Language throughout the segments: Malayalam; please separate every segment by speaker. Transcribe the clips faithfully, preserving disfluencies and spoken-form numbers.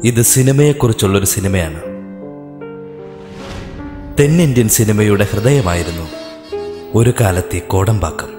Speaker 1: ഇത് സിനിമയെക്കുറിച്ചുള്ളൊരു സിനിമയാണ്. തെന്നിന്ത്യൻ സിനിമയുടെ ഹൃദയമായിരുന്നു ഒരു കാലത്തെ കോടമ്പാക്കം.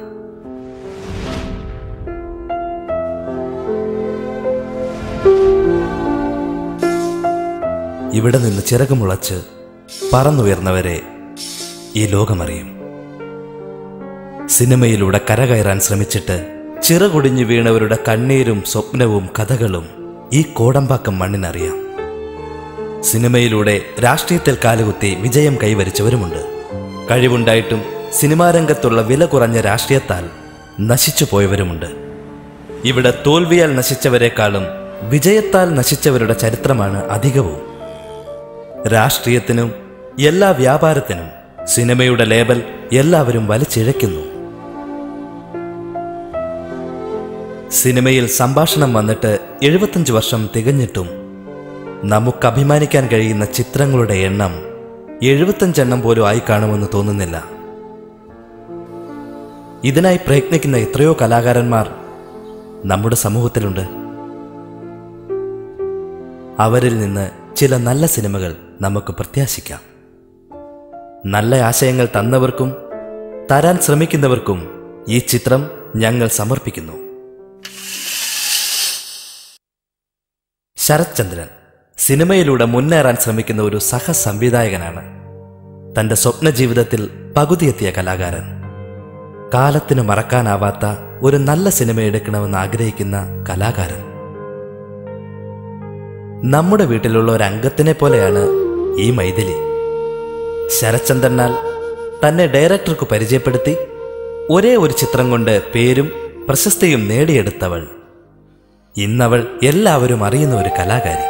Speaker 1: ഇവിടെ നിന്ന് ചിറകുമുളച്ച് പറന്നുയർന്നവരെ ഈ ലോകമറിയും. സിനിമയിലൂടെ കരകയറാൻ ശ്രമിച്ചിട്ട് ചിറകൊടിഞ്ഞു വീണവരുടെ കണ്ണീരും സ്വപ്നവും കഥകളും ഈ കോടമ്പാക്കം മണ്ണിനറിയാം. സിനിമയിലൂടെ രാഷ്ട്രീയത്തിൽ കാലുകുത്തി വിജയം കൈവരിച്ചവരുമുണ്ട്. കഴിവുണ്ടായിട്ടും സിനിമാരംഗത്തുള്ള വില കുറഞ്ഞ രാഷ്ട്രീയത്താൽ നശിച്ചു പോയവരുമുണ്ട്. ഇവിടെ തോൽവിയാൽ നശിച്ചവരെക്കാളും വിജയത്താൽ നശിച്ചവരുടെ ചരിത്രമാണ് അധികവും. രാഷ്ട്രീയത്തിനും എല്ലാ വ്യാപാരത്തിനും സിനിമയുടെ ലേബൽ എല്ലാവരും വലിച്ചിഴയ്ക്കുന്നു. സിനിമയിൽ സംഭാഷണം വന്നിട്ട് എഴുപത്തഞ്ച് വർഷം തികഞ്ഞിട്ടും നമുക്ക് അഭിമാനിക്കാൻ കഴിയുന്ന ചിത്രങ്ങളുടെ എണ്ണം എഴുപത്തഞ്ചെണ്ണം പോലും ആയി കാണുമെന്ന് തോന്നുന്നില്ല. ഇതിനായി പ്രയത്നിക്കുന്ന എത്രയോ കലാകാരന്മാർ നമ്മുടെ സമൂഹത്തിലുണ്ട്. അവരിൽ നിന്ന് ചില നല്ല സിനിമകൾ നമുക്ക് പ്രത്യാശിക്കാം. നല്ല ആശയങ്ങൾ തന്നവർക്കും തരാൻ ശ്രമിക്കുന്നവർക്കും ഈ ചിത്രം ഞങ്ങൾ സമർപ്പിക്കുന്നു. ശരത് ചന്ദ്രൻ സിനിമയിലൂടെ മുന്നേറാൻ ശ്രമിക്കുന്ന ഒരു സഹസംവിധായകനാണ്. തന്റെ സ്വപ്ന ജീവിതത്തിൽ പകുതിയെത്തിയ കലാകാരൻ. കാലത്തിന് മറക്കാനാവാത്ത ഒരു നല്ല സിനിമ എടുക്കണമെന്ന് ആഗ്രഹിക്കുന്ന കലാകാരൻ. നമ്മുടെ വീട്ടിലുള്ള ഒരു അംഗത്തിനെ പോലെയാണ് ഈ മൈഥിലി. ശരത്ചന്ദ്രനാൽ തന്നെ ഡയറക്ടർക്ക് പരിചയപ്പെടുത്തി ഒരേ ഒരു ചിത്രം കൊണ്ട് പേരും പ്രശസ്തിയും നേടിയെടുത്തവൾ ഇന്നവൾ എല്ലാവരും അറിയുന്ന ഒരു കലാകാരി.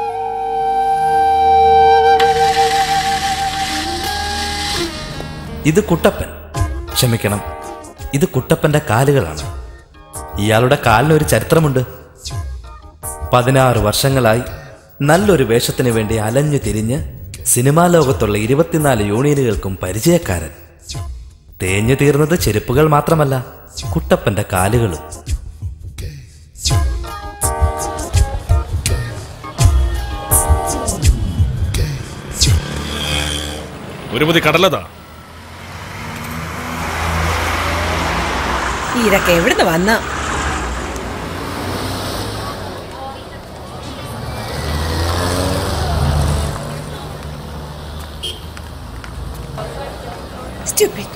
Speaker 1: ഇത് കുട്ടപ്പൻ, ക്ഷമിക്കണം, ഇത് കുട്ടപ്പന്റെ കാലുകളാണ്. ഇയാളുടെ കാലിനൊരു ചരിത്രമുണ്ട്. പതിനാറ് വർഷങ്ങളായി നല്ലൊരു വേഷത്തിന് വേണ്ടി അലഞ്ഞു തിരിഞ്ഞ് സിനിമാ ലോകത്തുള്ള ഇരുപത്തിനാല് യൂണിയനുകൾക്കും പരിചയക്കാരൻ. തേഞ്ഞു തീർന്നത് ചെരുപ്പുകൾ മാത്രമല്ല, കുട്ടപ്പന്റെ കാലുകളും.
Speaker 2: ഒരുപതി കടലതാ.
Speaker 3: ഇതൊക്കെ എവിടുന്ന് വന്ന? Stupid.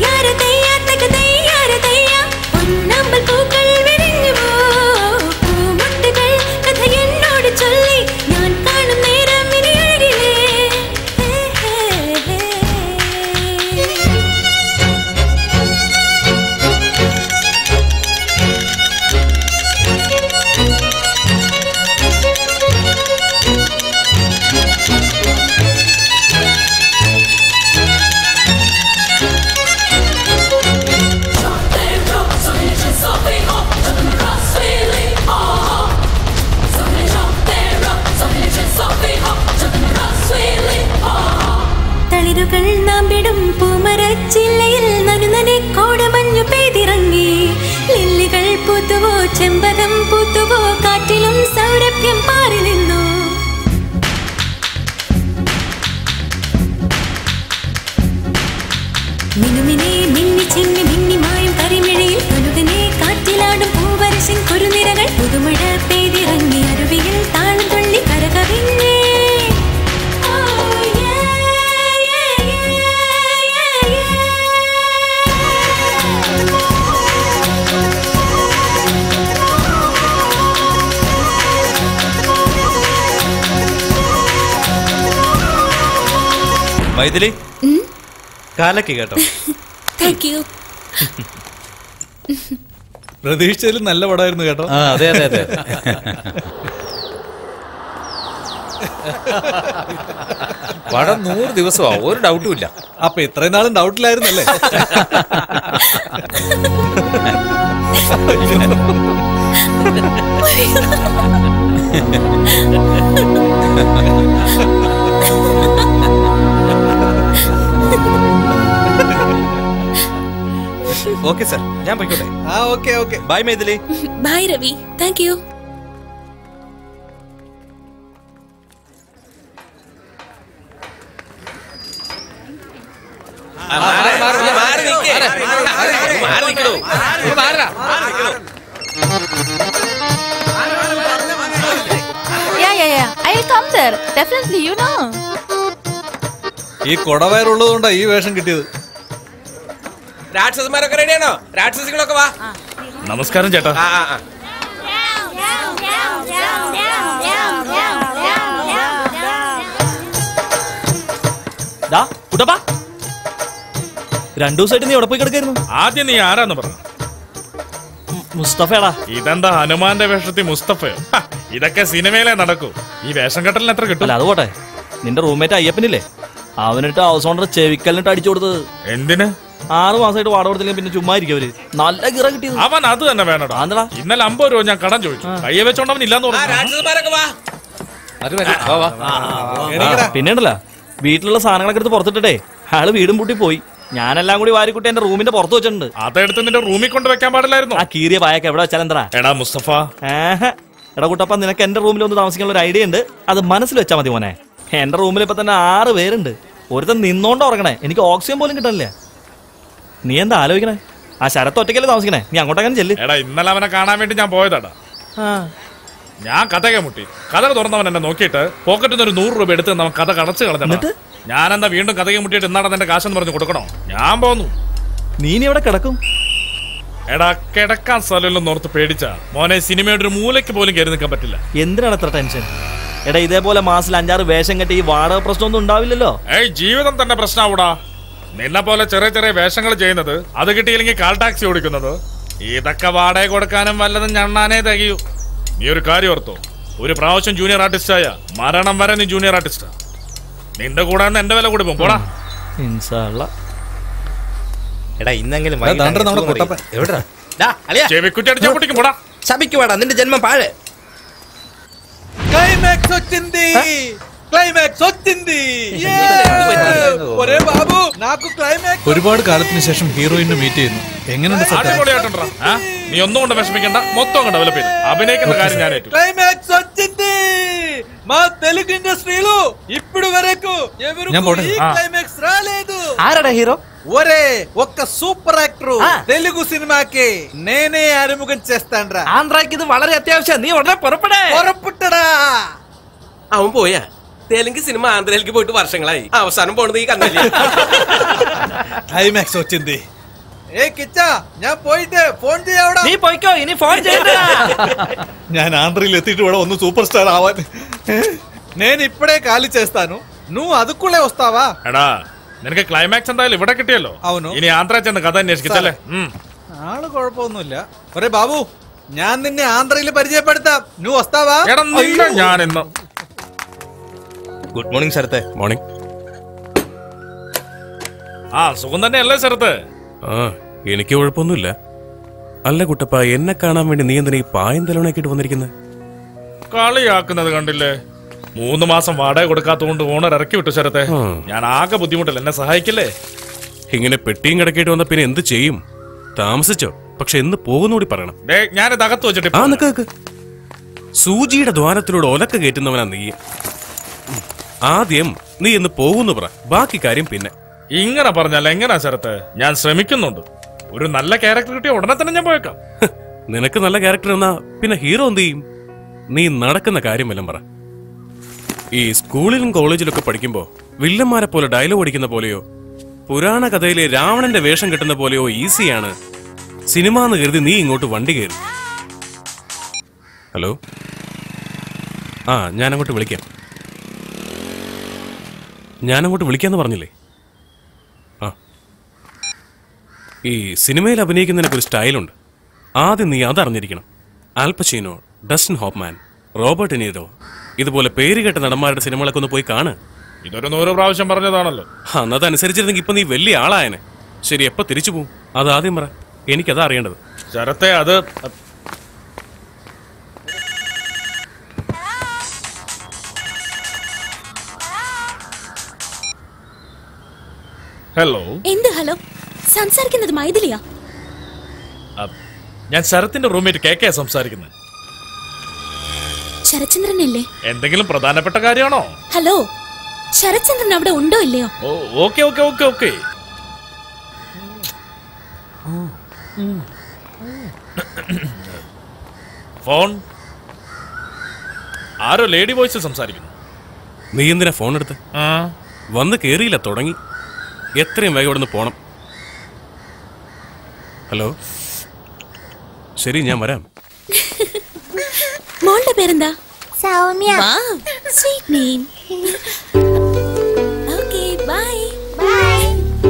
Speaker 4: Thank you.
Speaker 1: മൈഥിലി കാലക്ക് കേട്ടോ.
Speaker 4: പ്രതീക്ഷിച്ചതിലും നല്ല പടമായിരുന്നു കേട്ടോ.
Speaker 5: അതെ അതെ അതെ. പടം നൂറ് ദിവസമാ, ഒരു ഡൗട്ടും ഇല്ല.
Speaker 4: അപ്പൊ ഇത്രയും നാളും ഡൗട്ടിലായിരുന്നല്ലേ?
Speaker 1: ഓക്കെ സർ, ഞാൻ പോയിക്കോട്ടെ.
Speaker 4: ആ okay okay.
Speaker 1: Bye Maithili.
Speaker 6: Bye Ravi. Thank you.
Speaker 7: Yeah, yeah, yeah. I'll come there. Definitely, you know.
Speaker 4: ഈ കൊടവയറുള്ളത് കൊണ്ടാ ഈ വേഷം കിട്ടിയത്.
Speaker 8: രാക്ഷസന്മാരൊക്കെ റെഡിയാണോ? രാക്ഷസികളൊക്കെ വാ.
Speaker 2: നമസ്കാരം ചേട്ടാ.
Speaker 1: രണ്ടു ദിവസമായിട്ട് നീ എവിടെ പോയി കിടക്കായിരുന്നു?
Speaker 2: ആദ്യം നീ ആരാന്ന് പറഞ്ഞു?
Speaker 1: മുസ്തഫയാടാ.
Speaker 2: ഇതെന്താ ഹനുമാന്റെ വേഷത്തിൽ മുസ്തഫയോ? ഹ, ഇതൊക്കെ സിനിമയിലേ നടക്കൂ. ഈ വേഷം കെട്ടലിന് എത്ര കിട്ടും?
Speaker 1: അല്ല അത് പോട്ടെ, നിന്റെ റൂംമേറ്റ് അയ്യപ്പനില്ലേ, അവനിട്ട് ഹൗസ് ഓണർ ചെവിക്കലിനിട്ട് അടിച്ചു കൊടുത്തത്
Speaker 2: എന്തിന്?
Speaker 1: ആറ് മാസമായിട്ട് വാടക കൊടുത്തില്ലെങ്കിൽ പിന്നെ ചുമ്മാ ഇരിക്കും അവര്. നല്ല കിറ കിട്ടിയത്.
Speaker 2: അവൻ അത് തന്നെ വേണടാ. ഇന്നലെ അമ്പത് രൂപ ഞാൻ കടം ചോദിച്ചു, കയ്യെ വെച്ചോണ്ടവൻ ഇല്ലാന്ന് പറഞ്ഞു.
Speaker 8: രാക്ഷസന്മാരൊക്കെ വാ.
Speaker 1: പിന്നെ ഉണ്ടല്ലോ, വീട്ടിലുള്ള സാധനങ്ങളൊക്കെ എടുത്ത് പുറത്തിട്ടേ അയാള് വീടും പൂട്ടി പോയി. ഞാനെല്ലാം കൂടി വാരിക്കുട്ടി എന്റെ റൂമിന്റെ പുറത്ത് വെച്ചിട്ടുണ്ട്.
Speaker 2: അതെടുത്ത് നിന്റെ റൂമിൽ കൊണ്ട് വെക്കാൻ പാടില്ലായിരുന്നു.
Speaker 1: ആ കീറിയ പായൊക്കെ എവിടെ വെച്ചാൽ എന്താ?
Speaker 2: എടാ മുസ്തഫ,
Speaker 1: ഏഹ് എടാ കുട്ടപ്പ, നിനക്ക് എന്റെ റൂമിൽ ഒന്ന് താമസിക്കാനുള്ള ഒരു ഐഡിയ ഉണ്ട്, അത് മനസ്സിൽ വെച്ചാൽ മതി മോനെ. എന്റെ റൂമിൽ ഇപ്പൊ തന്നെ ആറ് പേരുണ്ട്. ഒരുത്തൻ നിന്നോണ്ട് ഉറങ്ങണേ, എനിക്ക് ഓക്സിജൻ പോലും കിട്ടണില്ല. നീ എന്താ ആലോചിക്കണേ? ആ ശരത്ത് ഒറ്റയ്ക്കല്ലേ താമസിക്കണേ, നീ അങ്ങോട്ടങ്ങനെ ചെല്ല്.
Speaker 2: എടാ ഇന്നലെ അവനെ കാണാൻ വേണ്ടി ഞാൻ പോയതാടാ. ഞാൻ കഥകെ മുട്ടി. കഥ തുറന്നവൻ എന്നെ നോക്കിയിട്ട് പോക്കറ്റിൽ നിന്ന് ഒരു നൂറ് രൂപ എടുത്ത് അവൻ കഥ കടച്ച് കളഞ്ഞിട്ട് ഞാനെന്താ വീണ്ടും കഥകെ മുട്ടിയിട്ട് എന്നാടാ എന്റെ കാശെന്ന് പറഞ്ഞ് കൊടുക്കണോ? ഞാൻ പോന്നു.
Speaker 1: നീ എവിടെ കിടക്കും?
Speaker 2: എടാ കിടക്കാൻ സ്ഥലമില്ലെന്ന് ഓർത്ത് പേടിച്ചാ മോനെ സിനിമയുടെ ഒരു മൂലയ്ക്ക് പോലും കയറി നിൽക്കാൻ പറ്റില്ല.
Speaker 1: എന്തിനാണ് അത്ര ടെൻഷൻ? എടാ ഇതേപോലെ മാസത്തിൽ അഞ്ചാറ് വേഷം കെട്ടി ഈ വാടക പ്രശ്നമൊന്നും ഉണ്ടാവില്ലല്ലോ.
Speaker 2: ഏയ് ജീവിതം തന്നെ പ്രശ്നമാവൂടാ. നിന്നെ പോലെ ചെറിയ ചെറിയ വേഷങ്ങൾ ചെയ്യുന്നത്, അത് കിട്ടിയില്ലെങ്കിൽ കാൽ ടാക്സി ഓടിക്കുന്നത്, ഇതൊക്കെ വാടക കൊടുക്കാനും വല്ലതും ഞണ്ണാനേ തികയൂ. നീ ഒരു കാര്യം ഓർത്തോ, ഒരു പ്രാവശ്യം ജൂനിയർ ആർട്ടിസ്റ്റായ മരണം വരെ നീ ജൂനിയർ ആർട്ടിസ്റ്റാ. നിന്റെ കൂടെ എന്റെ വില കൂടി പോകും. പോടാ.
Speaker 1: എടാ ഇന്നെങ്കിലും
Speaker 2: ചെവിക്കുറ്റി അടിച്ചാ പൊട്ടിക്കും. പോടാ.
Speaker 1: ശപിക്കുവാടാ, നിന്റെ ജന്മം പാഴ്.
Speaker 4: ക്ലൈമാക്സ് వచ్చింది. ക്ലൈമാക്സ് వచ్చింది. ഒരേ ബാബു, നാക്കു ക്ലൈമാക്സ്. ഒരുപാട് കാലത്തിന് ശേഷം ഹീറോയിനെ മീറ്റ് ചെയ്യുന്നു. എങ്ങനെയുണ്ട് സത്യം?
Speaker 2: അടിപൊളിയായിട്ടുണ്ടാ. നീ ഒന്നും കൊണ്ട് വിഷമിക്കണ്ട, മൊത്തം കൊണ്ട് ഡെവലപ്പ് ചെയ്തു. അഭിനയിക്കുന്ന കാര്യം ഞാൻ ഏറ്റു.
Speaker 4: క్లైమాక్స్ వచ్చింది. మా తెలుగు ఇండస్ట్రీలో ఇప్పుడు వరకు ఎవరు ఈ క్లైమాక్స్ రాలేదు.
Speaker 1: ആരാടാ ഹീറോ?
Speaker 4: ఒరే ఒక్క సూపర్ యాక్టర్ తెలుగు సినిమాకి నేనే ఆరంభం చేస్తానురా.
Speaker 1: ആന്ധ്രയ്ക്ക് ഇത് വളരെ അത്യാവശ്യം. നീ ഉടനെ പുറപ്പെടേ.
Speaker 4: പുറപ്പെട്ടടാ.
Speaker 8: അവൻ പോയാ? തെലുങ്ക് സിനിമ ആന്ധ്രയിലേക്ക് പോയിട്ട് വർഷങ്ങളായി. അവസാനം പോണത് ഈ കന്നല്ലേ.
Speaker 4: ക്ലൈമാക്സ് వచ్చింది. ഏ കിച്ച, ഞാൻ പോയിട്ട് ഫോൺ ചെയ്യാവടാ.
Speaker 1: നീ പോയിക്കോ, ഇനി ഫോൺ ചെയ്യണ്ട.
Speaker 4: ഞാൻ ആന്ധ്രയിൽ എത്തിയിട്ട് ഇവിടെ ഒന്ന് സൂപ്പർ സ്റ്റാർ ആവാൻ. నేను ఇప్పుడే ఖాళీ చేస్తాను, నువ్వు అదుకులే వస్తావా?
Speaker 2: എടാ നിനക്ക് ക്ലൈമാക്സ് എന്തായാലും ഇവിടെ കിട്ടിയല്ലോ.
Speaker 4: అవును.
Speaker 2: ഇനി ആന്ധ്ര ചെന്ന് കഥ അന്വേഷിക്കല്ലേ.
Speaker 4: ആള് കുഴപ്പമൊന്നുമില്ല. ഒരേ ബാബു, ഞാൻ നിന്നെ ആന്ധ്രയിൽ പരിചയപ്പെടുത്താം, నువ్వు వస్తావా?
Speaker 2: എടാ നിന്നെ ഞാൻ ഇന്ന്.
Speaker 1: ഗുഡ് മോർണിംഗ് ശരത്തെ.
Speaker 5: മോർണിംഗ്.
Speaker 2: ആ സുഖം തന്നെയല്ലേ ശരത്ത്?
Speaker 9: ആ എനിക്ക് കുഴപ്പമൊന്നുമില്ല. അല്ല കുട്ടപ്പ, എന്നെ കാണാൻ വേണ്ടി നീ എന്തിനാ ഈ പായം തലോണാക്കിട്ട് വന്നിരിക്കുന്നത്?
Speaker 2: കളിയാക്കുന്നത് കണ്ടില്ലേ? മൂന്ന് മാസം വാടക കൊടുക്കാത്തതുകൊണ്ട് ഓണർ ഇറക്കി വിട്ടു ശരത്തെ. ഞാൻ ആകെ ബുദ്ധിമുട്ടില്ല, എന്നെ സഹായിക്കില്ലേ?
Speaker 9: ഇങ്ങനെ പെട്ടിയും കിടക്കിയിട്ട് വന്ന പിന്നെ എന്ത് ചെയ്യും? താമസിച്ചോ? പക്ഷെ എന്ന് പോകുന്നൂടി പറയണം.
Speaker 2: ഞാനിത് അകത്ത് വെച്ചിട്ട്
Speaker 9: ആ നിക്ക്. സൂചിയുടെ ദ്വാരത്തിലൂടെ ഒലക്ക കയറ്റുന്നവനാ നീ. ആദ്യം നീ എന്ന് പോകുന്നു പറ, ബാക്കി കാര്യം പിന്നെ.
Speaker 2: ഇങ്ങനെ പറഞ്ഞാൽ എങ്ങനാ ശരത്ത്? ഞാൻ ശ്രമിക്കുന്നുണ്ട്. ഒരു നല്ല ക്യാരക്ടർ കിട്ടിയ ഉടനെ തന്നെ ഞാൻ പോയേക്കാം.
Speaker 9: നിനക്ക് നല്ല ക്യാരക്ടർ എന്നാ പിന്നെ ഹീറോ എന്ത് ചെയ്യും? നീ നടക്കുന്ന കാര്യം വല്ലതും പറ. ഈ സ്കൂളിലും കോളേജിലൊക്കെ പഠിക്കുമ്പോ വില്ലന്മാരെ പോലെ ഡയലോഗ് അടിക്കുന്ന പോലെയോ പുരാണ കഥയിലെ രാവണന്റെ വേഷം കിട്ടുന്ന പോലെയോ ഈസിയാണ് സിനിമ എന്ന് കരുതി നീ ഇങ്ങോട്ട് വണ്ടി കയറി. ഹലോ, ആ ഞാൻ അങ്ങോട്ട് വിളിക്കാം. ഞാനങ്ങോട്ട് വിളിക്കാന്ന് പറഞ്ഞില്ലേ? ആ, ഈ സിനിമയിൽ അഭിനയിക്കുന്നതിനൊക്കെ ഒരു സ്റ്റൈലുണ്ട്. ആദ്യം നീ അതറിഞ്ഞിരിക്കണം. Al Pacino, Dustin Hoffman, Robert De Niro, ഇതുപോലെ പേരുകേട്ട നടന്മാരുടെ സിനിമകളൊക്കെ ഒന്ന് പോയി കാണ്.
Speaker 2: ഇതൊരു നൂറ് പ്രാവശ്യം പറഞ്ഞതാണല്ലോ.
Speaker 9: അന്നതനുസരിച്ചിരുന്നെങ്കിൽ ഇപ്പൊ നീ വലിയ ആളായനെ. ശരി, എപ്പോ തിരിച്ചു പോവും അത് ആദ്യം പറ, എനിക്കതാ അറിയേണ്ടത്.
Speaker 2: ശരത്തെ, അത് ഹലോ.
Speaker 6: എന്ത് ഹലോ? സംസാരിക്കുന്നത് മൈഥിലിയാ?
Speaker 2: ഞാൻ ശരത്തിന്റെ റൂംമേറ്റ് കെ കെ സംസാരിക്കുന്നത്.
Speaker 6: ശരത്ചന്ദ്രനല്ലേ?
Speaker 2: എന്തെങ്കിലും പ്രധാനപ്പെട്ട കാര്യമാണോ?
Speaker 6: ഹലോ, ശരത്ചന്ദ്രൻ അവിടെ ഉണ്ടോ ഇല്ലയോ?
Speaker 2: Okay okay okay okay. Phone ആരോ ലേഡി വോയിസ് സംസാരിക്കുന്നു.
Speaker 9: നീ എന്തിനാ ഫോൺ എടുത്ത്? വന്ന് കേറിയില്ല, തുടങ്ങി. എത്രയും വേഗം ഇവിടെ നിന്ന് പോണം. ഹലോ, ശരി, ഞാൻ വരാം.
Speaker 6: മോളുടെ പേരെന്താ?
Speaker 7: Soumya.
Speaker 6: Sweet name. Okay, bye.
Speaker 7: Bye.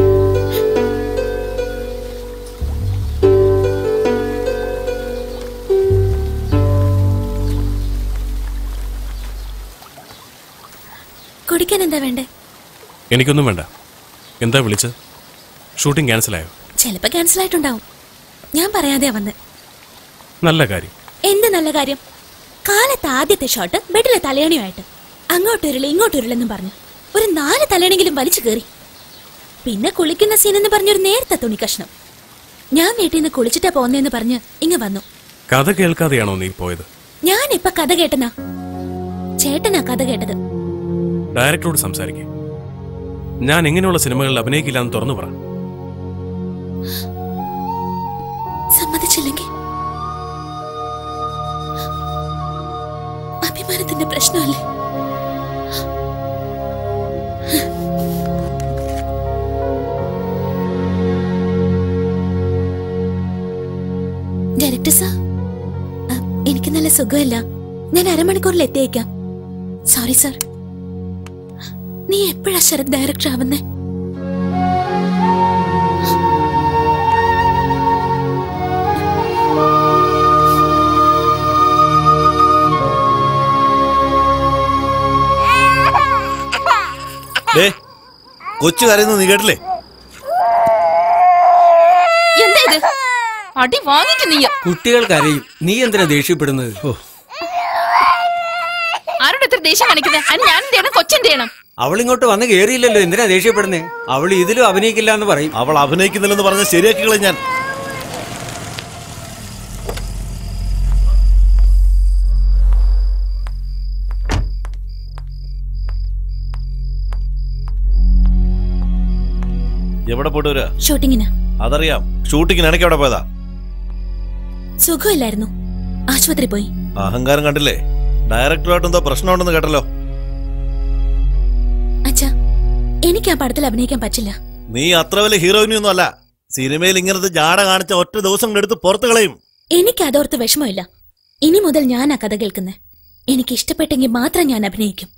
Speaker 6: കുടിക്കാൻ എന്താ വേണ്ടേ?
Speaker 9: എനിക്കൊന്നും വേണ്ട. എന്താ വിളിച്ചത്? ഷൂട്ടിംഗ് ക്യാൻസലായോ?
Speaker 6: ചിലപ്പോ ക്യാൻസൽ ആയിട്ടുണ്ടാവും. ഞാൻ പറയാതെയാ വന്ന്.
Speaker 9: നല്ല കാര്യം.
Speaker 6: എന്ത് നല്ല കാര്യം? കാലത്ത് ആദ്യത്തെ ഷോട്ട് ബെഡിലെ തലയണിയുമായിട്ട് അങ്ങോട്ടൊരുളി ഇങ്ങോട്ടൊരുളെന്നും പറഞ്ഞു ഒരു നാല് തലയണെങ്കിലും വലിച്ചു കയറി. പിന്നെ കുളിക്കുന്ന സീനെന്ന് പറഞ്ഞൊരു നേരത്തെ തുണി കഷ്ണം. ഞാൻ വീട്ടിൽ നിന്ന് കുളിച്ചിട്ടാ പോന്നേന്ന് പറഞ്ഞ് ഇങ്ങ് വന്നു.
Speaker 9: കഥ കേൾക്കാതെയാണോ നീ പോയത്?
Speaker 6: ഞാൻ ഇപ്പൊ കഥ കേട്ടനാ. ചേട്ടനാ കഥ കേട്ടത്.
Speaker 9: ഡയറക്ടറോട് സംസാരിക്കേ. ഞാൻ ഇങ്ങനെയുള്ള സിനിമകളിൽ അഭിനയിക്കില്ലാന്ന് തുറന്നു പറ.
Speaker 6: സമ്മതിച്ചില്ലെങ്കിൽ അഭിമാനത്തിന്റെ പ്രശ്നമല്ലേ? ഡയറക്ടർ സാർ, എനിക്ക് നല്ല സുഖമില്ല. ഞാൻ അരമണിക്കൂറിൽ എത്തിയേക്കാം. Sorry sir. നീ എപ്പോഴാ ശരത് ഡയറക്ടർ ആവുന്നേ?
Speaker 10: കൊച്ചു കരയുന്നത് നീ കേട്ടില്ലേ?
Speaker 7: എന്താ ഇത്? അടി വാങ്ങിക്ക് നീ.
Speaker 11: കുട്ടികൾ കരയും, നീ എന്തിനാ ദേഷ്യപ്പെടുന്നത്?
Speaker 7: ആരോട് ഇത്ര ദേഷ്യം കാണിക്കുന്നത്? അതിന് ഞാൻ എന്ത് ചെയ്യണം? കൊച്ചെന്ത് ചെയ്യണം?
Speaker 11: അവൾ ഇങ്ങോട്ട് വന്ന് കേറിയില്ലല്ലോ, എന്തിനാ ദേഷ്യപ്പെടുന്നേ? അവൾ ഇതിലും അഭിനയിക്കില്ല എന്ന് പറയും.
Speaker 10: അവൾ അഭിനയിക്കുന്നില്ലെന്ന് പറഞ്ഞ ശരിയാക്കികളെ ഞാൻ. എവിടെ പോയിട്ട് വരാ?
Speaker 6: ഷൂട്ടിങ്ങിന്.
Speaker 10: അതറിയാം. ഷൂട്ടിങ്ങിന് ഇടയ്ക്ക് എവിടെ പോയതാ?
Speaker 6: സുഖമില്ലായിരുന്നു, ആശുപത്രി പോയി.
Speaker 10: അഹങ്കാരം കണ്ടില്ലേ? ഡയറക്ടറായിട്ട് എന്തോ പ്രശ്നമുണ്ടെന്ന് കേട്ടല്ലോ.
Speaker 6: അച്ഛാ, എനിക്ക് ആ പടത്തിൽ അഭിനയിക്കാൻ പറ്റില്ല.
Speaker 10: നീ അത്ര വലിയ ഹീറോയിനൊന്നും അല്ല. സിനിമയിൽ ഇങ്ങനത്തെ ജാട കാണിച്ച ഒറ്റ ദിവസം എടുത്ത് പുറത്തു കളയും.
Speaker 6: എനിക്ക് അതോർത്ത് വിഷമമില്ല. ഇനി മുതൽ ഞാൻ ആ കഥ കേൾക്കുന്നത്. എനിക്ക് ഇഷ്ടപ്പെട്ടെങ്കിൽ മാത്രം ഞാൻ അഭിനയിക്കും.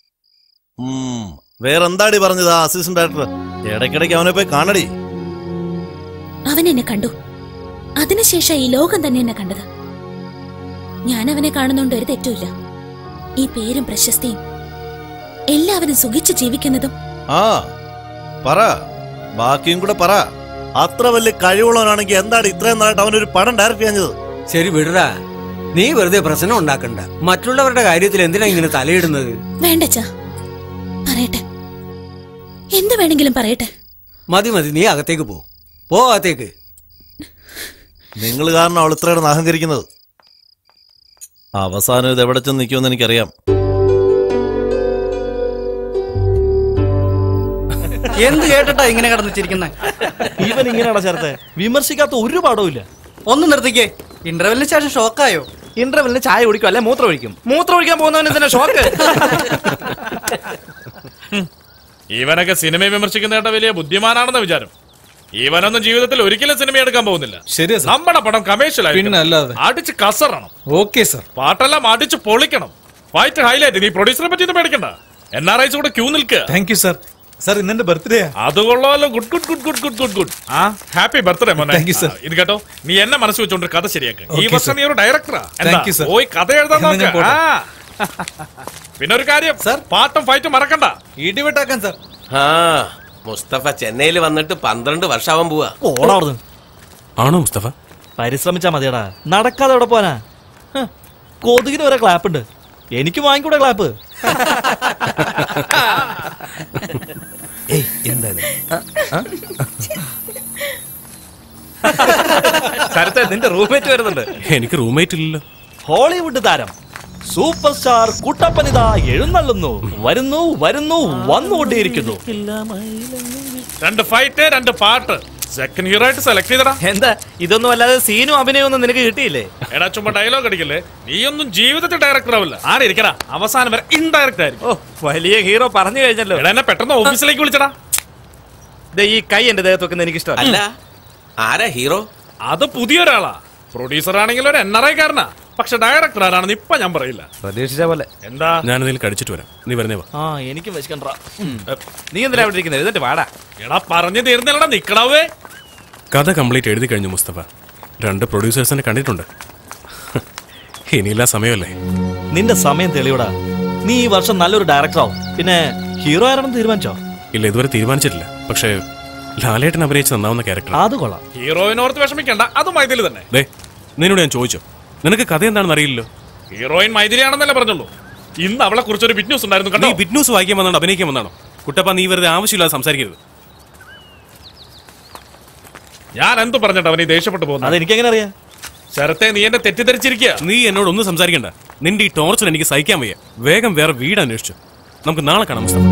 Speaker 10: വേറെന്താടി പറഞ്ഞത് ആ അസിസ്റ്റന്റ് ഡയറക്ടർ? ഇടയ്ക്കിടയ്ക്ക് അവനെ പോയി കാണടി.
Speaker 6: അവൻ എന്നെ കണ്ടു. അതിനുശേഷം ഈ ലോകം തന്നെ എന്നെ കണ്ടത്. ഞാൻ അവനെ കാണുന്നോണ്ട് ഒരു തെറ്റുമില്ല. ഈ പേരും പ്രശസ്തിയും എല്ലാവരും സുഖിച്ച് ജീവിക്കുന്നതും.
Speaker 10: ആ പറ, ബാക്കിയും കൂടെ പറ. അത്ര വലിയ കഴിവുള്ളവനാണെങ്കിൽ എന്താണ് ഇത്രയും നാളായിട്ട് അവനൊരു പടം ഡയറക്ട് ചെയ്യുന്നത്?
Speaker 11: ശരി വിടറാ, നീ വെറുതെ പ്രശ്നം ഉണ്ടാക്കണ്ട. മറ്റുള്ളവരുടെ കാര്യത്തിൽ എന്തിനാ ഇങ്ങനെ തലയിടുന്നത്?
Speaker 6: വേണ്ടച്ചാ, പറയട്ടെ, എന്ത് വേണമെങ്കിലും പറയട്ടെ.
Speaker 11: മതി മതി, നീ അകത്തേക്ക് പോ. പോ അകത്തേക്ക്.
Speaker 10: നിങ്ങൾ കാരണം അവൾ ഇത്രയാണ് അഹങ്കരിക്കുന്നത്. അവസാനം ഇത് എവിടെ ചെന്ന് നിൽക്കുമെന്ന് എനിക്കറിയാം.
Speaker 12: എന്ത് കേട്ടിട്ടാ ഇങ്ങനെ കടന്നിച്ചിരിക്കുന്ന?
Speaker 13: ഇവൻ ഇങ്ങനെയാണോ ചേർത്തെ? വിമർശിക്കാത്ത ഒരു പാടവും ഇല്ല.
Speaker 12: ഒന്ന് നിർത്തിക്കേ. ഇന്റർവെല്ലിന് ശേഷം ഷോക്കായോ?
Speaker 13: ഇന്റർവെല്ലിന് ചായ കുടിക്കും, അല്ലെ മൂത്രം ഒഴിക്കും. മൂത്രം ഒഴിക്കാൻ പോകുന്നവൻ എന്തിനാ ഷോക്ക്?
Speaker 2: ഇവനൊക്കെ സിനിമയെ വിമർശിക്കുന്ന കേട്ട വലിയ ബുദ്ധിമാനാണെന്ന വിചാരം. ഇവനൊന്നും ജീവിതത്തിൽ ഒരിക്കലും സിനിമ എടുക്കാൻ പോകുന്നില്ല.
Speaker 4: ശരി,
Speaker 2: നമ്മുടെ പടം കമേഴ്ഷ്യൽ
Speaker 4: പിന്നെ അല്ലാതെ
Speaker 2: അടിച്ച് കസറണം.
Speaker 4: Okay sir.
Speaker 2: പാട്ടെല്ലാം അടിച്ച് പൊളിക്കണം. Fight highlight. നീ പ്രൊഡ്യൂസറെ പറ്റി പേടിക്കണ്ട. എൻ ആർ ഐസ് കൂടെ ക്യൂ നിൽക്കുക.
Speaker 4: Thank you sir. സാർ ഇന്നെന്റെ ബർത്ത്ഡേ.
Speaker 2: അത് കൊള്ളാമല്ലോ. Good good good good good good good. ആ ഹാപ്പി ബർത്ത്ഡേ മോനെ.
Speaker 4: Thank you sir.
Speaker 2: ഇത് കേട്ടോ, നീ എന്നെ മനസ്സ് വെച്ചോണ്ട് കഥ ശരിയാക്ക്. ഈ
Speaker 4: Okay,
Speaker 2: വർഷം
Speaker 4: sir.
Speaker 2: നീ ഒരു ഡയറക്ടറാ.
Speaker 4: Thank you, sir.
Speaker 2: പോയി കഥ എഴുതാൻ
Speaker 4: എന്നാ ഞാൻ
Speaker 2: നോക്ക്.
Speaker 4: പോട്ടെ.
Speaker 2: ആ. പിന്നെ ഒരു കാര്യം, പാട്ടും ഫൈറ്റും മറക്കണ്ട.
Speaker 4: ഇടിവെട്ടാക്കാൻ സാർ.
Speaker 8: ആ മുസ്തഫ ചെന്നൈയിൽ വന്നിട്ട് പന്ത്രണ്ട് വർഷാവാൻ പോവാ.
Speaker 14: ഓടാവുന്നു.
Speaker 9: ആണോ മുസ്തഫ?
Speaker 14: പരിശ്രമിച്ചാ മതിയടാ, നടക്കാതെ എവിടെ പോനാ? ഹ്, കൊതുകിന് വരെ ക്ലാപ്പ് ഉണ്ട്, എനിക്ക് വാങ്ങിക്കൂടെ ക്ലാപ്പ്?
Speaker 13: ശരത്തെ, നിന്റെ റൂംമേറ്റ് വരുന്നുണ്ട്.
Speaker 9: എനിക്ക് റൂംമേറ്റ് ഇല്ലല്ലോ.
Speaker 14: ഹോളിവുഡ് താരം സൂപ്പർ സ്റ്റാർ കുട്ടപ്പനിത എഴുന്നള്ളുന്നു. വരുന്നു വരുന്നു വന്നുകൊണ്ടേയിരിക്കുന്നു.
Speaker 2: രണ്ട് ഫൈറ്റ്, രണ്ട് പാട്ട്. സെക്കൻഡ് ഹീറോ ആയിട്ട് സെലക്ട് ചെയ്തടാ.
Speaker 13: എന്താ ഇതൊന്നും അല്ലാതെ സീനും അഭിനയം ഒന്നും നിനക്ക് കിട്ടിയില്ലേ?
Speaker 2: എടാ ചുമ്മാ ഡയലോഗ് അടിക്കല്ലേ. നീയൊന്നും ജീവിതത്തിൽ ഡയറക്ടർ ആവില്ല. ആരിക്കടാ, അവസാനം വരെ ഇൻഡയറക്റ്റ് ആയിരിക്കും.
Speaker 13: ഓ, വലിയ ഹീറോ പറഞ്ഞു കഴിഞ്ഞല്ലോ.
Speaker 2: എടാ എന്നെ പെട്ടെന്ന് ഓഫീസിലേക്ക് വിളിച്ചടാ.
Speaker 13: ഈ കൈ എന്റെ ദേഹത്ത് വെക്കുന്ന എനിക്ക് ഇഷ്ടമല്ല.
Speaker 8: അല്ല, ആരാ ഹീറോ?
Speaker 2: അത് പുതിയൊരാളാ. പ്രൊഡ്യൂസർ ആണെങ്കിൽ ഒരു എൻ ആർ ഐ കാരനാ. പക്ഷെ ഡയറക്ടർ ആരാണെന്ന് ഇപ്പൊ ഞാൻ പറയില്ല.
Speaker 13: പ്രതീക്ഷിച്ച പോലെ.
Speaker 2: എന്താ?
Speaker 9: ഞാനതിൽ കടിച്ചിട്ട് വരാം, നീ വരുന്നേ വാ.
Speaker 14: ആ എനിക്കും വെച്ചിക്കണ്ടാ.
Speaker 13: നീ എന്തിനാ ഇവിടെ ഇരിക്കുന്നത്? എന്നിട്ട് വാടാ.
Speaker 2: എടാ പറഞ്ഞു തീർന്നില്ലടാ, നിക്കടാവേ.
Speaker 9: കഥ കംപ്ലീറ്റ് എഴുതി കഴിഞ്ഞു മുസ്തഫ. രണ്ട് പ്രൊഡ്യൂസേഴ്സിനെ കണ്ടിട്ടുണ്ട്. ഇനിയില്ല സമയമല്ലേ.
Speaker 14: നിന്റെ സമയം തെളിയൂടാ. നീ ഈ വർഷം നല്ലൊരു ഡയറക്ടർ ആവും. പിന്നെ ഹീറോ ആരാണെന്ന് തീരുമാനിച്ചോ?
Speaker 9: ഇല്ല, ഇതുവരെ തീരുമാനിച്ചിട്ടില്ല. പക്ഷേ ലാലേട്ടൻ അഭിനയിച്ച് നന്നാവുന്ന ക്യാരക്ടർ.
Speaker 14: അത് കൊള്ളാം.
Speaker 2: ഹീറോയിനോർത്ത് വിഷമിക്കണ്ട, അത് മൈഥിലി തന്നെ.
Speaker 9: ദേ, നിന്നോട് ഞാൻ ചോദിച്ചോ, നിനക്ക് കഥ എന്താണെന്ന് അറിയില്ലല്ലോ.
Speaker 2: ഹീറോയിൻ മൈഥിലി ആണെന്നല്ലേ പറഞ്ഞുള്ളൂ. ഇന്ന് അവളെ കുറിച്ചൊരു ബിറ്റ് ന്യൂസ് ഉണ്ടായിരുന്നു
Speaker 9: നീ
Speaker 2: കണ്ടോ?
Speaker 9: ബിറ്റ് ന്യൂസ് വായിക്കാൻ വന്നാണോ അഭിനയിക്കാൻ വന്നാണോ? കുട്ടപ്പ, നീ വെറുതെ ആവശ്യമില്ലാതെ സംസാരിക്കരുത്.
Speaker 2: ഞാൻ എന്ത് പറഞ്ഞിട്ട് അവനെ ദേഷ്യപ്പെട്ടു പോകുന്നത്?
Speaker 14: അതെനിക്ക് എങ്ങനെ അറിയാം?
Speaker 2: ശരത്തെ, നീ എന്നെ തെറ്റിദ്ധരിച്ചിരിക്കുക.
Speaker 9: നീ എന്നോട് ഒന്നും സംസാരിക്കണ്ട. നിന്റെ ഈ ടോർച്ചർ എനിക്ക് സഹിക്കാൻ വയ്യ. വേഗം വേറെ വീട് അന്വേഷിച്ചു. നമുക്ക് നാളെ കാണാം മുസ്തഫ.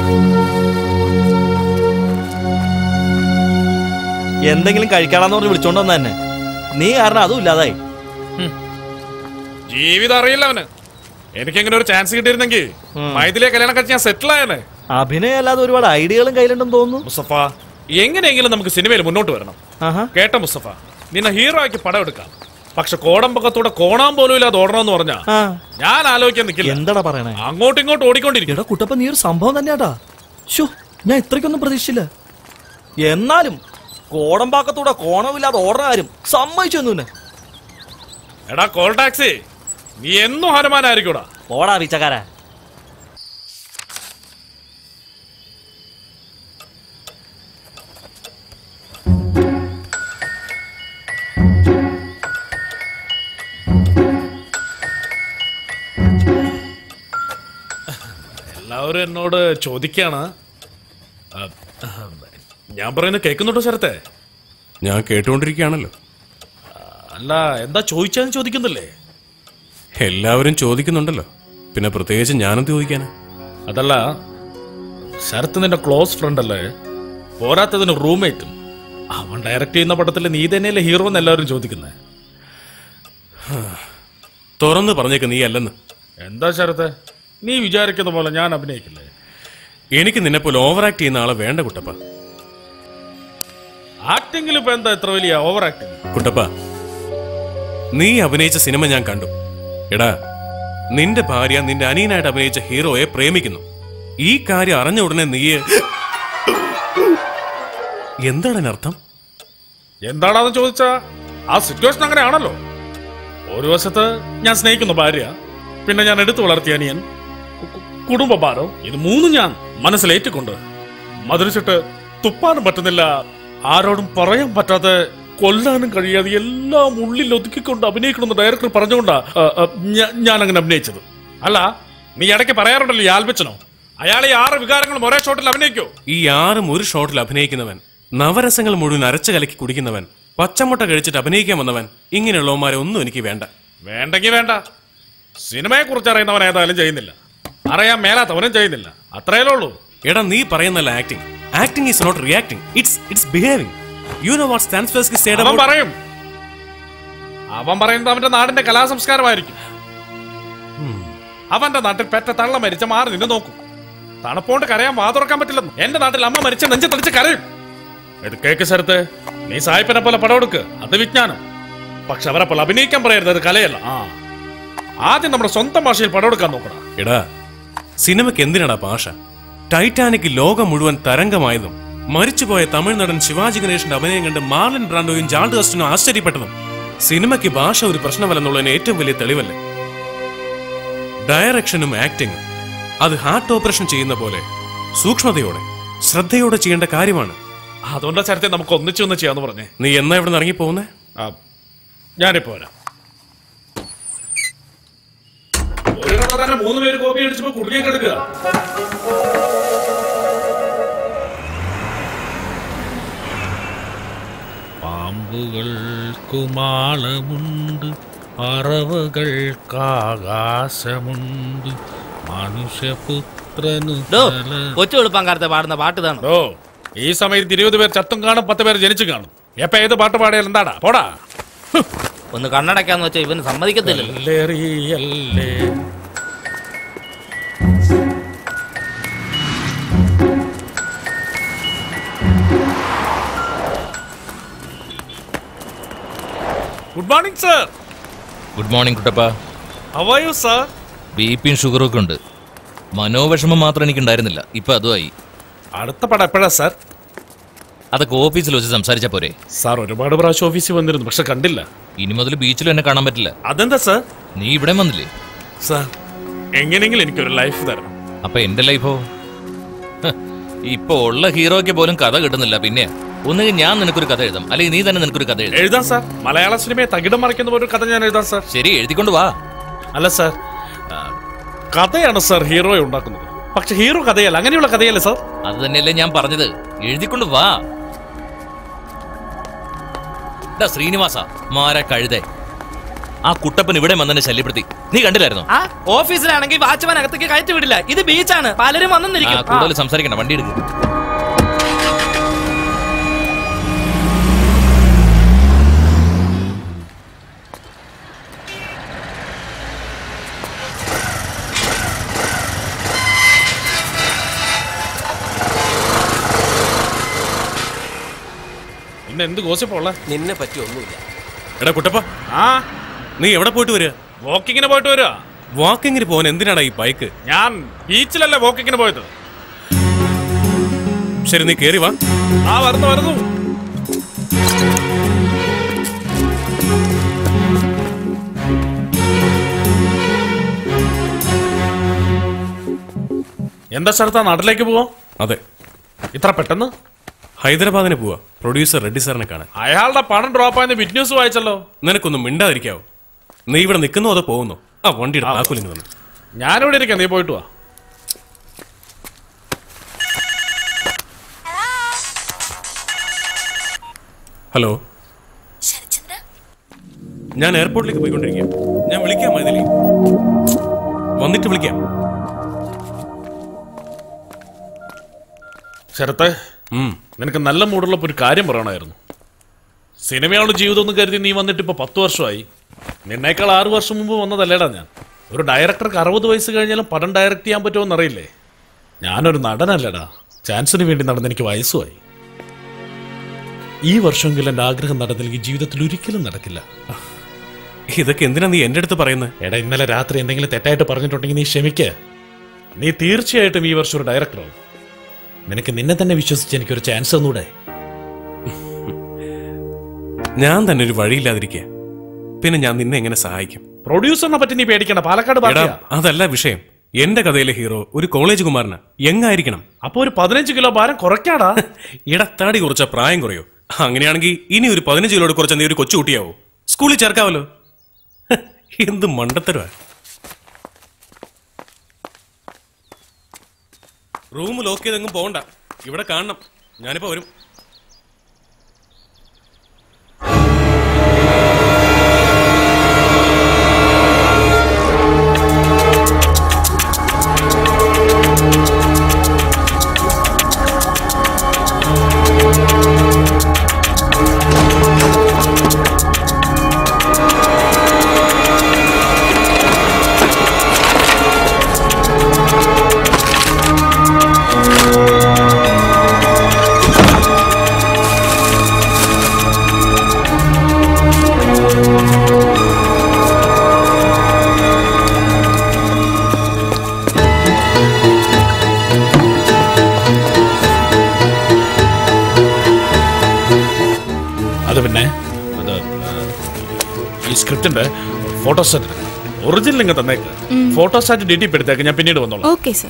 Speaker 14: എന്തെങ്കിലും കഴിക്കാണെന്ന് പറഞ്ഞ് വിളിച്ചോണ്ട് വന്ന തന്നെ നീ കാരണം അതും ഇല്ലാതായി.
Speaker 2: ജീവിതം അറിയില്ല അവന്. എനിക്കെങ്ങനെ ഒരു ചാൻസ് കിട്ടിയിരുന്നെങ്കിൽ മൈഥിലിയെ കല്യാണം കഴിച്ച് ഞാൻ സെറ്റിൽ ആയനെ.
Speaker 14: അഭിനയം അല്ലാതെ ഒരുപാട് ഐഡിയകളും കയ്യിലുണ്ടെന്ന് തോന്നുന്നു.
Speaker 2: മുസ്തഫ, എങ്ങനെയെങ്കിലും നമുക്ക് സിനിമയിൽ മുന്നോട്ട് വരണം. കേട്ടോ മുസ്തഫ, നിന്നെ ഹീറോ ആക്കി പടം എടുക്കാം. പക്ഷെ കോടമ്പക്കത്തൂടെ കോണാൻ പോലും ഇല്ലാതെ ഓടണമെന്ന് പറഞ്ഞാ ഞാൻ ആലോചിക്കാൻ നിൽക്കില്ല.
Speaker 14: എന്താടാ പറയണേ?
Speaker 2: അങ്ങോട്ടും ഇങ്ങോട്ടും ഓടിക്കൊണ്ടിരിക്കും.
Speaker 14: എടാ കുട്ടപ്പ, നീ ഒരു സംഭവം തന്നെയാട്ടാ. ഷോ, ഞാൻ ഇത്രയ്ക്കൊന്നും പ്രതീക്ഷിച്ചില്ല. എന്നാലും കോടമ്പാക്കത്തൂടെ കോണമില്ലാതെ ഓടുന്ന കാര്യം സമ്മതിച്ചു തന്നെ.
Speaker 2: എടാ കോൾ ടാക്സി, നീ എന്നും ഹനുമാനായിരിക്കൂടാ.
Speaker 14: ഓടാ വിച്ചക്കാരാ.
Speaker 2: എല്ലാവരും എന്നോട് ചോദിക്കാണ്. ഞാൻ പറയുന്നത് കേൾക്കുന്നുണ്ടോ ശരത്തെ?
Speaker 9: ഞാൻ കേട്ടുകൊണ്ടിരിക്കുകയാണല്ലോ.
Speaker 2: അല്ല, എന്താ ചോദിച്ചാന്ന് ചോദിക്കുന്നില്ലേ?
Speaker 9: എല്ലാവരും ചോദിക്കുന്നുണ്ടല്ലോ, പിന്നെ പ്രത്യേകിച്ച് ഞാനും ചോദിക്കാനാ.
Speaker 2: അതല്ല, ശരത്ത് നിന്റെ ക്ലോസ് ഫ്രണ്ട് അല്ലേ? പോരാത്തതിന് റൂംമേറ്റും. അവൻ ഡയറക്ട് ചെയ്യുന്ന പടത്തിൽ നീ തന്നെയല്ലേ ഹീറോ എന്ന് എല്ലാവരും ചോദിക്കുന്നത്.
Speaker 9: തുറന്ന് പറഞ്ഞേക്ക് നീ അല്ലെന്ന്.
Speaker 2: എന്താ ശരത്തെ, നീ വിചാരിക്കുന്ന പോലെ ഞാൻ അഭിനയിക്കില്ലേ?
Speaker 9: എനിക്ക് നിന്നെ പോലെ ഓവർ ആക്ട് ചെയ്യുന്ന ആളെ വേണ്ട കുട്ടപ്പ.
Speaker 2: ആക്ടിംഗിൽ ഇപ്പൊ എന്താ ഇത്ര വലിയ ഓവർ ആക്ടിങ്?
Speaker 9: കുട്ടപ്പ, നീ അഭിനയിച്ച സിനിമ ഞാൻ കണ്ടു. എടാ, നിന്റെ ഭാര്യ നിന്റെ അനിയനായിട്ട് അഭിനയിച്ച ഹീറോയെ പ്രേമിക്കുന്നു. ഈ കാര്യം അറിഞ്ഞ ഉടനെ നീ എന്താണ് അതിനർത്ഥം?
Speaker 2: എന്താണെന്ന് ചോദിച്ചാ ആ സിറ്റുവേഷൻ അങ്ങനെയാണല്ലോ. ഒരു വശത്ത് ഞാൻ സ്നേഹിക്കുന്ന ഭാര്യ, പിന്നെ ഞാൻ എടുത്തു വളർത്തിയ അനിയൻ, കുടുംബഭാരം, ഇത് മൂന്നും ഞാൻ മനസ്സിലേറ്റിക്കൊണ്ട് മധുരിച്ചിട്ട് തുപ്പാനും പറ്റുന്നില്ല, ആരോടും പറയാൻ പറ്റാതെ കൊല്ലാനും കഴിയാതെ എല്ലാം ഉള്ളിൽ ഒതുക്കിക്കൊണ്ട് അഭിനയിക്കണമെന്ന് ഡയറക്ടർ പറഞ്ഞുകൊണ്ടാ ഞാൻ അങ്ങനെ അഭിനയിച്ചത്. അല്ല, നീ ഇടയ്ക്ക് പറയാറുണ്ടല്ലോ ഈ ആൽബച്ചനോ, അയാൾ ഈ ആറ് വികാരങ്ങളും ഒരേ ഷോട്ടിൽ അഭിനയിക്കോ?
Speaker 9: ഈ ആറും ഒരു ഷോട്ടിൽ അഭിനയിക്കുന്നവൻ, നവരസങ്ങൾ മുഴുവൻ അരച്ചു കലക്കി കുടിക്കുന്നവൻ, പച്ചമുട്ട കഴിച്ചിട്ട് അഭിനയിക്കാൻ വന്നവൻ, ഇങ്ങനെയുള്ളവന്മാരെ ഒന്നും എനിക്ക് വേണ്ട.
Speaker 2: വേണ്ടെങ്കിൽ വേണ്ട. സിനിമയെ കുറിച്ച് അറിയുന്നവൻ ഏതായാലും ചെയ്യുന്നില്ല, അറിയാൻ മേലാത്തവനും ചെയ്യുന്നില്ല, അത്രയേ ഉള്ളൂ.
Speaker 9: എടാ, നീ പറയുന്നല്ല acting. Acting is not reacting, it's it's behaving. You know what Stanislavski said
Speaker 2: അവൻ
Speaker 9: അബൌട്ട്.
Speaker 2: പറയും അവൻ പറയുന്നത് അവന്റെ നാടിന്റെ കലാസംസ്കാരമായിരിക്കും. അവന്റെ നാട്ടിൽ പെറ്റ തള്ള മരിച്ച മാറി നിന്ന് നോക്കും. തണുപ്പോണ്ട് കരയാൻ വാതുറക്കാൻ പറ്റില്ലെന്ന്. എന്റെ നാട്ടിൽ അമ്മ മരിച്ച നെഞ്ച് തെളിച്ച് കരയും. ഇത് കേക്ക് സ്ഥലത്ത് നീ സായിപ്പിനെ പോലെ പടം എടുക്ക്, അത് വിജ്ഞാനം. പക്ഷെ അവരെ പോലെ അഭിനയിക്കാൻ പറയരുത്, അത് കലയല്ല. ആ ആദ്യം നമ്മുടെ സ്വന്തം ഭാഷയിൽ പടം എടുക്കാൻ നോക്കണം.
Speaker 9: എടാ, സിനിമയ്ക്ക് എന്തിനാടാ ഭാഷ? ടൈറ്റാനിക് ലോകം മുഴുവൻ തരംഗമായതും മരിച്ചുപോയ തമിഴ് നടൻ ശിവാജി ഗണേഷിന്റെ അഭിനയം കണ്ട് മാർലൻ ബ്രാൻഡോയും ജാൾഡ് ഹസ്റ്റനും ആശ്ചര്യപ്പെട്ടതും സിനിമയ്ക്ക് ഭാഷ ഒരു പ്രശ്നമല്ലെന്നുള്ളതിന് ഏറ്റവും വലിയ തെളിവല്ലേ? ഡയറക്ഷനും ആക്ടിങ്ങും അത് ഹാർട്ട് ഓപ്പറേഷൻ ചെയ്യുന്ന പോലെ സൂക്ഷ്മതയോടെ ശ്രദ്ധയോടെ ചെയ്യേണ്ട കാര്യമാണ്.
Speaker 2: അതുകൊണ്ടാ ചരത്തെ നമുക്ക് ഒന്നിച്ചൊന്ന് ചെയ്യാന്ന് പറഞ്ഞേ.
Speaker 9: നീ എന്നാ ഇവിടെ നിന്ന് ഇറങ്ങി പോകുന്നേ?
Speaker 2: ഞാനിപ്പോ വരാം. മൂന്ന് പേര് കോപ്പി അടിച്ചപ്പോ കുടുങ്ങിയ കിടക്കുക. പാമ്പുകൾക്കു മാളമുണ്ട്, പറവകൾക്കാകാശമുണ്ട്, മനുഷ്യപുത്രനു
Speaker 13: കൊച്ചു എളുപ്പംകാലത്തെ പാടുന്ന പാട്ട് ഇതാണ്.
Speaker 2: ഓ ഈ സമയത്ത് ഇരുപത് പേർ ചത്തും കാണും, പത്ത് പേർ ജനിച്ചു കാണും. എപ്പ ഏത് പാട്ട് പാടിയാൽ എന്താടാ? പോടാ.
Speaker 13: ഒന്ന് കണ്ണടക്കാന്ന് വെച്ചാൽ ഇവന് സമ്മതിക്കത്തില്ല.
Speaker 2: Good morning sir.
Speaker 15: Good morning കുട്ടപ്പ.
Speaker 2: How are you sir?
Speaker 15: B പിയും ഷുഗറും ഒക്കെ ഉണ്ട്. മനോവിഷമം മാത്രം എനിക്കുണ്ടായിരുന്നില്ല, ഇപ്പൊ അതുമായി.
Speaker 2: അടുത്ത പടം എപ്പോഴാ സർ?
Speaker 15: അതൊക്കെ ഓഫീസിൽ വെച്ച് സംസാരിച്ചാ പോരെ?
Speaker 2: സാർ ഒരുപാട് പ്രാവശ്യം ഓഫീസിൽ വന്നിരുന്നു, പക്ഷെ കണ്ടില്ല.
Speaker 15: ഇനി മുതൽ ബീച്ചിലും എന്നെ കാണാൻ പറ്റില്ല.
Speaker 2: അതെന്താ സർ?
Speaker 15: നീ ഇവിടെ വന്നില്ലേ?
Speaker 2: സാർ എങ്ങനെയെങ്കിലും എനിക്കൊരു ലൈഫ് തരണം.
Speaker 15: അപ്പൊ എന്റെ ലൈഫോ? ഇപ്പൊ ഉള്ള ഹീറോയ്ക്ക് പോലും കഥ കിട്ടുന്നില്ല. പിന്നെ ഒന്നുകിൽ ഞാൻ നിനക്കൊരു കഥ എഴുതാം, അല്ലെങ്കിൽ നീ തന്നെ നിനക്കൊരു കഥ എഴുതാം.
Speaker 2: എഴുതാം സാർ. മലയാള സിനിമയെ തകിടം മറിക്കുന്ന ഒരു കഥ ഞാൻ എഴുതാം സാർ.
Speaker 15: ശരി, എഴുതിക്കൊണ്ട് വാ.
Speaker 2: അല്ല സാർ, കഥയാണ് സാർ ഹീറോയെ ഉണ്ടാക്കുന്നത്. പക്ഷെ ഹീറോ കഥയല്ല, അങ്ങനെയുള്ള കഥയല്ലേ സാർ?
Speaker 15: അത് തന്നെയല്ലേ ഞാൻ പറഞ്ഞത്, എഴുതിക്കൊണ്ട് വാ. ശ്രീനിവാസ മാരാ കഴുതേ, ആ കുട്ടപ്പൻ ഇവിടെ വന്നെ ശല്യപ്പെടുത്തി, നീ കണ്ടില്ലായിരുന്നു?
Speaker 13: ഓഫീസിലാണെങ്കിൽ വാച്ച്മാൻ അകത്തേക്ക് കയറ്റി വിടില്ല. ഇത് ബീച്ചാണ്, പലരും വന്നിരിക്കും.
Speaker 15: കൂടുതൽ സംസാരിക്കണ്ട, വണ്ടി എടുക്കും.
Speaker 2: എന്ത് ഗോസിപ്പുള്ള?
Speaker 8: നിന്നെ പറ്റി ഒന്നുമില്ല.
Speaker 9: എടാ കുട്ടപ്പ,
Speaker 2: ആ
Speaker 9: നീ എവിടെ പോയിട്ട് വരിക?
Speaker 2: വാക്കിങ്ങിന് പോയിട്ട് വരിക.
Speaker 9: വാക്കിങ്ങിന് പോകാൻ എന്തിനാടാ ഈ ബൈക്ക്?
Speaker 2: ഞാൻ ബീച്ചിലല്ലേ വാക്കിങ്ങിന് പോയത്.
Speaker 9: ശരി, നീ കേറി വാ.
Speaker 2: ആ വരുന്നു വരുന്നു. എന്താ സ്ഥലത്താ? നാട്ടിലേക്ക് പോവാ?
Speaker 9: അതെ.
Speaker 2: ഇത്ര പെട്ടെന്ന്?
Speaker 9: ഹൈദരാബാദിന് പോവാ, പ്രൊഡ്യൂസർ റെഡ്ഡി സാറിനെ കാണാൻ.
Speaker 2: അയാളുടെ പണം ഡ്രോപ്പ് ആയെന്ന് വിറ്റ് ന്യൂസ് വായിച്ചല്ലോ.
Speaker 9: നിനക്കൊന്നും മിണ്ടാതിരിക്കാവോ? നീ ഇവിടെ നിൽക്കുന്നോ അതോ പോകുന്നു? ആ വണ്ടിയുടെ താക്കോലിങ് തന്നെ.
Speaker 2: ഞാനിവിടെ ഇരിക്കാം, നീ പോയിട്ട് വാ.
Speaker 9: ഹലോ, ഞാൻ എയർപോർട്ടിലേക്ക് പോയിക്കൊണ്ടിരിക്കാം. ഞാൻ വിളിക്കാം മൈഥിലി, വന്നിട്ട് വിളിക്കാം.
Speaker 2: ശരത്തെ, നിനക്ക് നല്ല മൂടുള്ളപ്പോൾ ഒരു കാര്യം പറയണമായിരുന്നു. സിനിമയാണ് ജീവിതം എന്ന് കരുതി നീ വന്നിട്ട് ഇപ്പൊ പത്ത് വർഷമായി. നിന്നേക്കാൾ ആറു വർഷം മുമ്പ് വന്നതല്ലേടാ ഞാൻ. ഒരു ഡയറക്ടർക്ക് അറുപത് വയസ്സ് കഴിഞ്ഞാലും പടം ഡയറക്ട് ചെയ്യാൻ പറ്റുമോ എന്നറിയില്ലേ? ഞാനൊരു നടനല്ലടാ, ചാൻസിന് വേണ്ടി നടന്ന് എനിക്ക് വയസ്സുമായി. ഈ വർഷമെങ്കിലും എൻ്റെ ആഗ്രഹം നടന്നില്ലെങ്കിൽ ജീവിതത്തിൽ ഒരിക്കലും നടക്കില്ല.
Speaker 9: ഇതൊക്കെ എന്തിനാ നീ എന്റെ അടുത്ത് പറയുന്നത്?
Speaker 2: എടാ, ഇന്നലെ രാത്രി എന്തെങ്കിലും തെറ്റായിട്ട് പറഞ്ഞിട്ടുണ്ടെങ്കിൽ നീ ക്ഷമിക്ക. നീ തീർച്ചയായിട്ടും ഈ വർഷം ഒരു ഡയറക്ടറാവും. നിനക്ക് നിന്നെ തന്നെ വിശ്വസിച്ച് എനിക്കൊരു ചാൻസ് തന്നൂടെ?
Speaker 9: ഞാൻ തന്നെ ഒരു വഴിയില്ലാതിരിക്കുക, പിന്നെ ഞാൻ നിന്നെ എങ്ങനെ സഹായിക്കും?
Speaker 2: പ്രൊഡ്യൂസറിനെ പറ്റി നീ പേടിക്കണ്ട, പാലക്കാട്
Speaker 9: അതല്ല വിഷയം. എന്റെ കഥയിലെ ഹീറോ ഒരു കോളേജ് കുമാരനാ, യങ്ങായിരിക്കണം.
Speaker 2: അപ്പൊ ഒരു പതിനഞ്ച് കിലോ ഭാരം കുറയ്ക്കാടാ.
Speaker 9: ഇടത്താടി കുറച്ച പ്രായം കുറയോ? അങ്ങനെയാണെങ്കിൽ ഇനി ഒരു പതിനഞ്ച് കിലോട് കുറച്ച നീ ഒരു കൊച്ചുകുട്ടിയാവോ? സ്കൂളിൽ ചേർക്കാവല്ലോ. എന്ത് മണ്ടത്തരവാ. റൂം ലോക്ക് ചെയ്തെങ്ങും പോകണ്ട, ഇവിടെ കാണണം. ഞാനിപ്പോ വരും.
Speaker 2: സ്ക്രിപ്റ്റിന്റെ ഫോട്ടോസ്റ്റാറ്റ് ഒറിജിനൽ ഇങ്ങ് തന്നേക്ക്. ഫോട്ടോസ്റ്റാറ്റ് ഡി ടി പി എടുത്തേക്ക്, ഞാൻ പിന്നീട് വന്നോളാം.
Speaker 7: Okay sir.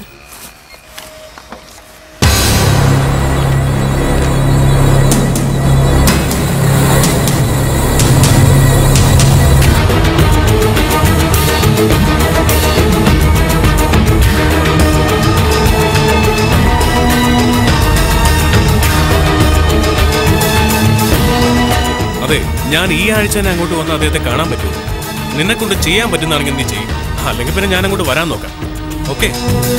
Speaker 9: അതെ, ഞാൻ ഈ ആഴ്ച തന്നെ അങ്ങോട്ട് വന്ന് അദ്ദേഹത്തെ കാണാൻ പറ്റുമോ? നിന്നെ കൊണ്ട് ചെയ്യാൻ പറ്റുന്നതാണെങ്കിൽ നീ ചെയ്യും, അല്ലെങ്കിൽ പിന്നെ ഞാൻ അങ്ങോട്ട് വരാൻ നോക്കാം. ഓക്കെ?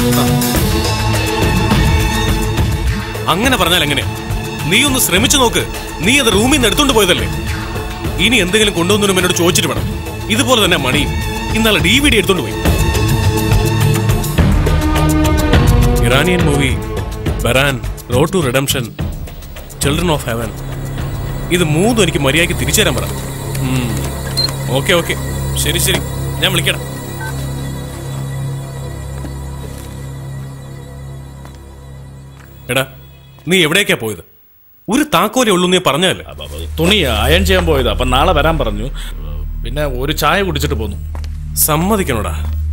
Speaker 9: അങ്ങനെ പറഞ്ഞാൽ എങ്ങനെയാ? നീ ഒന്ന് ശ്രമിച്ചു നോക്ക്. നീ അത് റൂമിൽ നിന്ന് എടുത്തോണ്ട് പോയതല്ലേ? ഇനി എന്തെങ്കിലും കൊണ്ടുവന്നു എന്നോട് ചോദിച്ചിട്ട് വേണം. ഇതുപോലെ തന്നെ മണി ഇന്നലെ ഡി വി ഡി എടുത്തോണ്ട് പോയി. Iranian movie Baran, road to redemption, children of heaven, ഇത് മൂന്നും എനിക്ക് മര്യാദയ്ക്ക് തിരിച്ചു തരാൻ പറ. ഓക്കെ ഓക്കെ, ശരി ശരി, ഞാൻ വിളിക്കണം. എടാ, നീ എവിടേക്കാ പോയത്? ഒരു താക്കോലേ ഉള്ളൂ നീ പറഞ്ഞല്ലേ?
Speaker 2: തുണി അയൺ ചെയ്യാൻ പോയത്, അപ്പൊ നാളെ വരാൻ പറഞ്ഞു. പിന്നെ ഒരു ചായ കുടിച്ചിട്ട് പോന്നു.
Speaker 9: സമ്മതിക്കണോടാ.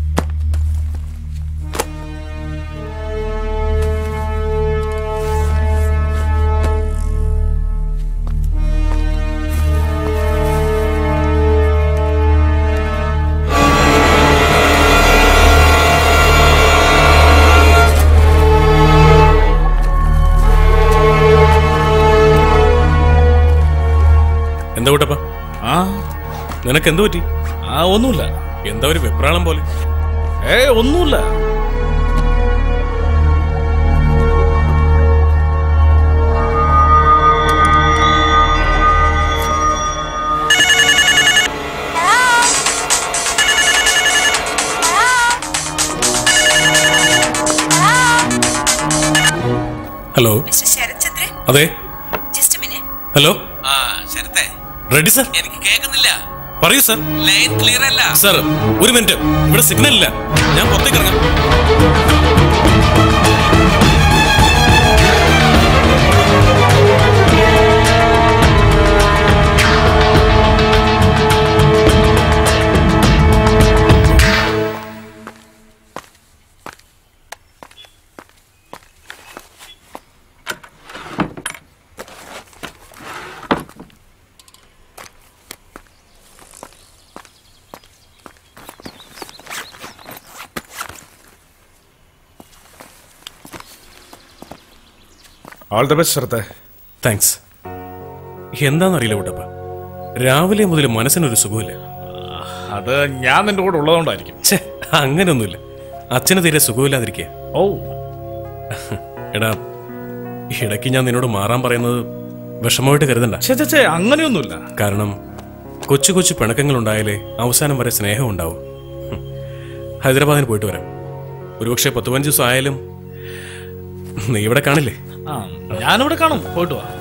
Speaker 9: എന്താ കൂട്ടപ്പ?
Speaker 2: ആ,
Speaker 9: നിനക്ക് എന്ത് പറ്റി?
Speaker 2: ആ, ഒന്നുമില്ല.
Speaker 9: എന്താ ഒരു വെപ്രാളം പോലെ?
Speaker 2: ഏ, ഒന്നുമില്ല.
Speaker 9: ഹലോ, അതെ. Hello, ready sir?
Speaker 8: എനിക്ക് കേൾക്കുന്നില്ല.
Speaker 9: പറയൂ സർ.
Speaker 8: ലൈൻ ക്ലിയർ അല്ല
Speaker 9: സർ. ഒരു മിനിറ്റ്, ഇവിടെ സിഗ്നൽ ഇല്ല, ഞാൻ പുറത്തേക്ക് ഇറങ്ങാം.
Speaker 2: All the best Shraddha.
Speaker 9: Thanks. എന്താണെന്നറിയില്ല കൂട്ടപ്പ, രാവിലെ മുതൽ മനസ്സിനൊരു സുഖമില്ല.
Speaker 2: അത് ഞാൻ നിന്റെ കൂടെ ഉള്ളതുകൊണ്ടായിരിക്കും.
Speaker 9: ഛേ, അങ്ങനെയൊന്നുമില്ല. അച്ഛന് തീരെ സുഖമില്ലാതിരിക്കുക.
Speaker 2: ഓ
Speaker 9: എടാ, ഇടയ്ക്ക് ഞാൻ നിന്നോട് മാറാൻ പറയുന്നത് വിഷമമായിട്ട് കരുതണ്ട.
Speaker 2: അങ്ങനെയൊന്നുമില്ല.
Speaker 9: കാരണം കൊച്ചു കൊച്ചു പിണക്കങ്ങൾ ഉണ്ടായാലേ അവസാനം വരെ സ്നേഹം ഉണ്ടാവും. ഹൈദരാബാദിന് പോയിട്ട് വരാം. ഒരുപക്ഷെ പത്ത് പതിനഞ്ച് ദിവസം ആയാലും നീ ഇവിടെ കാണില്ലേ?
Speaker 2: ആ, ഞാനിവിടെ കാണും. പോയിട്ട് വാ.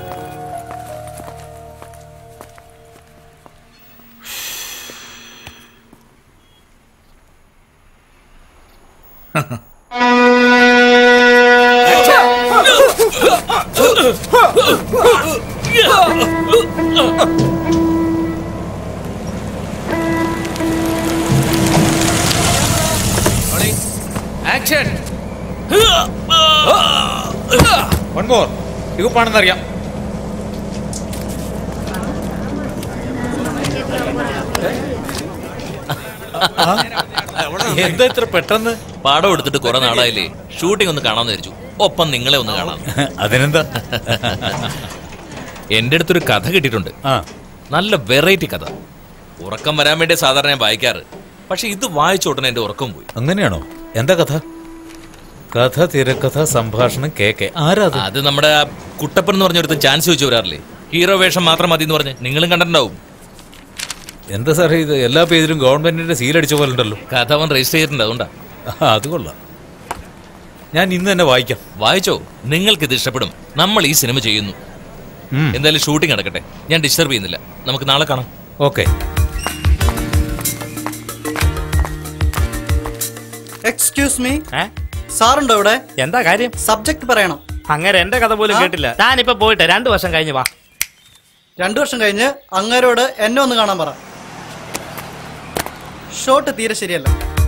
Speaker 5: ആക്ഷൻ. One more. യുഗപ്പാണെന്നറിയാം.
Speaker 15: എന്താ ഇത്ര പെട്ടെന്ന്? പാടം എടുത്തിട്ട് കുറെ നാളായില്ലേ, ഷൂട്ടിംഗ് ഒന്ന് കാണാന്ന് വിചാരിച്ചു. ഒപ്പം നിങ്ങളെ ഒന്ന് കാണാം.
Speaker 5: അതിനെന്താ?
Speaker 15: എന്റെ അടുത്തൊരു കഥ കിട്ടിയിട്ടുണ്ട്. നല്ല വെറൈറ്റി കഥ. ഉറക്കം വരാൻ വേണ്ടി സാധാരണ ഞാൻ വായിക്കാറ്, പക്ഷെ ഇത് വായിച്ച ഉടനെ എന്റെ ഉറക്കം പോയി.
Speaker 5: അങ്ങനെയാണോ? എന്താ കഥ? കഥ, തിരക്കഥ, സംഭാഷണം, കേക്കെ. ആരാ
Speaker 15: അത്? നമ്മുടെ കുട്ടപ്പൻ എന്ന് പറഞ്ഞൊരുത്തൻ ചാൻസ് ചോദിച്ചു വരാറില്ലേ, ഹീറോ വേഷം മാത്രം മതി എന്ന് പറഞ്ഞ്. നിങ്ങളും കണ്ടിട്ടുണ്ടാവും.
Speaker 5: എന്താ സാറേ ഇത്? എല്ലാ പേജിലും ഗവൺമെന്റിന്റെ സീലടിച്ച പോലെ ഉണ്ടല്ലോ.
Speaker 15: കഥ അവൻ രജിസ്റ്റർ ചെയ്തിട്ടുണ്ട്, അതുകൊണ്ടാ.
Speaker 5: അത് കൊള്ളാം, ഞാൻ ഇന്ന് തന്നെ വായിക്കാം.
Speaker 15: വായിച്ചോ, നിങ്ങൾക്ക് ഇത് ഇഷ്ടപ്പെടും. നമ്മൾ ഈ സിനിമ ചെയ്യുന്നു. എന്തായാലും ഷൂട്ടിംഗ് നടക്കട്ടെ, ഞാൻ ഡിസ്റ്റർബ് ചെയ്യുന്നില്ല. നമുക്ക് നാളെ കാണാം.
Speaker 5: ഓക്കെ.
Speaker 12: എക്സ്ക്യൂസ് മീ, സാറുണ്ടോ ഇവിടെ?
Speaker 13: എന്താ കാര്യം?
Speaker 12: സബ്ജക്ട് പറയണം.
Speaker 13: അങ്ങനെ എന്റെ കഥ പോലും കേട്ടില്ല. താനിപ്പോ പോയിട്ട് രണ്ടു വർഷം കഴിഞ്ഞ് വാ.
Speaker 12: രണ്ടു വർഷം കഴിഞ്ഞ് അങ്ങേരോട് എന്നെ ഒന്ന് കാണാൻ പറ. ഷോട്ട് തീരെ ശരിയല്ല.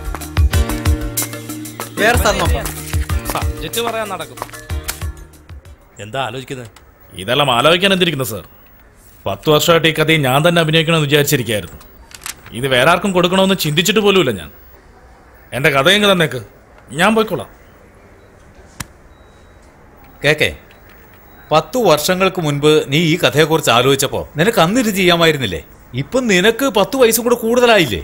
Speaker 12: വേറെ സാർ നോക്കാം.
Speaker 13: സബ്ജക്റ്റ് പറയാൻ നടക്കും.
Speaker 1: എന്താ ആലോചിക്കുന്നത്?
Speaker 2: ഇതെല്ലാം ആലോചിക്കാൻ എന്തിരിക്കുന്നു സാർ? പത്ത് വർഷമായിട്ട് ഈ കഥയും ഞാൻ തന്നെ അഭിനയിക്കണമെന്ന് വിചാരിച്ചിരിക്കുകയായിരുന്നു. ഇത് വേറെ ആർക്കും കൊടുക്കണമെന്ന് ചിന്തിച്ചിട്ട് പോലുമില്ല ഞാൻ. എന്റെ കഥ എങ്ങ് തന്നേക്ക്, ഞാൻ പോയിക്കോളാം.
Speaker 5: കേക്കേ, പത്തു വർഷങ്ങൾക്ക് മുൻപ് നീ ഈ കഥയെക്കുറിച്ച് ആലോചിച്ചപ്പോ നിനക്ക് അന്നിത് ചെയ്യാമായിരുന്നില്ലേ? ഇപ്പം നിനക്ക് പത്ത് വയസ്സും കൂടെ കൂടുതലായില്ലേ?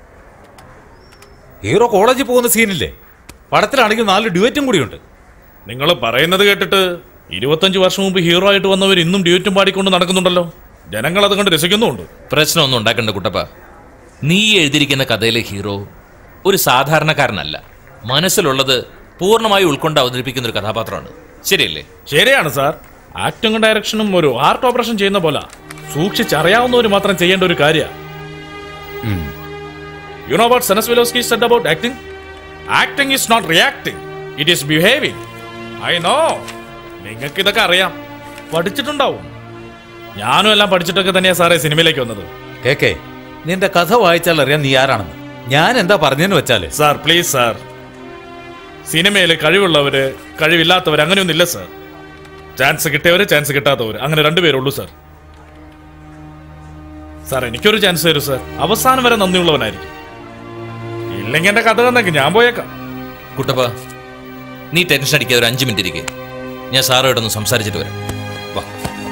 Speaker 5: ഹീറോ കോളേജിൽ പോകുന്ന സീനില്ലേ? പടത്തിലാണെങ്കിൽ നാല് ഡ്യുവറ്റും കൂടിയുണ്ട്.
Speaker 2: നിങ്ങൾ പറയുന്നത് കേട്ടിട്ട് ഇരുപത്തഞ്ച് വർഷം മുമ്പ് ഹീറോ ആയിട്ട് വന്നവർ ഇന്നും ഡ്യൂറ്റും പാടിക്കൊണ്ട് നടക്കുന്നുണ്ടല്ലോ. ജനങ്ങൾ അത് കണ്ട് രസിക്കുന്നുണ്ട്.
Speaker 15: പ്രശ്നമൊന്നും ഉണ്ടാക്കണ്ട കുട്ടപ്പ. നീ എഴുതിയിരിക്കുന്ന കഥയിലെ ഹീറോ ഒരു സാധാരണക്കാരനല്ല. മനസ്സിലുള്ളത് പൂർണ്ണമായി ഉൾക്കൊണ്ട് അവതരിപ്പിക്കുന്ന ഒരു കഥാപാത്രമാണ്. ശരിയല്ലേ?
Speaker 2: ശരിയാണ് സാർ. ആക്ടിംഗും ഡയറക്ഷനും ഒരു ആർട്ട് ഓപ്പറേഷൻ ചെയ്യുന്ന പോലെ സൂക്ഷിച്ചറിയാവുന്നവർ മാത്രം ചെയ്യേണ്ട ഒരു കാര്യമാണ്. You know what Stanislavski said about acting? Acting is not reacting. It is behaving. I know. നിങ്ങൾക്ക് ഇതൊക്കെ അറിയാം, പഠിച്ചിട്ടുണ്ടാവും. ഞാനും എല്ലാം പഠിച്ചിട്ടൊക്കെ തന്നെയാ സാറേ സിനിമയിലേക്ക് വന്നത്.
Speaker 5: കേക്കേ, നിന്റെ കഥ വായിച്ചാൽ അറിയാം നീ ആരാണെന്ന്. ഞാൻ എന്താ പറഞ്ഞെന്ന് വെച്ചാല്
Speaker 2: സാർ പ്ലീസ് സാർ, സിനിമയിൽ കഴിവുള്ളവര് കഴിവില്ലാത്തവര് അങ്ങനെയൊന്നുമില്ല സാർ. ചാൻസ് കിട്ടിയവര് ചാൻസ് കിട്ടാത്തവര് അങ്ങനെ രണ്ടുപേരുള്ളൂ സാർ. സാർ എനിക്കൊരു ചാൻസ് തരൂ സാർ. അവസാനം വരെ നന്ദിയുള്ളവനായിരിക്കും. ഇല്ലെങ്കിൽ എന്റെ കഥ തന്നേക്ക്, ഞാൻ പോയേക്കാം.
Speaker 15: കുട്ടപ്പ, നീ ടെൻഷൻ അടിക്കാതെ ഒരു അഞ്ചു മിനിറ്റ് ഇരിക്കെ. ഞാൻ സാറോടൊന്ന് സംസാരിച്ചിട്ട് വരാം. വാ.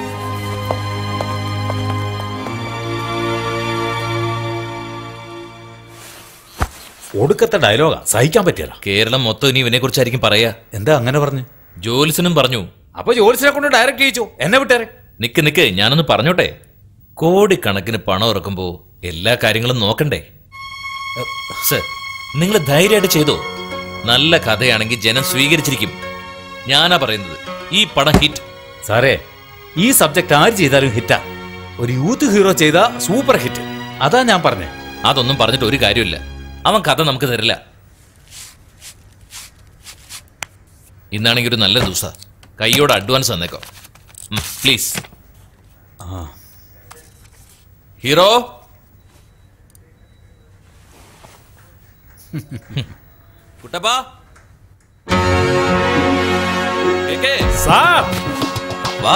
Speaker 5: ഒടുക്കത്തെ ഡയലോഗാ, സഹിക്കാൻ പറ്റിയല്ല.
Speaker 15: കേരളം മൊത്തം ഇനി ഇവനെ കുറിച്ചായിരിക്കും പറയാ.
Speaker 5: എന്താ അങ്ങനെ പറഞ്ഞു?
Speaker 15: ജോലിസിനും പറഞ്ഞു.
Speaker 5: അപ്പൊ ജോലിസിനെ കൊണ്ട് ഡയറക്റ്റ് ചെയ്യിച്ചോ, എന്നെ വിട്ടേരെ.
Speaker 15: നിക്ക് നിക്ക്, ഞാനൊന്ന് പറഞ്ഞോട്ടെ. കോടിക്കണക്കിന് പണം ഇറക്കുമ്പോ എല്ലാ കാര്യങ്ങളും നോക്കണ്ടേ? സർ, നിങ്ങൾ ധൈര്യമായിട്ട് ചെയ്തോ. നല്ല കഥയാണെങ്കിൽ ജനം സ്വീകരിച്ചിരിക്കും. ഞാനാ പറയുന്നത്, ഈ പടം ഹിറ്റ്.
Speaker 5: സാറേ, ഈ സബ്ജക്ട് ആര് ചെയ്താലും ഹിറ്റാ. ഒരു യൂത്ത് ഹീറോ ചെയ്ത സൂപ്പർ ഹിറ്റ്. അതാ ഞാൻ പറഞ്ഞേ.
Speaker 15: അതൊന്നും പറഞ്ഞിട്ട് ഒരു കാര്യമില്ല. അവൻ കഥ നമുക്ക് തരില്ല. ഇന്നാണെങ്കിൽ ഒരു നല്ല ദിവസം, കൈയോട് അഡ്വാൻസ് തന്നേക്കോ പ്ലീസ്. ഹീറോ, കുട്ടപ്പാ, വാ.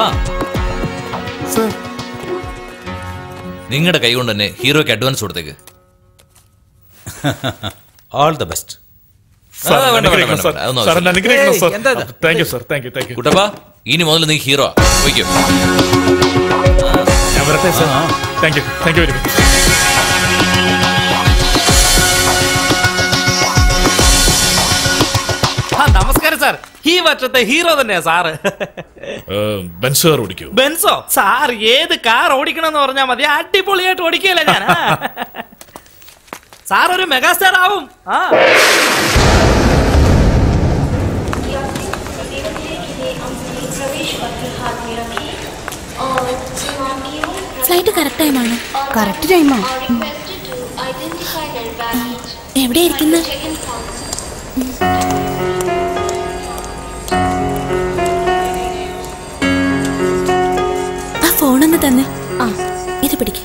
Speaker 15: നിങ്ങളുടെ കൈ കൊണ്ട് തന്നെ ഹീറോയ്ക്ക് അഡ്വാൻസ് കൊടുത്തേക്ക്.
Speaker 5: All the best.
Speaker 15: കുട്ടപ്പാ, ഇനി മുതൽ നീ ഹീറോ പോയിക്കോ.
Speaker 2: ഞാൻ വരട്ടെ sir. Thank you thank you very much.
Speaker 13: നമസ്കാരം സാർ. ഈ വർഷത്തെ ഹീറോ തന്നെയാ സാറ്.
Speaker 2: ബെൻസ് കാർ ഓടിക്കൂ.
Speaker 13: ബെൻസോ? സാർ ഏത് കാർ ഓടിക്കണമെന്ന് പറഞ്ഞാൽ മതി, അടിപൊളിയായിട്ട് ഓടിക്കല്ലേ ഞാൻ. സാർ ഒരു മെഗാസ്റ്റാർ ആവും. ആ
Speaker 6: ഫ്ലൈറ്റ് കറക്റ്റ് ടൈമാണ്.
Speaker 7: കറക്റ്റ് ടൈമാ?
Speaker 6: എവിടെ ഇരിക്കുന്നത്? ആ ഫോണൊന്ന് തന്നെ. ആ, ഇത് പിടിക്ക്.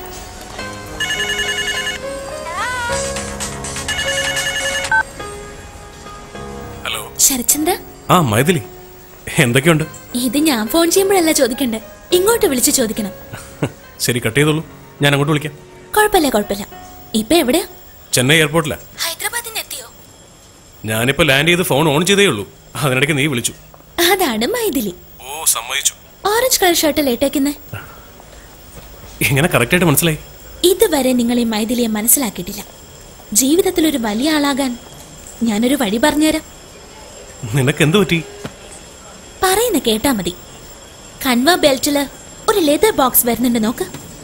Speaker 9: ഹലോ
Speaker 6: ശരചന്ദ്ര.
Speaker 9: ആ മൈഥിലി, എന്തൊക്കെയുണ്ട്?
Speaker 6: ഇത് ഞാൻ ഫോൺ ചെയ്യുമ്പോഴല്ല ചോദിക്കണ്ടേ, ഇങ്ങോട്ട് വിളിച്ച് ചോദിക്കണം.
Speaker 9: ശരി, കട്ട് ചെയ്തോളൂ, ഞാൻ അങ്ങോട്ട് വിളിക്കാം.
Speaker 6: കുഴപ്പമില്ല കുഴപ്പമില്ല. ഇപ്പൊ എവിടെയാ?
Speaker 9: ചെന്നൈ എയർപോർട്ടിലാ.
Speaker 6: ഹൈദരാബാദിൽ നിന്ന് എത്തിയോ?
Speaker 9: ഞാനിപ്പോ ലാൻഡ് ചെയ്ത് ഫോൺ ഓൺ ചെയ്തേ ഉള്ളൂ, അതിനിടയ്ക്ക് നീ വിളിച്ചു.
Speaker 6: അതാണ് മൈഥിലി.
Speaker 9: ഓ, സമ്മതിച്ചു.
Speaker 6: ഓറഞ്ച് കളർ ഷർട്ട് ലേട്ടേക്കുന്നേ.
Speaker 9: എങ്ങനെ കറക്റ്റ് ആയിട്ട് മനസ്സിലായി?
Speaker 6: ഇതുവരെ നിങ്ങൾ ഈ മൈഥിലിയെ മനസ്സിലാക്കിയിട്ടില്ല. ജീവിതത്തിൽ ഒരു വലിയ ആളാകാൻ ഞാനൊരു വഴി പറഞ്ഞുതരാം.
Speaker 9: നിനക്ക് എന്ത് പറ്റി?
Speaker 6: പറയുന്ന കേട്ടാ മതി. കൻവ ബെൽറ്റില് ഒരു ലെതർ ബോക്സ് വരുന്നുണ്ട്, നോക്ക്.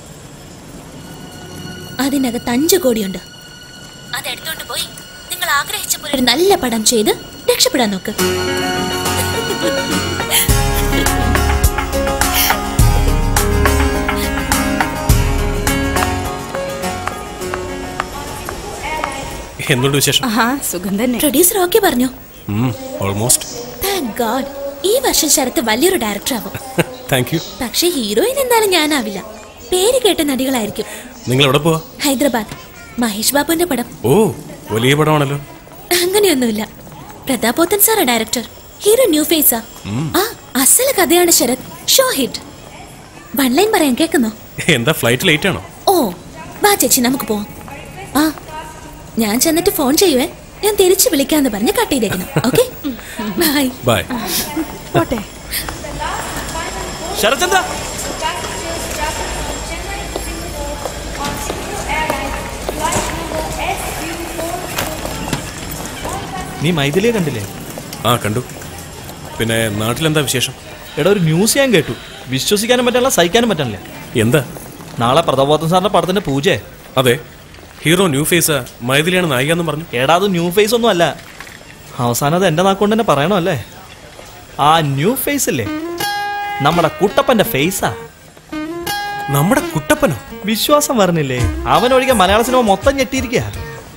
Speaker 6: അതിനകത്ത് അഞ്ചു കോടിയുണ്ട്. അതെടുത്തോണ്ട് പോയി നിങ്ങൾ ആഗ്രഹിച്ച പോലെ ഒരു നല്ല പടം ചെയ്ത് രക്ഷപ്പെടാൻ നോക്ക്.
Speaker 9: എന്തുണ്ട് വിശേഷം?
Speaker 7: സുഖം തന്നെ.
Speaker 6: പ്രൊഡ്യൂസർ ഓക്കെ പറഞ്ഞു.
Speaker 9: ഓൾമോസ്റ്റ്.
Speaker 6: Thank God. ഈ വർഷം ശരത്ത് വലിയൊരു ഡയറക്ടർ ആവും.
Speaker 9: Thank you.
Speaker 6: പക്ഷേ ഹീറോയിൻ എന്തായാലും ഞാനാവില്ല. പേര് കേട്ട നടികളായിരിക്കും.
Speaker 9: നിങ്ങൾ എവിടെ പോവാ?
Speaker 6: ഹൈദരാബാദ്. മഹേഷ് ബാബുവിന്റെ പടം.
Speaker 9: ഓ, വലിയ പടമാണല്ലോ.
Speaker 6: അങ്ങനെയൊന്നുമില്ല. Prathap Pothen Sarah director. Hero new ഫേസാ. ആ അസല കഥയാണ് Sarath. Show hit. One line പറയാൻ കേൾക്കുന്നോ?
Speaker 9: എന്താ ഫ്ലൈറ്റ് ലേറ്റ് ആണോ?
Speaker 6: ഓ വാ ചേച്ചി, നമുക്ക് പോവാം. ആ ഞാൻ ചെന്നിട്ട് ഫോൺ ചെയ്യുവേ. ഞാൻ തിരിച്ചു വിളിക്കാന്ന് പറഞ്ഞ് കട്ട് ചെയ്തേക്കണം. Okay, bye
Speaker 9: bye.
Speaker 6: പോട്ടെ.
Speaker 14: ശരചന്ദ്ര, നീ മൈഥിലിയെ കണ്ടില്ലേ?
Speaker 9: ആ കണ്ടു. പിന്നെ നാട്ടിലെന്താ വിശേഷം?
Speaker 14: എടാ, ഒരു ന്യൂസ് ഞാൻ കേട്ടു. വിശ്വസിക്കാനും പറ്റില്ല, സഹിക്കാനും പറ്റില്ല.
Speaker 9: എന്താ?
Speaker 14: നാളെ പ്രതാപോത്തൻ സാറിന്റെ പടത്തിന്റെ പൂജ.
Speaker 9: അതെ, ഹീറോ ന്യൂ ഫേസ് മൈഥിലിയാണ് നായിക എന്ന് പറഞ്ഞു.
Speaker 14: എടാ, അത് ന്യൂ ഫേസ് ഒന്നും അല്ല. അവസാനം അത് എന്റെ നാക്കൊണ്ട് തന്നെ പറയണമല്ലേ. ആ ന്യൂ ഫേസ് ഇല്ലേ, നമ്മുടെ കുട്ടപ്പന്റെ ഫേസാ.
Speaker 9: നമ്മുടെ കുട്ടപ്പനോ?
Speaker 14: വിശ്വാസം പറഞ്ഞില്ലേ? അവനൊഴികെ മലയാള സിനിമ മൊത്തം ഞെട്ടിയിരിക്കുക.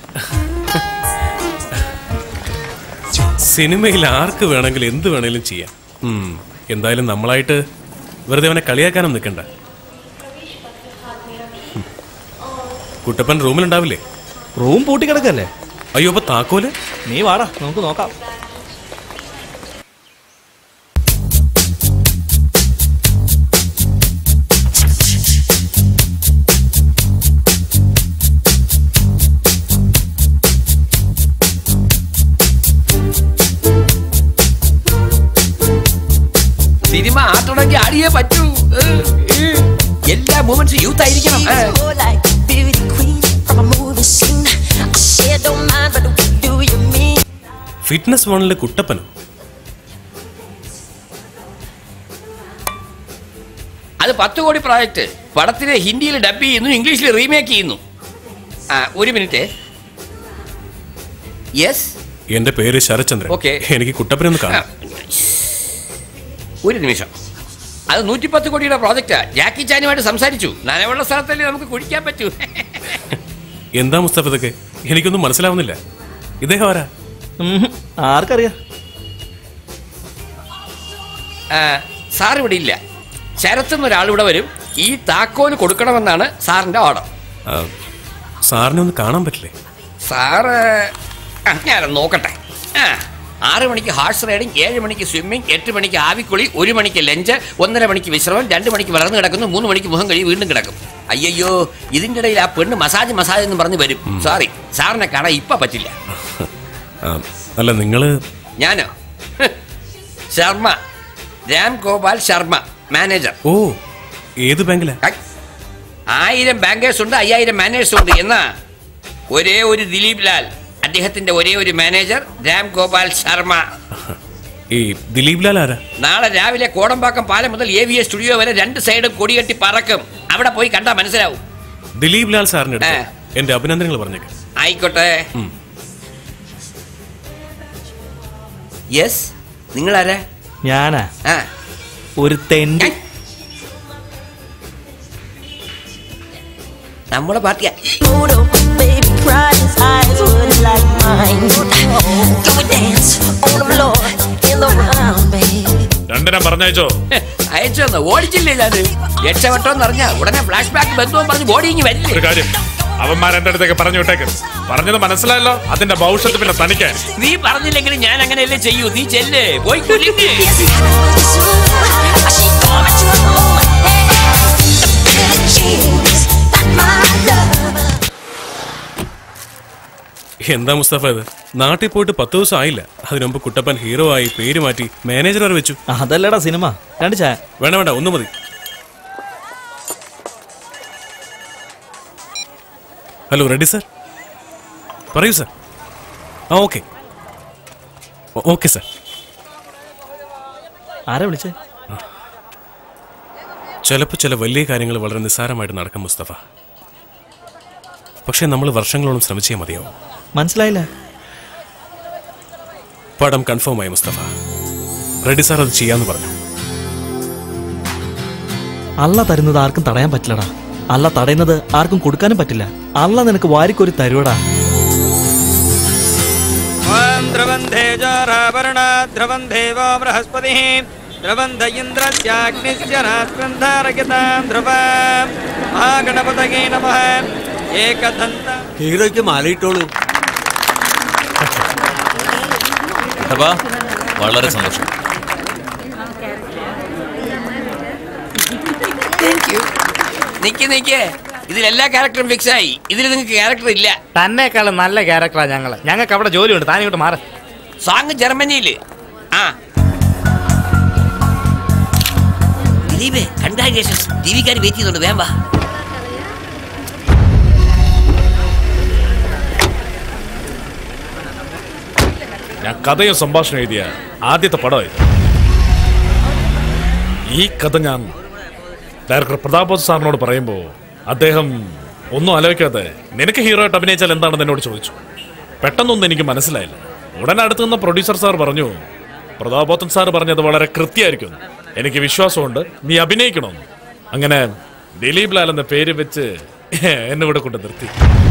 Speaker 9: സിനിമയിൽ ആർക്ക് വേണമെങ്കിലും എന്ത് വേണമെങ്കിലും ചെയ്യാം. എന്തായാലും നമ്മളായിട്ട് വെറുതെ അവനെ കളിയാക്കാനും നിൽക്കണ്ട. കുട്ടപ്പൻ റൂമിലുണ്ടാവില്ലേ?
Speaker 14: റൂം പൂട്ടിക്കിടക്കല്ലേ?
Speaker 9: അയ്യോ, അപ്പൊ താക്കോല്?
Speaker 14: നീ വാടാ, നമുക്ക് നോക്കാം.
Speaker 8: സിനിമ ആട്ടണമെങ്കിൽ ആടിയേ പറ്റൂ. എല്ലാ മൂമെന്റ്സും യൂത്ത് ആയിരിക്കണം.
Speaker 9: ഫിറ്റ്നസ് വണ്ണിലെ കുട്ടപ്പനോ?
Speaker 8: അത് പത്ത് കോടി പ്രോജക്റ്റ്. പടത്തിനെ ഹിന്ദിയിൽ ഡബ് ചെയ്യുന്നു, ഇംഗ്ലീഷിൽ റീമേക്ക് ചെയ്യുന്നു. ആ ഒരു മിനിറ്റ്. യെസ്,
Speaker 9: എന്റെ പേര് ശരചന്ദ്രൻ.
Speaker 8: ഓക്കെ,
Speaker 9: എനിക്ക് കുട്ടപ്പനൊന്ന് കാണാം.
Speaker 8: ഒരു നിമിഷം. അത് നൂറ്റിപ്പത്ത് കോടിയുടെ പ്രോജക്റ്റാ. ജാക്കി ചാനുമായിട്ട് സംസാരിച്ചു. നനവുള്ള സ്ഥലത്തല്ലേ നമുക്ക് കുടിക്കാൻ പറ്റൂ.
Speaker 9: എന്താ മുസ്തഫ ഇതൊക്കെ? എനിക്കൊന്നും മനസ്സിലാവുന്നില്ല. ഇദ്ദേഹം ആരാ?
Speaker 14: ആർക്കറിയാം?
Speaker 8: സാർ ഇവിടെ ഇല്ല. ശരത്തെന്ന് ഒരാളിവിടെ വരും. ഈ താക്കോല് കൊടുക്കണമെന്നാണ് സാറിന്റെ ഓർഡർ.
Speaker 9: സാറിനെ ഒന്ന് കാണാൻ പറ്റില്ലേ?
Speaker 8: സാറ് ഞാനൊന്ന് നോക്കട്ടെ. ആറ് മണിക്ക് ഹാർസ് റൈഡിങ്, ഏഴ് മണിക്ക് സ്വിമ്മിങ്, എട്ട് മണിക്ക് ആവിക്കുളി, ഒരു മണിക്ക് ലഞ്ച്, ഒന്നര മണിക്ക് വിശ്രമം, രണ്ട് മണിക്ക് വളർന്നു കിടക്കുന്നു, മൂന്ന് മണിക്ക് മുഖം കഴിയും, വീണ്ടും കിടക്കും. അയ്യോ, ഇതിൻ്റെ ഇടയിൽ ആ പെണ്ണ് മസാജ് മസാജ് എന്ന് പറഞ്ഞ് വരും. സോറി, സാറിനെ കാണാൻ ഇപ്പൊ പറ്റില്ല.
Speaker 9: അല്ല, നിങ്ങള്?
Speaker 8: ഞാനോ? ശർമ്മ, രാം ഗോപാൽ ശർമ്മ, മാനേജർ.
Speaker 9: ഓ, ഏത് ബാങ്കിലാ?
Speaker 8: ആയിരം ബാങ്കേഴ്സ് ഉണ്ട്, അയ്യായിരം മാനേജേഴ്സ് ഉണ്ട്. എന്നാ ഒരേ ഒരു ദിലീപ് ലാൽ, അദ്ദേഹത്തിന്റെ ഒരേ ഒരു മാനേജർ രാം ഗോപാൽ ശർമ്മ.
Speaker 9: ഈ ദിലീപ് ലാൽ ആരാ?
Speaker 8: നാളെ രാവിലെ കോടമ്പാക്കം പാലം മുതൽ എ വി എ സ്റ്റുഡിയോ വരെ രണ്ട് സൈഡും കൊടികെട്ടി പറക്കും. അവിടെ പോയി കണ്ടാ മനസ്സിലാവും.
Speaker 9: ദിലീപ് ലാൽ സാറിന്റെ എന്റെ അഭിനന്ദനങ്ങൾ പറഞ്ഞേക്ക്.
Speaker 8: ആയിക്കോട്ടെ. യെസ്, നിങ്ങളാരാ?
Speaker 14: ഞാനാ ഒരു തെണ്ടി.
Speaker 8: നമ്മളെ പാർട്ടിയാ.
Speaker 2: രണ്ടിനെ പറഞ്ഞയച്ചോ?
Speaker 8: അയച്ചോന്ന് ഓടിച്ചില്ലേ? അത് രക്ഷപ്പെട്ടോന്ന് അറിഞ്ഞ ഉടനെ ഫ്ലാഷ് ബാക്ക് ബന്ധുവും പറഞ്ഞ് ബോഡിങ് വരില്ലേ?
Speaker 2: ഒരു കാര്യം, അവന്മാർ എന്റെ അടുത്തേക്ക് പറഞ്ഞു വിട്ടേക്ക്. പറഞ്ഞത് മനസ്സിലായല്ലോ. അതിന്റെ ഭവിഷ്യത്ത് പിന്നെ തനിക്കാൻ.
Speaker 8: നീ പറഞ്ഞില്ലെങ്കിലും ഞാൻ അങ്ങനെയല്ലേ ചെയ്യൂ. നീ ചെല്ലേ, പോയി കുലിങ്ങ്.
Speaker 9: എന്താ മുസ്തഫ ഇത്? നാട്ടിൽ പോയിട്ട് പത്ത് ദിവസം ആയില്ല. അതിനുമുമ്പ് കുട്ടപ്പൻ ഹീറോ ആയി, പേര് മാറ്റി, മാനേജർ വരെ വെച്ചു.
Speaker 14: അതല്ലടാ സിനിമ. രണ്ട് ചായ
Speaker 9: വേണ്ട വേണ്ട, ഒന്ന് മതി. Hello, ready sir? പറയൂ സർ. ആ ഓക്കെ ഓക്കെ സർ.
Speaker 14: ആരാ വിളിച്ചേ?
Speaker 9: ചിലപ്പോൾ ചില വലിയ കാര്യങ്ങൾ വളരെ നിസ്സാരമായിട്ട് നടക്കും മുസ്തഫ. പക്ഷെ നമ്മൾ വർഷങ്ങളോളം ശ്രമിച്ചേ മതിയാവും.
Speaker 14: മനസ്സിലായില്ല.
Speaker 9: പടം കൺഫേം ആയി മുസ്തഫ. റെഡി സാർ അത് ചെയ്യാന്ന് പറഞ്ഞു.
Speaker 14: അല്ല തരുന്നത് ആർക്കും തടയാൻ പറ്റില്ലടാ. അല്ല തടയുന്നത് ആർക്കും കൊടുക്കാനും പറ്റില്ല. അല്ല നിനക്ക് വാരിക്കൊരു തരുവടാ.
Speaker 16: ദ്രവന്ത ഇന്ദ്രസ്യാഗ്നിശ്ചരാസ്കന്ധാരകിതാം ധ്രുവം മഹാഗണപതയേ നമഃ ഏകദന്ത.
Speaker 11: ഹീറോയ്ക്ക് മാലയിട്ടോളൂ.
Speaker 15: അപ്പാ, വളരെ സന്തോഷം.
Speaker 8: നിക്ക് നിക്ക്, ഇതിലെല്ലാ ക്യാരക്ടറും ഫിക്സ് ആയി. ഇതിൽ നിങ്ങൾക്ക് ക്യാരക്ടർ ഇല്ല.
Speaker 13: തന്നെക്കാളും നല്ല ക്യാരക്ടറാ ഞങ്ങള്. ഞങ്ങൾക്ക് അവിടെ ജോലിയുണ്ട്. താൻ ഇങ്ങോട്ട് മാറ.
Speaker 8: സോങ് ജർമ്മനിയില്. ആ ദിലീപേ, കൺഗ്രാജുലേഷൻസ്. ടി വിക്കാർ വെയിറ്റ് ചെയ്തോണ്ട് വേം വാ.
Speaker 2: ഞാൻ കഥയും സംഭാഷണം എഴുതിയ ആദ്യത്തെ പടമായിരുന്നു. ഈ കഥ ഞാൻ ഡയറക്ടർ പ്രതാപ് സാറിനോട് പറയുമ്പോൾ അദ്ദേഹം ഒന്നും ആലോചിക്കാതെ നിനക്ക് ഹീറോ ആയിട്ട് അഭിനയിച്ചാൽ എന്താണെന്ന് എന്നോട് ചോദിച്ചു. പെട്ടെന്നൊന്നും എനിക്ക് മനസ്സിലായില്ല. ഉടനെ അടുത്ത് നിന്ന് പ്രൊഡ്യൂസർ സാർ പറഞ്ഞു, പ്രതാപോത്തൻ സാർ പറഞ്ഞത് വളരെ കൃത്യമായിരിക്കും, എനിക്ക് വിശ്വാസമുണ്ട്, നീ അഭിനയിക്കണമെന്ന്. അങ്ങനെ ദിലീപ് ലാൽ എന്ന പേര് വെച്ച് എന്നെ ഇവിടെ കൊണ്ട് നിർത്തി.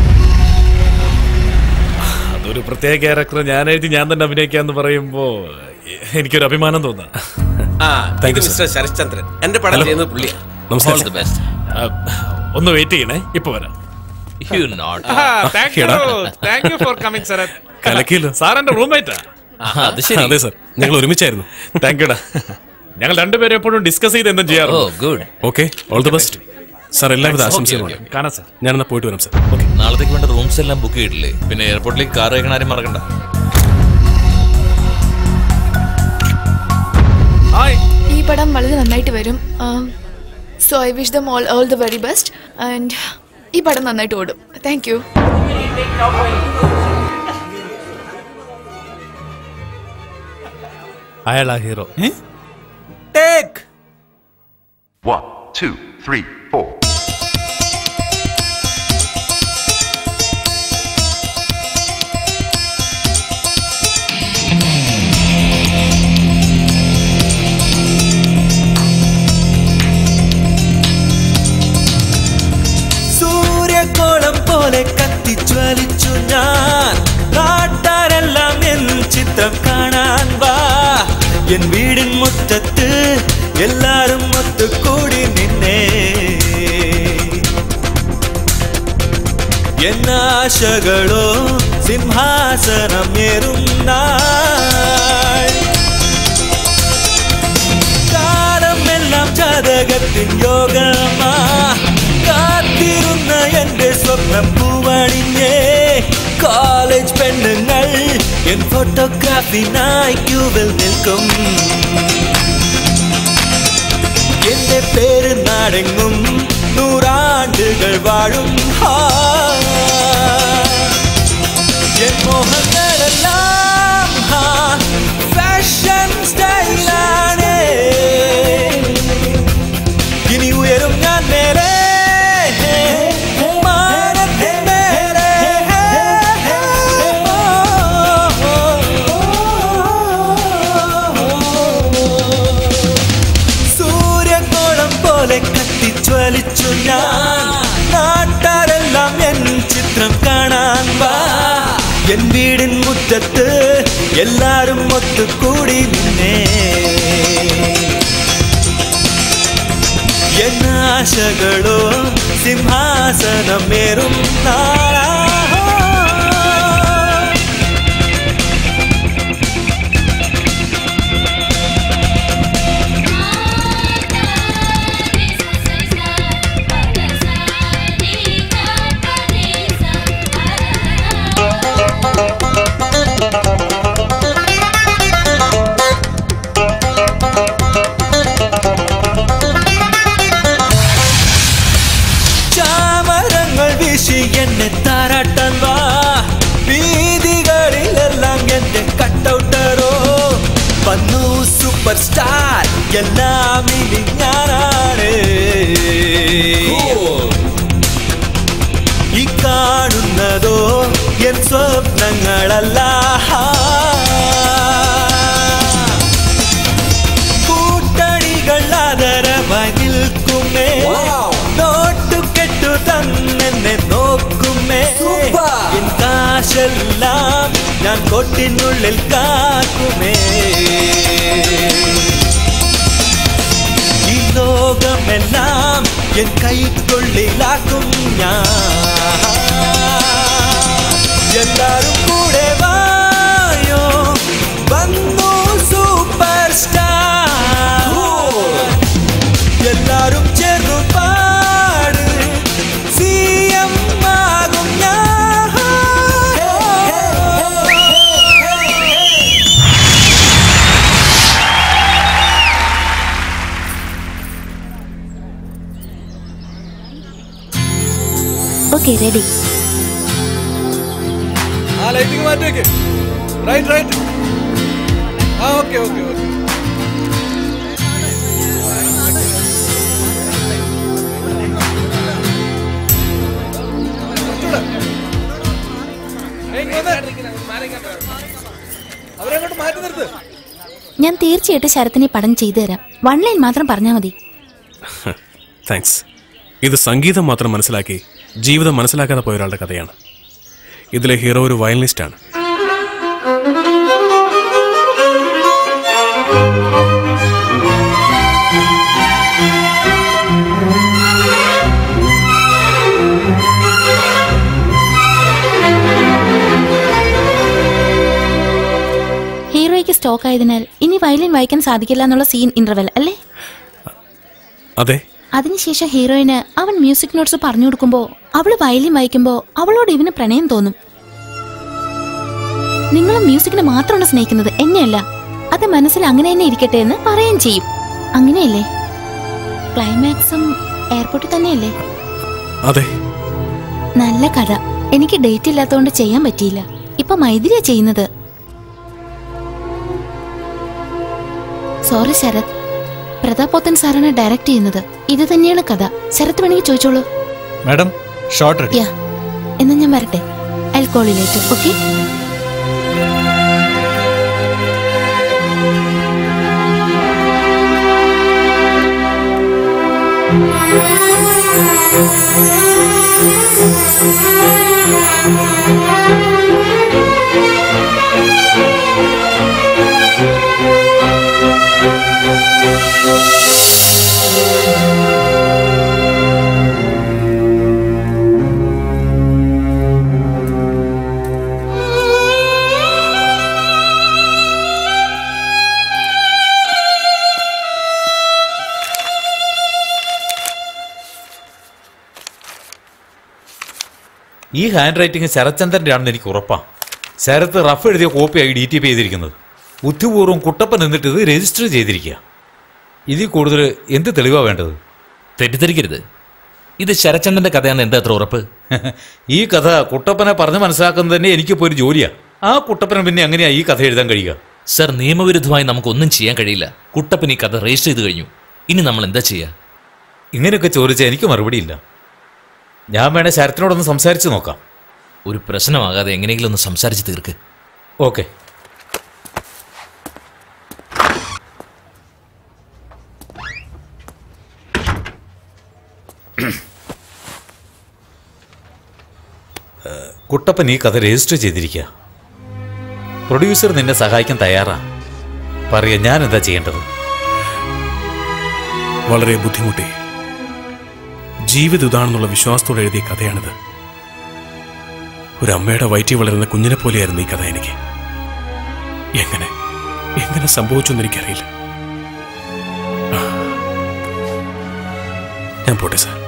Speaker 2: അതൊരു പ്രത്യേക ക്യാരക്ടർ ഞാൻ എഴുതി ഞാൻ തന്നെ അഭിനയിക്കാന്ന് പറയുമ്പോ എനിക്കൊരു അഭിമാനം തോന്നാം.
Speaker 11: മിസ്റ്റർ ശരത്ചന്ദ്രൻ, എന്റെ പടം ചെയ്യുന്നത് പുള്ളിയാ.
Speaker 2: ഒന്ന് വെയിറ്റ് ചെയ്യണേ, ഇപ്പൊ വരാം. സാറിന്റെ റൂംമേറ്റാ?
Speaker 9: അതെ സാർ, ഞങ്ങൾ ഒരുമിച്ചായിരുന്നു.
Speaker 2: താങ്ക് യുടാ. ഞങ്ങൾ രണ്ടുപേരും എപ്പോഴും ഡിസ്കസ് ചെയ്ത് എന്തും ചെയ്യാറുണ്ട്.
Speaker 9: Okay, all the best sir. എല്ലാവിധ ആശംസകളും.
Speaker 2: കാണാം സാർ.
Speaker 9: ഞാനെന്നാ പോയിട്ട് വരാം സാർ. ഓക്കെ,
Speaker 15: നാളത്തേക്ക് വേണ്ട റൂംസ് എല്ലാം ബുക്ക് ചെയ്തിട്ടില്ലേ? പിന്നെ എയർപോർട്ടിലേക്ക് കാർ അയക്കണ ആരും മറക്കണ്ട.
Speaker 17: ഈ പടം വളരെ നന്നായിട്ട് വരും. So I wish them all all the very best. And ഈ പടം നന്നായിട്ട് ഓടും. Thank you.
Speaker 14: അയാളാ hero.
Speaker 11: Take
Speaker 18: one two three four.
Speaker 19: സൂര്യകോളം പോലെ കത്തിജ്വലിച്ചു ഞാൻ, നാട്ടാരെല്ലാം എൻ ചിത്രം കാണാൻ വാ. എൻ വീടിൻ മുറ്റത്ത് എല്ലാരും ഒത്തുകൂടി നിന്നെ. എന്നാശകളോ സിംഹാസനം ഏറുന്ന കാലമെല്ലാം ജാതകത്തിൻ യോഗമാ. കാത്തിരുന്ന എന്റെ സ്വപ്നം പൂവണിഞ്ഞേ. കോളേജ് പെണ്ണുങ്ങൾ എൻ ഫോട്ടോഗ്രാഫിനായി ക്യൂവിൽ നിൽക്കും. എന്റെ പേര് നാടെങ്ങും നൂറാണ്ടുകൾ വാഴും. എൻ മോഹങ്ങളെല്ലാം ഫാഷൻ സ്റ്റൈലാണ്. ഇനി ഉയരും ഞാൻ മേലെ കത്തിജ്വലിച്ചു ഞാൻ. നാട്ടാരെല്ലാം എൻ ചിത്രം കാണാൻ വാ. എൻ വീടിൻ മുറ്റത്ത് എല്ലാരും ഒത്തുകൂടി നിന്നെ. എന്നാശകളോ സിംഹാസനമേറും നാളാ. എന്നെ താരാട്ടാൻ വാ. വീതികളിലെല്ലാം എന്റെ കട്ടൗട്ടറോ വന്നു സൂപ്പർ സ്റ്റാർ. എല്ലാം ഇനി ഞാനാണ്. ഈ കാണുന്നതോ എൻ സ്വപ്നങ്ങളല്ല. കൂട്ടണികൾ ആദരവായി നിൽക്കുമേ. നോട്ടു കെട്ടു തന്നെ നോക്കുമേ. എൻ കാശെല്ലാം ഞാൻ കൊട്ടിനുള്ളിൽ കാക്കുമേ. എൻ കൈക്കുള്ളിലാക്കും ഞാൻ. എല്ലാരും കൂടെ വായോ വന്നു സൂപ്പർ സ്റ്റാർ. എല്ലാരും ചേർന്നു പാട് സി എം ആകും ഞാൻ.
Speaker 6: Okay ready.
Speaker 4: ആ ലൈറ്റിംഗ് മാറ്റിവെക്ക്. Right right. ആ ഓക്കെ ഓക്കെ ഓക്കെ. അവരങ്ങോട്ട് മാറ്റി നിർത്ത്.
Speaker 6: ഞാൻ തീർച്ചയായിട്ടും ശരത്തിനെ പടം ചെയ്തു തരാം. വൺ ലൈൻ മാത്രം പറഞ്ഞാൽ മതി.
Speaker 9: താങ്ക്സ്. ഇത് സംഗീതം മാത്രം മനസ്സിലാക്കി ജീവിതം മനസ്സിലാക്കാതെ പോയ ഒരാളുടെ കഥയാണ്. ഇതിലെ ഹീറോ ഒരു വയലിനിസ്റ്റാണ്.
Speaker 6: ഹീറോയ്ക്ക് സ്റ്റോക്ക് ആയതിനാൽ ഇനി വയലിൻ വായിക്കാൻ സാധിക്കില്ല എന്നുള്ള സീൻ ഇന്റർവെൽ അല്ലേ?
Speaker 9: അതെ.
Speaker 6: അതിനുശേഷം ഹീറോയിന് അവൻ മ്യൂസിക് നോട്ട്സ് പറഞ്ഞു കൊടുക്കുമ്പോ അവള് വയലിൻ വായിക്കുമ്പോ അവളോട് ഇവന് പ്രണയം തോന്നും. നിങ്ങളും മ്യൂസിക്കിനെ മാത്രമാണ് സ്നേഹിക്കുന്നത്, എന്നെയല്ല. അത് മനസ്സിൽ അങ്ങനെ തന്നെ ഇരിക്കട്ടെ എന്ന് പറയുകയും ചെയ്യും. അങ്ങനെയല്ലേ? ക്ലൈമാക്സും എയർപോർട്ടിൽ തന്നെയല്ലേ?
Speaker 9: അതെ.
Speaker 6: നല്ല കഥ. എനിക്ക് ഡേറ്റ് ഇല്ലാത്തതുകൊണ്ട് ചെയ്യാൻ പറ്റിയില്ല. ഇപ്പൊ മൈഥിലിയാ ചെയ്യുന്നത്. സോറി ശരത്. പ്രതാപോത്തൻ സാറാണ് ഡയറക്ട് ചെയ്യുന്നത്. ഇത് തന്നെയാണ് കഥ. ശരത് വേണമെങ്കിൽ ചോദിച്ചോളൂ.
Speaker 4: Madam short ready.
Speaker 6: യാ, എന്നാ ഞാൻ വരട്ടെ. I call you later. Okay.
Speaker 5: ഈ ഹാൻഡ് റൈറ്റിംഗ് ശരത്ചന്ദ്രൻ്റെ ആണെന്ന് എനിക്ക് ഉറപ്പാണ്. ശരത്ത് റഫ് എഴുതിയ കോപ്പിയായി ഡി ടി പി ചെയ്തിരിക്കുന്നത്. ബുദ്ധിപൂർവ്വം കുട്ടപ്പൻ എന്നിട്ട് ഇത് രജിസ്റ്റർ ചെയ്തിരിക്കുക. ഇതിൽ കൂടുതൽ എന്ത് തെളിവാണ് വേണ്ടത്?
Speaker 15: തെറ്റിദ്ധരിക്കരുത്. ഇത് ശരത്ചന്ദ്രന്റെ കഥയാണ്. എന്താ അത്ര ഉറപ്പ്?
Speaker 5: ഈ കഥ കുട്ടപ്പനെ പറഞ്ഞ് മനസ്സിലാക്കുന്നത് തന്നെ എനിക്കിപ്പോൾ ഒരു ജോലിയാണ്. ആ കുട്ടപ്പനെ പിന്നെ എങ്ങനെയാ ഈ കഥ എഴുതാൻ കഴിയുക?
Speaker 15: സർ, നിയമവിരുദ്ധമായി നമുക്കൊന്നും ചെയ്യാൻ കഴിയില്ല. കുട്ടപ്പൻ ഈ കഥ രജിസ്റ്റർ ചെയ്ത് കഴിഞ്ഞു. ഇനി നമ്മൾ എന്താ ചെയ്യുക?
Speaker 5: ഇങ്ങനെയൊക്കെ ചോദിച്ചാൽ എനിക്ക് മറുപടിയില്ല. ഞാൻ വേണേ ശരത്തിനോടൊന്ന് സംസാരിച്ച് നോക്കാം.
Speaker 15: ഒരു പ്രശ്നമാകാതെ എങ്ങനെയെങ്കിലും ഒന്ന് സംസാരിച്ച് തീർക്ക്.
Speaker 5: ഓക്കെ. കുട്ടപ്പൻ ഈ കഥ രജിസ്റ്റർ ചെയ്തിരിക്കുക. പ്രൊഡ്യൂസർ നിന്നെ സഹായിക്കാൻ തയ്യാറാ. പറയാ, ഞാൻ എന്താ ചെയ്യേണ്ടത്?
Speaker 9: വളരെ ബുദ്ധിമുട്ടി ജീവിതം ഇതാണെന്നുള്ള വിശ്വാസത്തോടെ എഴുതിയ കഥയാണിത്. ഒരു അമ്മയുടെ വയറ്റിൽ വളരുന്ന കുഞ്ഞിനെ പോലെയായിരുന്നു ഈ കഥ എനിക്ക്. എങ്ങനെ എങ്ങനെ സംഭവിച്ചെന്ന് എനിക്കറിയില്ല. ഞാൻ പോട്ടെ സാർ.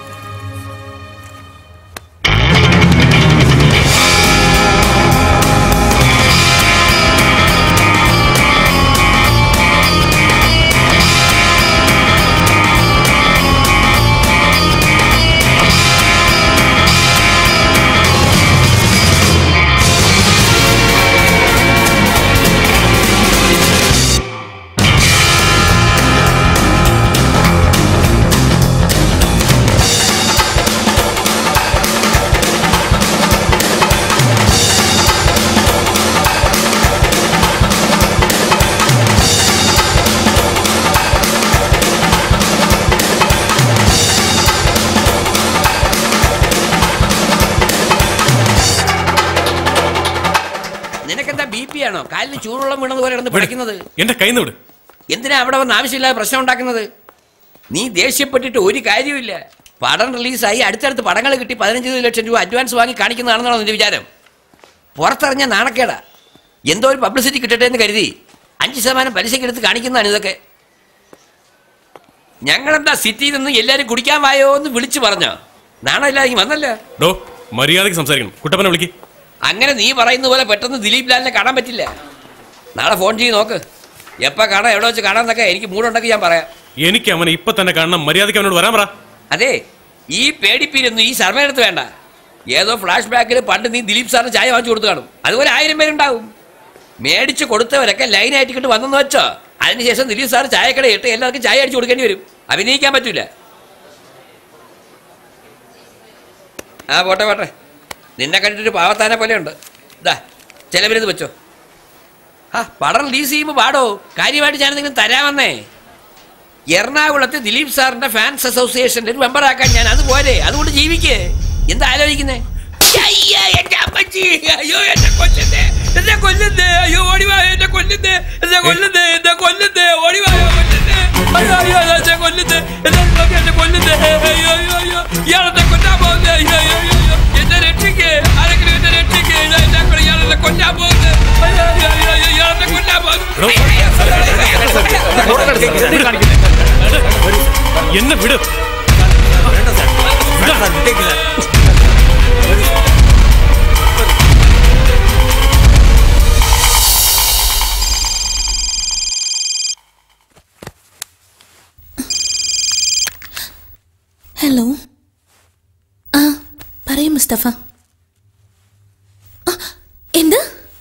Speaker 8: കാലിന് ചൂടുവെള്ളം വീണതുപോലെ പഠിക്കുന്നത്.
Speaker 9: എന്റെ കൈ വിട്.
Speaker 8: എന്തിനാ അവിടെ വന്ന് ആവശ്യമില്ലാതെ പ്രശ്നം ഉണ്ടാക്കുന്നത്? നീ ദേഷ്യപ്പെട്ടിട്ട് ഒരു കാര്യമില്ല. പടം റിലീസായി അടുത്തടുത്ത് പടങ്ങൾ കിട്ടി പതിനഞ്ച് ലക്ഷം രൂപ അഡ്വാൻസ് വാങ്ങി കാണിക്കുന്നതാണെന്നാണോ നിന്റെ വിചാരം? പുറത്തിറങ്ങിയ നാണക്കേടാ. എന്തോ ഒരു പബ്ലിസിറ്റി കിട്ടട്ടെ എന്ന് കരുതി അഞ്ച് ശതമാനം പലിശക്കെടുത്ത് കാണിക്കുന്നതാണ് ഇതൊക്കെ. ഞങ്ങളെന്താ സിറ്റിയിൽ നിന്ന് എല്ലാരും കുടിക്കാൻ വായോ എന്ന് വിളിച്ചു പറഞ്ഞോ? നാണമില്ലാതെ വന്നല്ലോ.
Speaker 9: മര്യാദയ്ക്ക് സംസാരിക്കണം. കുട്ടപ്പനെ വിളിക്ക്.
Speaker 8: അങ്ങനെ നീ പറയുന്ന പോലെ പെട്ടെന്ന് ദിലീപ് ലാലിനെ കാണാൻ പറ്റില്ല. നാളെ ഫോൺ ചെയ്ത് നോക്ക്. എപ്പോ കാണാം, എവിടെ വെച്ച് കാണാന്നൊക്കെ എനിക്ക് മൂടുണ്ടെങ്കിൽ ഞാൻ പറയാം.
Speaker 9: എനിക്ക് അവനെ ഇപ്പൊ തന്നെ കാണണം. മര്യാദയ്ക്ക് അവനോട് വരാൻ പറ.
Speaker 8: അതെ, ഈ പേടിപ്പീരൊന്നും ഈ സർവേനടുത്ത് വേണ്ട. ഏതോ ഫ്ലാഷ് ബാക്കിൽ പണ്ട് നീ ദിലീപ് സാറിന് ചായ വാങ്ങിച്ചു കൊടുത്തു കാണും. അതുപോലെ ആയിരം പേരുണ്ടാവും. മേടിച്ച് കൊടുത്തവരൊക്കെ ലൈനായിട്ട് കൊണ്ട് വന്നെന്ന് വെച്ചോ. അതിനുശേഷം ദിലീപ് സാർ ചായക്കട ഇട്ട് എല്ലാവർക്കും ചായ അടിച്ചു കൊടുക്കേണ്ടി വരും. അഭിനയിക്കാൻ പറ്റൂല. ആ പോട്ടെ പോട്ടെ, നിന്നെ കണ്ടിട്ടൊരു പാവത്താനെ പോലെയുണ്ട്. ഇതാ ചിലവരിത് വെച്ചോ. ആ പടം റിലീസ് ചെയ്യുമ്പോൾ പാടോ, കാര്യമായിട്ട് ഞാൻ എന്തെങ്കിലും തരാമെന്നേ. എറണാകുളത്ത് ദിലീപ് സാറിന്റെ ഫാൻസ് അസോസിയേഷന്റെ ഒരു മെമ്പറാക്കാൻ ഞാൻ അതുപോലെ. അതുകൊണ്ട് ജീവിക്കേ. എന്താ ആലോചിക്കുന്നേ? എന്റെ അമ്മച്ചി, അയ്യോ എന്നെ കൊല്ലുന്നേ, എന്നെ കൊല്ലുന്നേ, അയ്യോ ഓടിവായോ എന്നെ കൊല്ലുന്നേ, എന്നെ കൊല്ലുന്നേ, എന്നെ കൊല്ലുന്നേ, ഓടിവായോ കൊല്ലുന്നേ, അയ്യോ അയ്യോ എന്നെ കൊല്ലുന്നേ, എന്നെ എന്നെ കൊല്ലുന്നേ, അയ്യോ അയ്യോ അയ്യോ ഇയാളെന്നെ കൊല്ലാൻ പോകുന്നേ, അയ്യോ അയ്യോ അയ്യോ എന്നെ രക്ഷിക്കേ, ആരെങ്കിലും എന്നെ രക്ഷിക്കേ, ഇയാളെന്നെ കൊല്ലാൻ പോകുന്നേ, അയ്യോ അയ്യോ അയ്യോ ഇയാളെന്നെ കൊല്ലാൻ പോകുന്നു.
Speaker 9: എന്നെ വിട്.
Speaker 6: ഹലോ. ആ പറയൂ മുസ്തഫ. എന്ത്?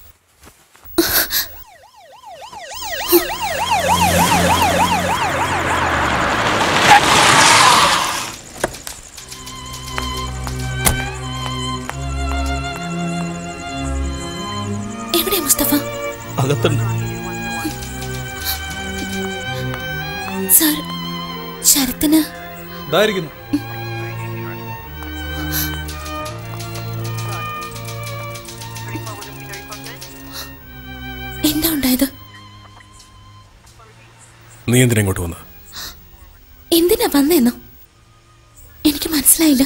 Speaker 6: എവിടെയാ മുസ്തഫ?
Speaker 14: അകത്തുണ്ട്.
Speaker 6: സാർ, ശരത്തിന്
Speaker 4: ഇതായിരിക്കുന്നു.
Speaker 6: എന്താ ഉണ്ടായത്?
Speaker 9: നീ എന്തിനാ ഇങ്ങോട്ട് വന്ന?
Speaker 6: എന്തിനാ വന്നെന്നോ എനിക്ക് മനസ്സിലായില്ല.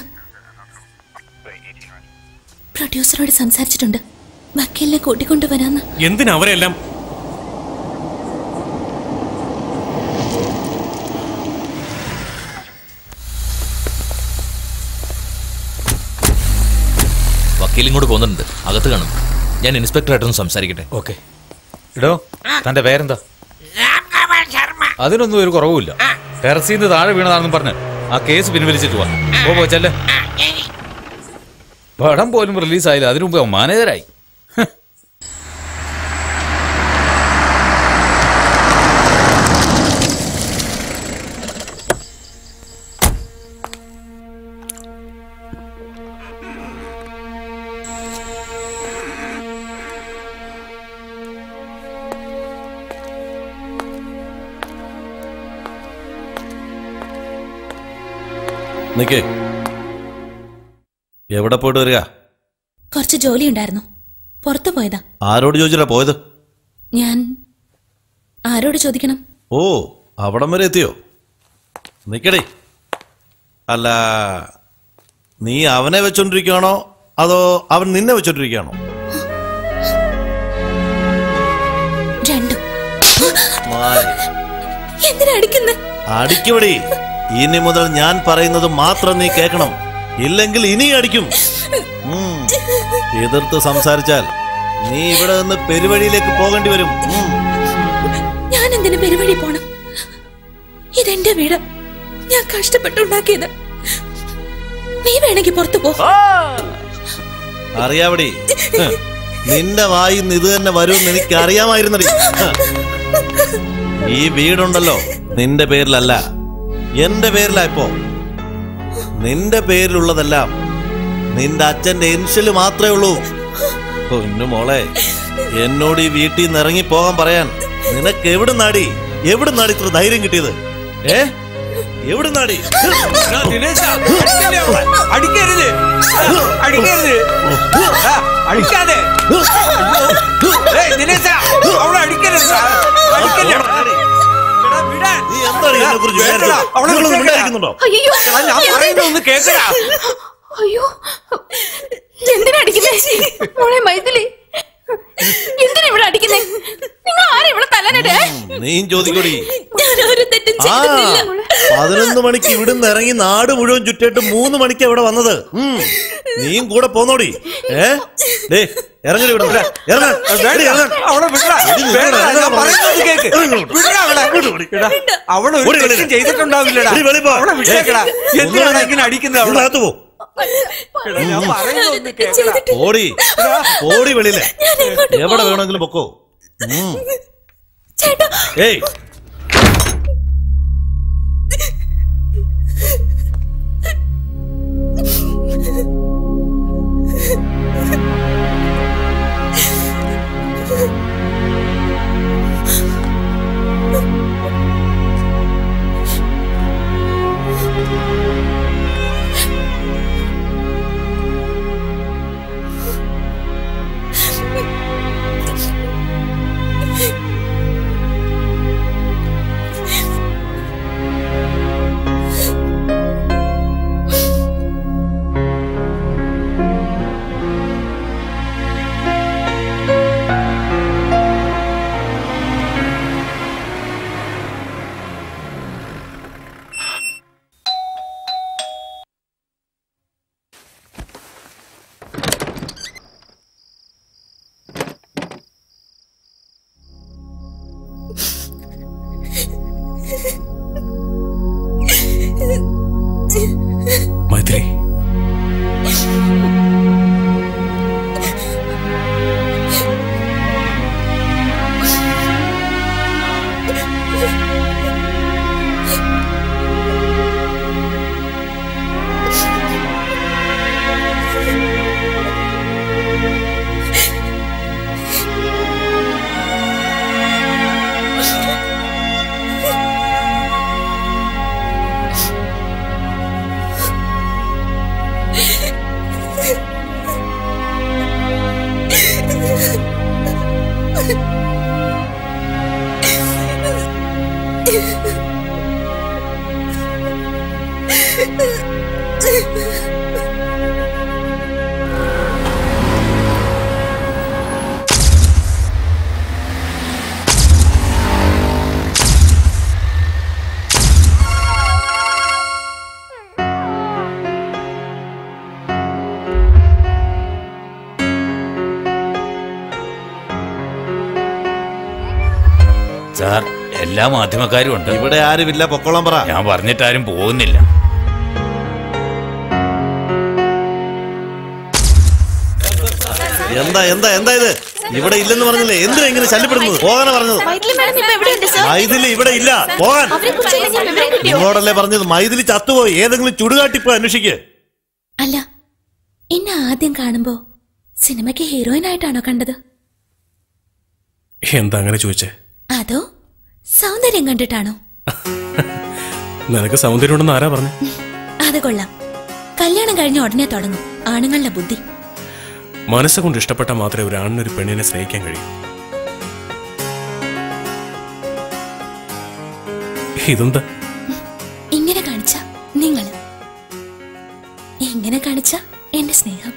Speaker 6: പ്രൊഡ്യൂസറോട് സംസാരിച്ചിട്ടുണ്ട്, വക്കീലിനെ കൂട്ടിക്കൊണ്ടുവരാന്ന്.
Speaker 9: എന്തിനാ അവരെല്ലാം?
Speaker 15: വക്കീൽ ഇങ്ങോട്ട് പോകുന്നുണ്ട്, അകത്ത് കാണും. ഞാൻ ഇൻസ്പെക്ടറായിട്ടൊന്ന് സംസാരിക്കട്ടെ.
Speaker 5: ഓക്കെ. ഇടോ, തന്റെ പേരെന്താ? അതിനൊന്നും ഒരു കുറവുമില്ല. ടെറസിൽ നിന്ന് താഴെ വീണതാണെന്ന് പറഞ്ഞ് ആ കേസ് പിൻവലിച്ചിട്ട് വാ. പോ ചെല്ല. പടം പോലും റിലീസായില്ല, അതിനു മുമ്പ് മാനേജരായി.
Speaker 10: നിക്കേ, എവിടെ പോയിട്ട് വരിക?
Speaker 6: കുറച്ച് ജോലി ഉണ്ടായിരുന്നു, പുറത്തു പോയതാ.
Speaker 10: ആരോട് ചോദിച്ചിട്ടാ പോയത്?
Speaker 6: ഞാൻ ആരോട് ചോദിക്കണം?
Speaker 10: ഓ, അവിടം വരെ എത്തിയോ? നിക്കടേ. അല്ല, നീ അവനെ വെച്ചോണ്ടിരിക്കുകയാണോ അതോ അവൻ നിന്നെ വെച്ചോണ്ടിരിക്കുകയാണോ?
Speaker 6: രണ്ടും. എന്തിനാ അടിക്കുന്നത്?
Speaker 10: അടിക്കുവടി. ഇനി മുതൽ ഞാൻ പറയുന്നത് മാത്രം നീ കേൾക്കണം, ഇല്ലെങ്കിൽ ഇനി അടിക്കും. എതിർത്ത് സംസാരിച്ചാൽ നീ ഇവിടെ നിന്ന് പെരുവഴിയിലേക്ക് പോകേണ്ടി വരും.
Speaker 6: ഞാൻ എന്തിനു പെരുവഴി പോണം? ഇതെന്റെ വീട്, ഞാൻ കഷ്ടപ്പെട്ടുണ്ടാക്കിയത്. നീ വേണമെങ്കിൽ പുറത്തു പോ.
Speaker 10: അറിയാവടി, നിന്റെ വായിന്ന് ഇത് തന്നെ വരുമെന്ന് എനിക്ക് അറിയാമായിരുന്നടി. ഈ വീടുണ്ടല്ലോ നിന്റെ പേരിലല്ല, എന്റെ പേരിലാ. ഇപ്പോ നിന്റെ പേരിലുള്ളതെല്ലാം നിന്റെ അച്ഛന്റെ ഇൻഷ്യല് മാത്രമേ ഉള്ളൂ. പൊന്നു മോളെ, എന്നോട് ഈ വീട്ടിൽ നിന്ന് ഇറങ്ങി പോകാൻ പറയാൻ നിനക്ക് എവിടെ നാടി എവിടെ നാടി ഇത്ര ധൈര്യം കിട്ടിയത്? ഏ എവിടെ നാടി?
Speaker 11: അടിക്കരുത്, അടിക്കരുത്, അടിക്കാതെ അവളെ അടിക്കരുത്.
Speaker 10: എന്താണ് ഇതിനെക്കുറിച്ച് വിചാരിച്ചത്? നിങ്ങളൊന്നും മിണ്ടാതിരിക്കുന്നുണ്ടോ?
Speaker 11: അയ്യോ ഞാൻ പറയുന്നൊന്ന് കേൾക്കടാ.
Speaker 17: അയ്യോ എന്തിനാ അടിക്കുന്നേ മോളെ മൈഥിലി? എന്തിനാ ഇവിടെ അടിക്കുന്നേ? നിങ്ങൾ ആരാ ഇവിടെ തല്ലാനിടേ?
Speaker 10: നീയും ചോദിക്കോടി.
Speaker 6: ഞാനൊരു തെറ്റും
Speaker 10: ആ പതിനൊന്ന് മണിക്ക് ഇവിടുന്ന് ഇറങ്ങി നാട് മുഴുവൻ ചുറ്റിട്ട് മൂന്ന് മണിക്ക് ഇവിടെ വന്നത്. ഉം. നീയും കൂടെ പോന്നോടി. ഏ ഡേ ഇറങ്ങി ഇവിടെ
Speaker 11: അവളെ വിടടാ. വേണ്ട, ഞാൻ പറയുന്നത് കേക്ക്. വിടടാ അവളെ. അവൾ ഒരു തെറ്റും ചെയ്തിട്ടുണ്ടാവില്ലടാ. അവളെ വിട്ടേക്കടാ. എന്തിനാണ് ഇങ്ങനെ അടിക്കുന്നത്? അവളകത്ത് പോ. ഞാൻ പറയുന്നൊന്ന് കേക്കടാ.
Speaker 10: ഓടി ഓടി വെളിയിലെ എവിടെ വേണമെങ്കിലും പൊക്കോ. ഏയ്
Speaker 9: മൈത്രി,
Speaker 5: സാർ എല്ലാ മാധ്യമക്കാരും ഉണ്ട്.
Speaker 10: ഇവിടെ ആരുമില്ല, പൊക്കോളം പറ.
Speaker 5: ഞാൻ പറഞ്ഞിട്ടാരും പോകുന്നില്ല.
Speaker 10: എന്താ എന്താ എന്താ ഇത്? ഇവിടെ ഇല്ലെന്ന് പറഞ്ഞില്ലേ? എന്തിനാ ഇങ്ങനെ ശല്യപ്പെടുന്നത്? പോകാനാ പറഞ്ഞത്. മൈഥിലി ഇവിടെ ഇല്ല, പോകാൻ. നിങ്ങളോടല്ലേ പറഞ്ഞത്? മൈഥിലി ചത്തുപോയി. ഏതെങ്കിലും ചുടുകാട്ടിപ്പോ അന്വേഷിക്ക്.
Speaker 6: അല്ല, എന്നെ ആദ്യം കാണുമ്പോ സിനിമയ്ക്ക് ഹീറോയിൻ ആയിട്ടാണോ കണ്ടത്?
Speaker 9: എന്താ അങ്ങനെ ചോദിച്ചേ?
Speaker 6: അതോ സൗന്ദര്യം കണ്ടിട്ടാണോ?
Speaker 9: നിനക്ക് സൗന്ദര്യം ഉണ്ടെന്ന് ആരാ പറഞ്ഞു?
Speaker 6: അത് കൊള്ളാം. കല്യാണം കഴിഞ്ഞ ഉടനെ തുടങ്ങും ആണുങ്ങളുടെ ബുദ്ധി.
Speaker 9: മനസ്സുകൊണ്ട് ഇഷ്ടപ്പെട്ടാൽ മാത്രമേ ഒരു ആണിനൊരു പെണ്ണിനെ സ്നേഹിക്കാൻ കഴിയൂ. ഇതെന്താ
Speaker 6: ഇങ്ങനെ കാണിച്ച നിങ്ങൾ, ഇങ്ങനെ കാണിച്ച എന്റെ സ്നേഹം.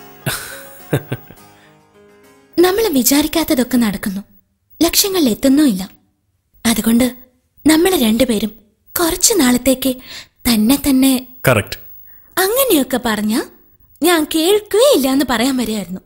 Speaker 6: നമ്മൾ വിചാരിക്കാത്തതൊക്കെ നടക്കുന്നു, ലക്ഷ്യങ്ങളിൽ എത്തുന്നുമില്ല. അതുകൊണ്ട് നമ്മൾ രണ്ടുപേരും കുറച്ചു നാളത്തേക്ക് തന്നെ തന്നെ
Speaker 9: കറക്റ്റ്
Speaker 6: അങ്ങനെയൊക്കെ പറഞ്ഞ ഞാൻ കേൾക്കുകയില്ല എന്ന് പറയാൻ വരികയായിരുന്നു.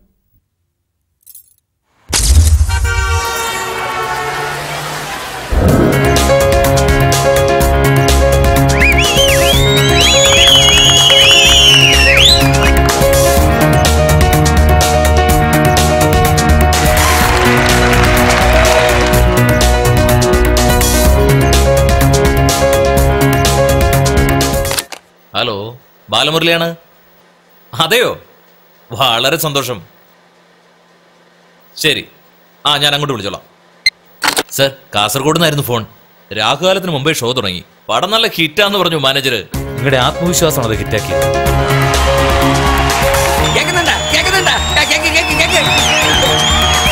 Speaker 15: ഹലോ, ബാലമുരളിയാണ്. അതെയോ, വളരെ സന്തോഷം. ശരി, ആ ഞാൻ അങ്ങോട്ട് വിളിച്ചോളാം. സർ, കാസർഗോഡ് നിന്നായിരുന്നു ഫോൺ. രാഹുകാലത്തിന് മുമ്പേ ഷോ തുടങ്ങി. പടം നല്ല ഹിറ്റാന്ന് പറഞ്ഞു മാനേജർ.
Speaker 5: നിങ്ങളുടെ ആത്മവിശ്വാസമാണ് അത് ഹിറ്റാക്കി.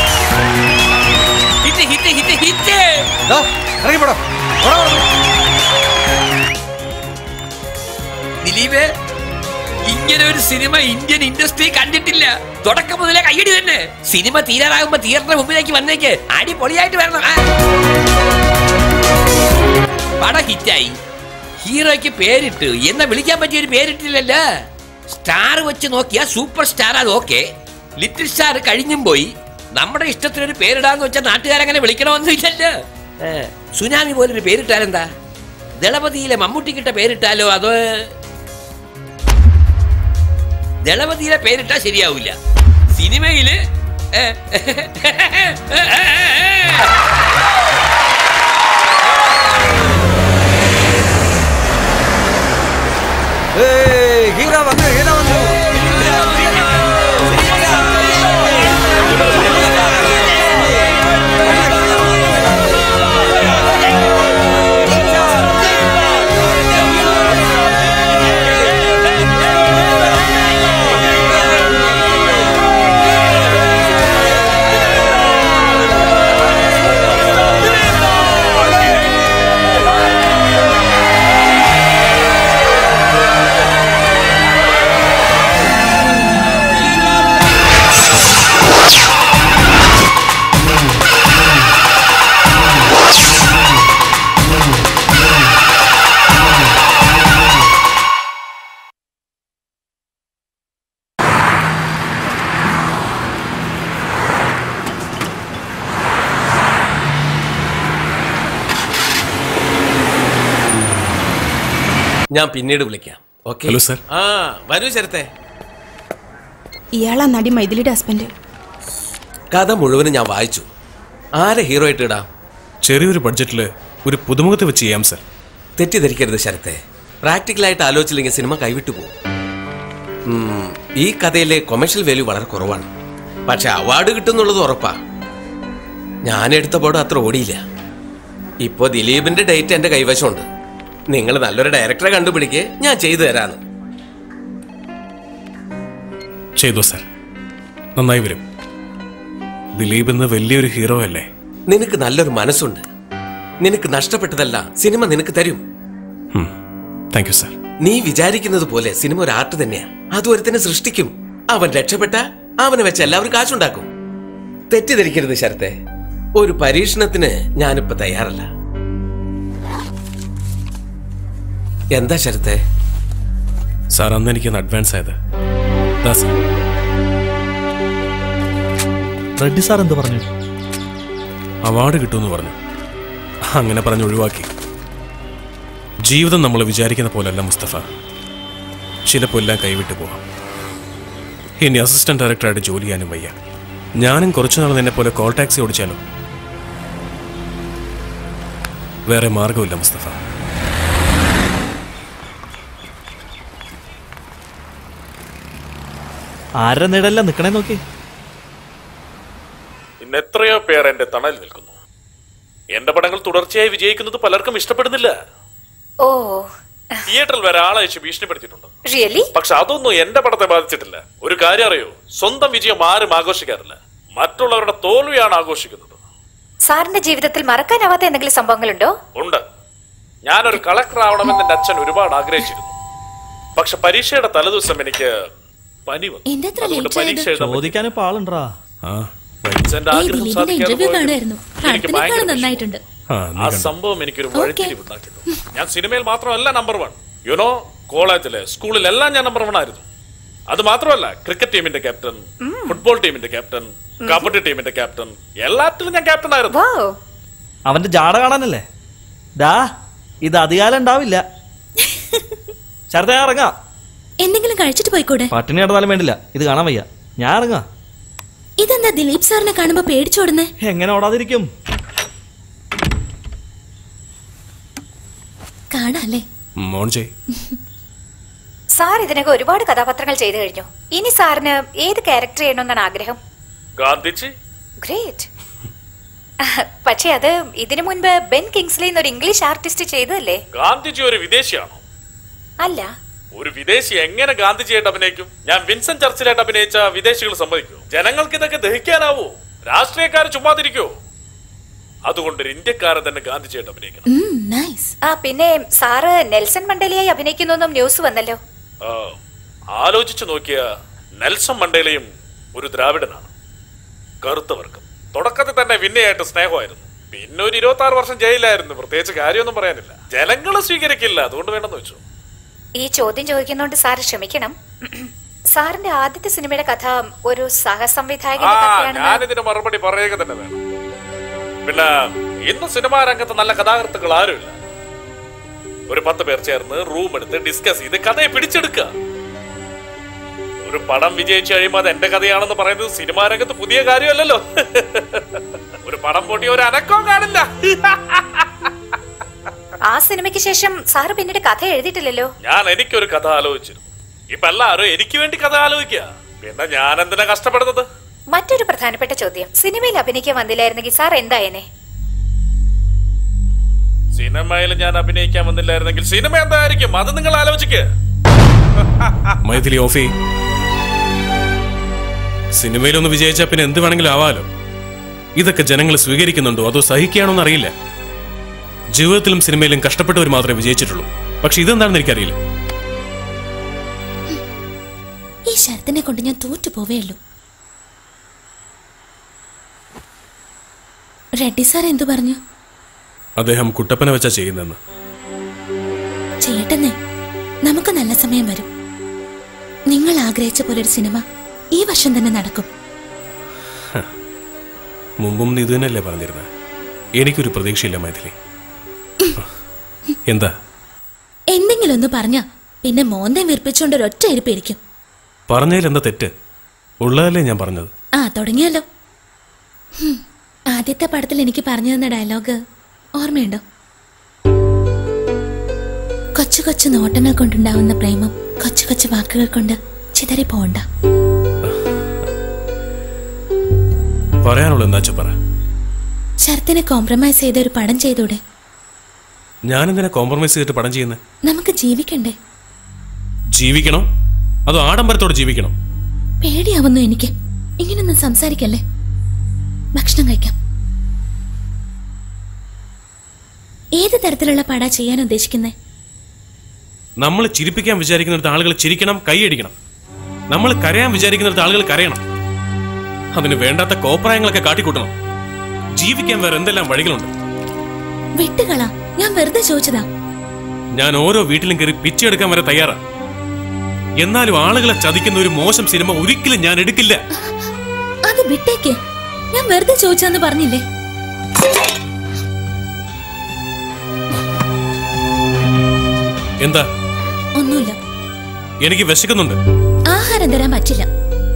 Speaker 11: ഇറങ്ങിപ്പോടോ.
Speaker 8: ദിലീപ്, ഇങ്ങനെ ഒരു സിനിമ ഇന്ത്യൻ ഇൻഡസ്ട്രി കണ്ടിട്ടില്ല. തുടക്കം മുതലേ കയ്യടി തന്നെ. സിനിമ തീരാറാകുമ്പോ തിയേറ്ററിന് മുമ്പിലേക്ക് വന്നേക്ക്. അടിപൊളിയായിട്ട് വരണം. പടം ഹിറ്റായി, ഹീറോയ്ക്ക് പേരിട്ട്. എന്നാ വിളിക്കാൻ പറ്റിയ ഒരു പേരിട്ടില്ലല്ലോ. സ്റ്റാർ വെച്ച് നോക്കിയാ സൂപ്പർ സ്റ്റാർ അത് ഓക്കെ. ലിറ്റിൽ സ്റ്റാർ കഴിഞ്ഞും പോയി. നമ്മുടെ ഇഷ്ടത്തിനൊരു പേരിടാന്ന് വെച്ചാൽ നാട്ടുകാരങ്ങനെ വിളിക്കണമെന്നും ഇല്ലല്ലോ. സുനാമി പോലൊരു പേരിട്ടാലെന്താ? ദളപതിയിലെ മമ്മൂട്ടിക്കിട്ട പേരിട്ടാലോ? അതോ ദളപതിയിലെ പേരിട്ടാ ശരിയാവില്ല. സിനിമയില്
Speaker 11: ഹീറോ വന്നു, ഹീറോ വന്നു.
Speaker 10: ഞാൻ പിന്നീട് വിളിക്കാം. ഓക്കെ.
Speaker 9: Hello sir.
Speaker 10: ആ വരൂ ശരത്തെ.
Speaker 20: ഇയാളാ നടി മൈഥിലിയുടെ ഹസ്ബൻഡ്.
Speaker 10: കഥ മുഴുവനും ഞാൻ വായിച്ചു. ആരെ ഹീറോ ആയിട്ട് ഇടാം?
Speaker 9: ചെറിയൊരു ബഡ്ജറ്റില് ഒരു പുതുമുഖത്ത് വെച്ച് ചെയ്യാം സർ.
Speaker 10: തെറ്റിദ്ധരിക്കരുത് ശരത്തെ. പ്രാക്ടിക്കലായിട്ട് ആലോചിച്ചില്ലെങ്കിൽ സിനിമ കൈവിട്ടു പോകും. ഈ കഥയിലെ കൊമേഴ്ഷ്യൽ വാല്യൂ വളരെ കുറവാണ്. പക്ഷെ അവാർഡ് കിട്ടുന്നുള്ളത് ഉറപ്പാ. ഞാൻ എടുത്ത പടം അത്ര ഓടിയില്ല. ഇപ്പോ ദിലീപിന്റെ ഡേറ്റ് എന്റെ കൈവശമുണ്ട്. നിങ്ങൾ നല്ലൊരു ഡയറക്ടറെ കണ്ടുപിടിക്കേ, ഞാൻ ചെയ്തു തരാന്ന്.
Speaker 9: ചെയ്തു സർ, നന്നായി വരും. ദിലീപ് ഇന്ന് വലിയൊരു ഹീറോ അല്ലേ?
Speaker 10: നിനക്ക് നല്ലൊരു മനസ്സുണ്ട്. നിനക്ക് നഷ്ടപ്പെട്ടതല്ല സിനിമ നിനക്ക് തരും.
Speaker 9: Thank you sir.
Speaker 10: നീ വിചാരിക്കുന്നത് പോലെ സിനിമ ഒരു ആർട്ട് തന്നെയാ. അത് ഒരുത്തനെ സൃഷ്ടിക്കും. അവൻ രക്ഷപ്പെട്ട അവനെ വെച്ച് എല്ലാവരും കാശുണ്ടാക്കും. തെറ്റിദ്ധരിക്കരുത് ശരത്തെ. ഒരു പരീക്ഷണത്തിന് ഞാനിപ്പോ തയ്യാറല്ല. എന്താ ശരത്തെ?
Speaker 9: സാർ അന്ന് എനിക്കൊന്ന് അഡ്വാൻസ് ആയത്.
Speaker 14: റെഡ്ഡി സാർ എന്ത് പറഞ്ഞു?
Speaker 9: അവാർഡ് കിട്ടുമെന്ന് പറഞ്ഞു. അങ്ങനെ പറഞ്ഞ് ഒഴിവാക്കി. ജീവിതം നമ്മൾ വിചാരിക്കുന്ന പോലല്ല മുസ്തഫ. ചിലപ്പോൾ എല്ലാം കൈവിട്ടു പോവാം. ഇനി അസിസ്റ്റന്റ് ഡയറക്ടറായിട്ട് ജോലി ചെയ്യാനും വയ്യ. ഞാനും കുറച്ചുനാൾ നിന്നെ പോലെ കോൾ ടാക്സി ഓടിച്ചാലോ? വേറെ മാർഗമില്ല മുസ്തഫ.
Speaker 14: ആരുടെ നിഴല്ല നിക്കണേ നോക്കി.
Speaker 2: ഇന്ന് എത്രയോ പേർ എന്റെ തണൽ നിൽക്കുന്നു. എന്റെ പടങ്ങൾ തുടർച്ചയായി വിജയിക്കുന്നത് പലർക്കും ഇഷ്ടപ്പെടുന്നില്ല.
Speaker 21: ഓ,
Speaker 2: തിയേറ്ററിൽ വരെ ആളയച്ച് ഭീഷണിപ്പെടുത്തിയിട്ടുണ്ട്.
Speaker 21: റിയലി?
Speaker 2: പക്ഷെ അതൊന്നും എന്റെ പടത്തെ ബാധിച്ചിട്ടില്ല. ഒരു കാര്യം അറിയോ, സ്വന്തം വിജയം ആരും ആഘോഷിക്കാറില്ല, മറ്റുള്ളവരുടെ തോൽവിയാണ് ആഘോഷിക്കുന്നത്.
Speaker 21: സാറിന്റെ ജീവിതത്തിൽ മറക്കാനാവാത്ത എന്തെങ്കിലും സംഭവങ്ങളുണ്ടോ?
Speaker 2: ഉണ്ട്. ഞാനൊരു കളക്ടർ ആവണമെന്ന് എന്റെ അച്ഛൻ ഒരുപാട് ആഗ്രഹിച്ചിരുന്നു. പക്ഷെ പരീക്ഷയുടെ തലേദിവസം എനിക്ക് പനി വന്നു. അതുകൊണ്ട് പരീക്ഷ എഴുതാൻ പറ്റിയില്ല.
Speaker 14: ചോദിക്കാനിപ്പോ ആളുണ്ടാ?
Speaker 2: അച്ഛന്റെ ആഗ്രഹം സാധിക്കാതെ പോയത് എനിക്ക് ഭയങ്കര
Speaker 6: നന്നായിട്ടുണ്ട്.
Speaker 2: ആ സംഭവം എനിക്കൊരു വഴിത്തിരിവ് ഉണ്ടാക്കിയിരുന്നു. ഞാൻ സിനിമയിൽ മാത്രമല്ല നമ്പർ വൺ. യുനോ, കോളേജിലെ സ്കൂളിലെല്ലാം ഞാൻ നമ്പർ വൺ ആയിരുന്നു. അത് മാത്രമല്ല, ക്രിക്കറ്റ് ടീമിന്റെ ക്യാപ്റ്റൻ, ഫുട്ബോൾ ടീമിന്റെ ക്യാപ്റ്റൻ, കബഡി ടീമിന്റെ ക്യാപ്റ്റൻ, എല്ലാത്തിലും ഞാൻ ക്യാപ്റ്റൻ ആയിരുന്നു.
Speaker 14: അവന്റെ ജാട കാണാനല്ലേ? ദാ ഇത് അധികാരം ഉണ്ടാവില്ല. ശരത്തെ ഞാൻ ഇറങ്ങാം.
Speaker 6: എന്തെങ്കിലും കഴിച്ചിട്ട് പോയിക്കൂടെ?
Speaker 14: പട്ടിണി കിടന്നാലും വേണ്ടില്ല, ഇത് കാണാൻ വയ്യ. ഞാൻ ഇറങ്ങാം.
Speaker 6: ഇതെന്താ ദിലീപ് സാറിനെ കാണുമ്പോ പേടിച്ചോടുന്നേ?
Speaker 14: എങ്ങനെ ഓടാതിരിക്കും?
Speaker 6: കാണാല്ലേ?
Speaker 21: സാർ ഇതിനൊക്കെ ഒരുപാട് കഥാപാത്രങ്ങൾ ചെയ്തു കഴിഞ്ഞു. ഇനി സാറിന് ഏത് ക്യാരക്ടർ ചെയ്യണമെന്നാണ് ആഗ്രഹം?
Speaker 2: ഗാന്ധിജി.
Speaker 21: ഗ്രേറ്റ്. പക്ഷെ അത് ഇതിനു മുൻപ് ബെൻ കിങ്സ്ലി എന്നൊരു ഇംഗ്ലീഷ് ആർട്ടിസ്റ്റ് ചെയ്തതല്ലേ?
Speaker 2: ഗാന്ധിജി ഒരു വിദേശിയാണോ?
Speaker 21: അല്ല.
Speaker 2: ഒരു വിദേശി എങ്ങനെ ഗാന്ധിജിയായിട്ട് അഭിനയിക്കും? ഞാൻ വിൻസെന്റ് ചർച്ചിലായിട്ട് അഭിനയിച്ച വിദേശികൾ സമ്മതിക്കൂ? ജനങ്ങൾക്ക് ഇതൊക്കെ ദഹിക്കാനാവോ? രാഷ്ട്രീയക്കാർ ചുമ്മാതിരിക്കോ? അതുകൊണ്ടൊരു ഇന്ത്യക്കാരൻ തന്നെ ഗാന്ധി ചേട്ടൻ അഭിനയിക്കണം.
Speaker 21: ആ പിന്നെ സാറ് നെൽസൺ മണ്ടേലയായി അഭിനയിക്കുന്നു ന്യൂസ് വന്നല്ലോ.
Speaker 2: ആ, ആലോചിച്ചു നോക്കിയ നെൽസൺ മണ്ടേലയും ഒരു ദ്രാവിഡനാണ്, കറുത്ത വർഗം. തുടക്കത്തിൽ തന്നെ വിന്നയായിട്ട് സ്നേഹമായിരുന്നു. പിന്നെ ഒരു ഇരുപത്തി ആറ് വർഷം ജയിലായിരുന്നു. പ്രത്യേകിച്ച് കാര്യമൊന്നും പറയാനില്ല. ജനങ്ങളെ സ്വീകരിക്കില്ല, അതുകൊണ്ട് വേണ്ടെന്ന് വെച്ചു.
Speaker 21: ഈ ചോദ്യം ചോദിക്കുന്നോണ്ട് സാറ് ക്ഷമിക്കണം. സാറിന്റെ ആദ്യത്തെ സിനിമയുടെ കഥ ഒരു സഹസംവിധായകന്റെ കഥയാണെന്ന്.
Speaker 2: ഞാനിതിന് മറുപടി പറയുക തന്നെ വേണം. പിന്നെ ഇന്ന് സിനിമാ രംഗത്ത് നല്ല കഥാകൃത്തുക്കൾ ആരുമില്ല. ഒരു പത്ത് പേർ ചേർന്ന് റൂം എടുത്ത് ഡിസ്കസ് ചെയ്ത് കഥയെ പിടിച്ചെടുക്കുക. ഒരു പടം വിജയിച്ചു കഴിയുമ്പോൾ അത് എന്റെ കഥയാണെന്ന് പറയുന്നത് സിനിമാ രംഗത്ത് പുതിയ കാര്യമല്ലല്ലോ. ഒരു പടം പൊട്ടി ഒരു അനക്കവും കാണില്ല.
Speaker 21: ആ സിനിമയ്ക്ക് ശേഷം സാറ് പിന്നീട് കഥ എഴുതിയിട്ടില്ലല്ലോ.
Speaker 2: ഞാൻ എനിക്കൊരു കഥ ആലോചിച്ചിരുന്നു. ഇപ്പൊ എല്ലാരും എനിക്ക് വേണ്ടി കഥ ആലോചിക്കുക. പിന്നെ ഞാൻ എന്തിനാ കഷ്ടപ്പെടുന്നത്?
Speaker 21: മറ്റൊരു പ്രധാനപ്പെട്ട ചോദ്യം, സിനിമയിൽ അഭിനയിക്കാൻ വന്നില്ലായിരുന്നെങ്കിൽ സാർ എന്തായേനെ?
Speaker 2: സിനിമയിൽ ഞാൻ അഭിനയിക്കാൻ വന്നില്ലായിരുന്നെങ്കിൽ സിനിമ എന്തായിരിക്കും? അത് നിങ്ങൾ ആലോചിക്കുക.
Speaker 9: മൈഥിലി ഓഫി, സിനിമയിലൊന്ന് വിജയിച്ചാൽ പിന്നെ എന്ത് വേണമെങ്കിലും ആവാലോ. ഇതൊക്കെ ജനങ്ങൾ സ്വീകരിക്കുന്നുണ്ടോ അതോ സഹിക്കുകയാണോന്ന് അറിയില്ല. ജീവിതത്തിലും സിനിമയിലും കഷ്ടപ്പെട്ടവർ മാത്രമേ വിജയിച്ചിട്ടുള്ളൂ. പക്ഷെ ഇതെന്താണെന്ന് എനിക്കറിയില്ല.
Speaker 6: ഈ ശരത്തിനെ കൊണ്ട് ഞാൻ തോറ്റു പോവേയുള്ളൂ. റെഡ്ഡി സാർ എന്തു പറഞ്ഞു?
Speaker 9: അദ്ദേഹം കുട്ടപ്പന വെച്ചാ ചെയ്യുന്നെന്ന്.
Speaker 6: ചെയ്യട്ടെന്നേ, നമുക്ക് നല്ല സമയം വരും. നിങ്ങൾ ആഗ്രഹിച്ച പോലൊരു സിനിമ ഈ വർഷം തന്നെ നടക്കും.
Speaker 9: മുമ്പും നീ ഇത് തന്നെയല്ലേ പറഞ്ഞിരുന്നത്? എനിക്കൊരു പ്രതീക്ഷയില്ല മൈഥിലി. എന്താ?
Speaker 6: എന്തെങ്കിലും ഒന്ന് പറഞ്ഞ പിന്നെ മോന്തേ വീർപ്പിച്ചുകൊണ്ട് ഒരൊറ്റ ഇരിപ്പിരിക്കും.
Speaker 9: പറഞ്ഞതിൽ എന്താ തെറ്റ്? ഉള്ളതല്ലേ ഞാൻ പറഞ്ഞത്.
Speaker 6: ആ തുടങ്ങിയല്ലോ. ആദ്യത്തെ പടത്തിൽ എനിക്ക് പറഞ്ഞു തന്ന ഡയലോഗ് ഓർമ്മയുണ്ടോ? കൊച്ചു കൊച്ചു നോട്ടങ്ങൾ കൊണ്ടുണ്ടാവുന്ന പ്രേമം കൊച്ചു കൊച്ചു വാക്കുകൾ കൊണ്ട് ചിതറി പോണ്ട.
Speaker 9: പറയാനുള്ള എന്താ പറ.
Speaker 6: ശരത്തിനെ കോംപ്രമൈസ് ചെയ്ത ഒരു പടം ചെയ്തൂടെ?
Speaker 9: ഞാനെന്തിനാ കോംപ്രമൈസ് ചെയ്തിട്ട് പടം ചെയ്യുന്നത്?
Speaker 6: നമുക്ക് ജീവിക്കണ്ടേ?
Speaker 9: ജീവിക്കണോ അതോ ആഡംബരത്തോടെ ജീവിക്കണോ?
Speaker 6: പേടിയാവുന്നു എനിക്ക്. ഇങ്ങനൊന്നും സംസാരിക്കല്ലേ. ഭക്ഷണം കഴിക്കാം. ഏത് തരത്തിലുള്ള പടാ ചെയ്യാൻ ഉദ്ദേശിക്കുന്നേ?
Speaker 9: നമ്മൾ ചിരിപ്പിക്കാൻ വിചാരിക്കുന്നിടത്ത് ആളുകൾ ചിരിക്കണം, കൈയടിക്കണം. നമ്മൾ കരയാൻ വിചാരിക്കുന്നിടത്ത് ആളുകൾ കരയണം. അതിന് വേണ്ടാത്ത കോപ്രായങ്ങളൊക്കെ കാട്ടിക്കൂട്ടണം. ജീവിക്കാൻ വേറെ എന്തെല്ലാം വഴികളുണ്ട്.
Speaker 6: വിട്ടുകളാ, ഞാൻ വെറുതെ ചോദിച്ചതാ.
Speaker 9: ഞാൻ ഓരോ വീട്ടിലും കയറി പിച്ചെടുക്കാൻ വരെ തയ്യാറാ. എന്നാലും ആളുകളെ ചതിക്കുന്ന ഒരു മോശം സിനിമ ഒരിക്കലും ഞാൻ എടുക്കില്ല.
Speaker 6: അത് വിട്ടേക്ക്. ഞാൻ വെറുതെ ചോദിച്ചെന്ന് പറഞ്ഞില്ലേ?
Speaker 9: എന്താ?
Speaker 6: ഒന്നുമില്ല.
Speaker 9: എനിക്ക് വിശക്കുന്നുണ്ട്.
Speaker 6: ആഹാരം തരാൻ പറ്റില്ല.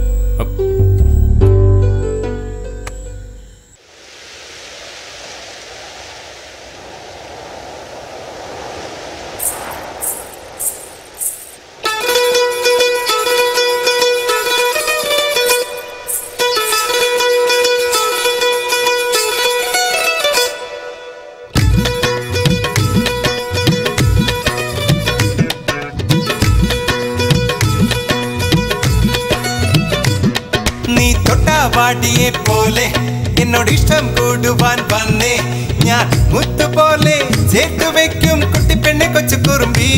Speaker 19: പാടിയെ പോലെ എന്നോട് ഇഷ്ടം കൂടുവാൻ വന്നേ ഞാൻ മുത്തു പോലെ ചേർത്തു വെക്കും കുട്ടിപ്പെണ്ണെ കൊച്ചു കുറുമ്പി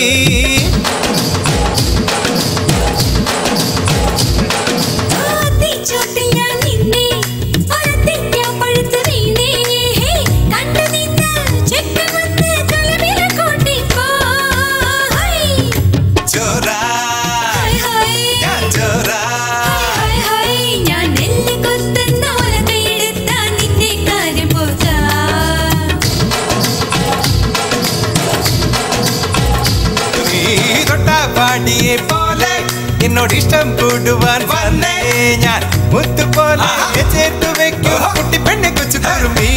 Speaker 19: പാടിയെ പോലെ എന്നോട് ഇഷ്ടം കൂടുവാൻ വന്നേ ഞാൻ മുത്തു പോലെ ചേർത്തു വെക്കും കുട്ടിപ്പെണ്ണെ കൊച്ചു കുറുമ്പി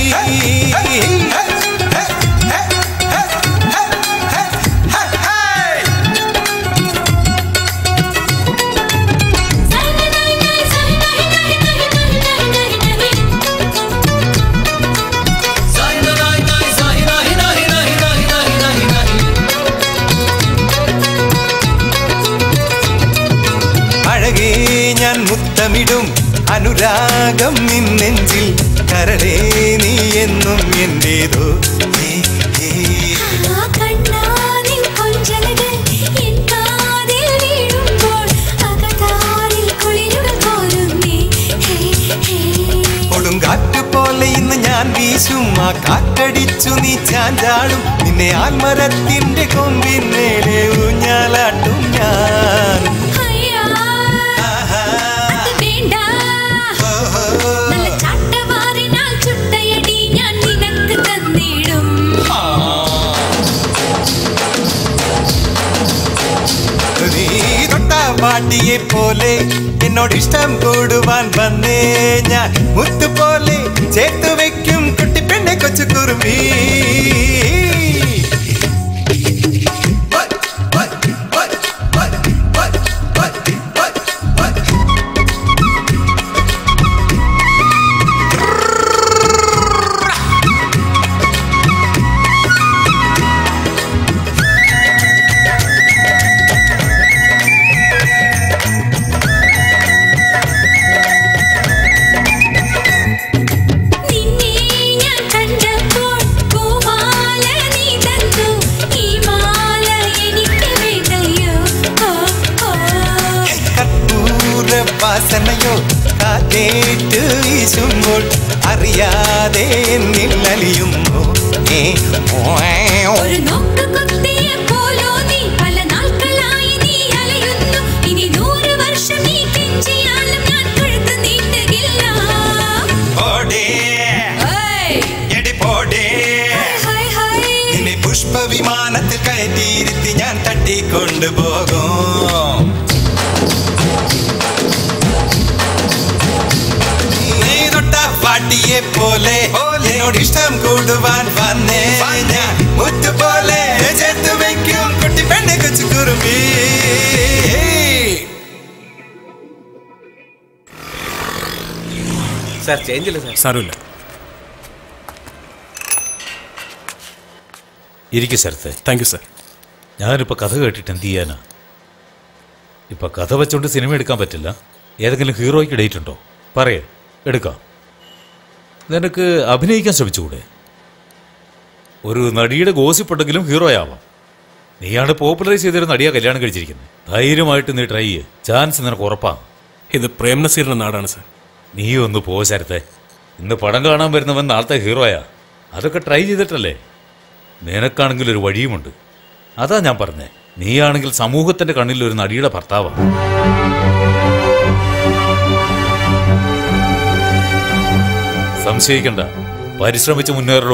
Speaker 19: ഞാൻ മുത്തമിടും അനുരാഗം നിന്നെഞ്ചിൽ കരളേ നീ എന്നു കൊടുങ്കാറ്റ് പോലെ ഇന്ന് ഞാൻ വീശും ആ കാറ്റടിച്ചു നീ ചാഞ്ചാടും നിന്നെ ആൽമരത്തിന്റെ കൊമ്പിന്മേലെ ഊഞ്ഞാലാട്ടും ഞാൻ പാട്ടിയെ പോലെ എന്നോട് ഇഷ്ടം കൂടുവാൻ വന്നേ ഞാൻ മുത്തു പോലെ ചേർത്ത് വെക്കും കുട്ടിപ്പെണ്ണെ കൊച്ചു കുറുമി വാസനയോ കാറ്റേറ്റ് വീശുമ്പോൾ അറിയാതെ നിന്നലിയുന്നു നിന്നെ പുഷ്പവിമാനത്തിൽ കയറ്റിയിരുത്തി ഞാൻ തട്ടിക്കൊണ്ടുപോകും പാട്ടിയെ പോലെ എന്നോട് ഇഷ്ടം കൂടുവാൻ വന്നേ ഞാൻ മുത്തു പോലെ ചേർത്ത് വയ്ക്കും കുട്ടി പെണ്ണെ കൊച്ചു കുറുമി
Speaker 20: സാർ ചേഞ്ച് ഇല്ല സാർ
Speaker 9: സാരമില്ല
Speaker 5: ഇരിക്കും സ്ഥലത്തെ
Speaker 9: താങ്ക് യു സാർ
Speaker 5: ഞാനിപ്പോൾ കഥ കേട്ടിട്ട് എന്ത് ചെയ്യാനാ ഇപ്പം കഥ വെച്ചോണ്ട് സിനിമ എടുക്കാൻ പറ്റില്ല ഏതെങ്കിലും ഹീറോയ്ക്ക് ഡേറ്റ് ഉണ്ടോ പറയേ എടുക്കാം നിനക്ക് അഭിനയിക്കാൻ ശ്രമിച്ചുകൂടെ ഒരു നടിയുടെ ഗോസിപ്പുണ്ടെങ്കിലും ഹീറോയാവാം നീയാണ് പോപ്പുലറൈസ് ചെയ്തൊരു നടിയാ കല്യാണം കഴിച്ചിരിക്കുന്നത് ധൈര്യമായിട്ട് നീ ട്രൈ ചെയ്യ് ചാൻസ് നിനക്ക് ഉറപ്പാണ്
Speaker 9: ഇത് പ്രേംനസീറിന്റെ നാടാണ് സാർ
Speaker 5: നീ ഒന്ന് പോ ശരത്തെ ഇന്ന് പടം കാണാൻ വരുന്നവൻ നാളത്തെ ഹീറോയാ അതൊക്കെ ട്രൈ ചെയ്തിട്ടല്ലേ നിനക്കാണെങ്കിൽ ഒരു വഴിയുമുണ്ട് അതാ ഞാൻ പറഞ്ഞേ നീയാണെങ്കിൽ സമൂഹത്തിന്റെ കണ്ണിൽ ഒരു നടിയുടെ ഭർത്താവാണ് സംശയിക്കണ്ട പരിശ്രമിച്ച് മുന്നേറോ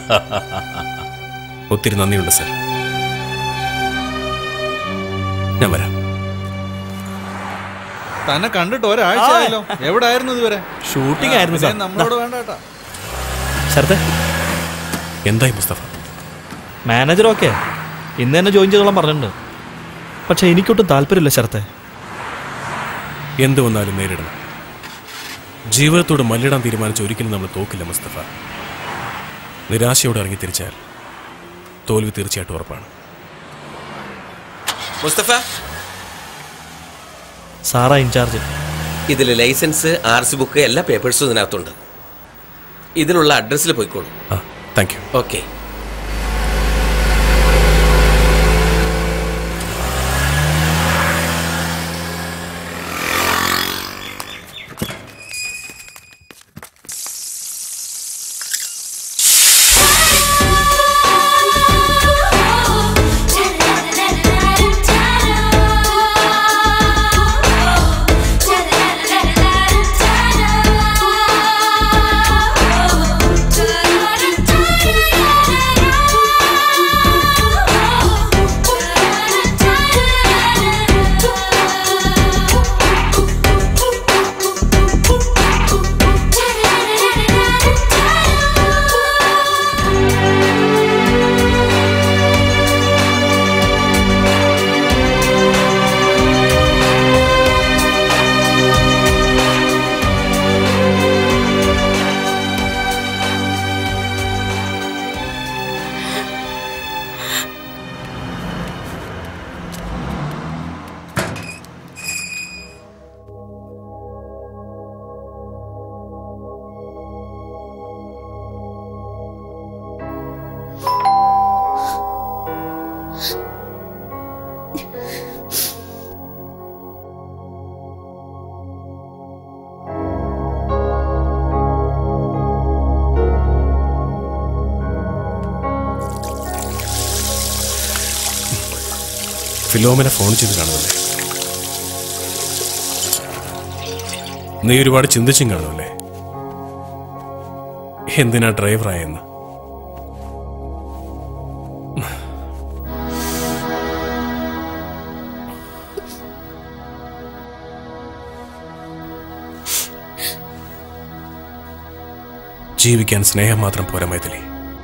Speaker 9: ഒത്തിരി നന്ദിയുണ്ട് സാർ ഞാൻ വരാം
Speaker 4: തന്നെ കണ്ടിട്ട് ഒരാഴ്ച ആയല്ലോ എവിടായിരുന്നു ഇതുവരെ
Speaker 14: ഷൂട്ടിംഗ് ആയിരുന്നു സാർ
Speaker 4: നമ്മളോട് വേണ്ട കേട്ടാ
Speaker 14: ശരത്തെ
Speaker 9: എന്തായി മുസ്തഫ
Speaker 14: മാനേജർ ഓക്കെ ഇന്ന് തന്നെ ജോയിൻ ചെയ്തോളാൻ പറഞ്ഞിട്ടുണ്ട് പക്ഷെ എനിക്കൊട്ടും താല്പര്യമില്ല ശരത്തെ
Speaker 9: എന്ത് വന്നാലും നേരിടണം ജീവിതത്തോട് മല്ലിടാൻ തീരുമാനിച്ച ഒരിക്കലും നമ്മൾ തോക്കില്ല മുസ്തഫ നിരാശയോടെ ഇറങ്ങി തിരിച്ചാൽ തോൽവി തീർച്ചയായിട്ടും ഉറപ്പാണ്
Speaker 20: മുസ്തഫ
Speaker 14: സാറാ ഇൻചാർജ്
Speaker 20: ഇതിൽ ലൈസൻസ് ആർ സി ബുക്ക് എല്ലാ പേപ്പേഴ്സും ഇതിനകത്തുണ്ട് ഇതിലുള്ള അഡ്രസ്സിൽ പോയിക്കോളൂ
Speaker 9: thank you
Speaker 20: okay
Speaker 22: Da da da da da da.
Speaker 9: ഫിലോമിനെ ഫോൺ ചെയ്ത് കാണുമല്ലേ? നീ ഒരുപാട് ചിന്തിച്ചും കാണുമല്ലേ എന്തിനാ ഡ്രൈവറായെന്ന്? ജീവിക്കാൻ സ്നേഹം മാത്രം പോരാ മൈഥിലി.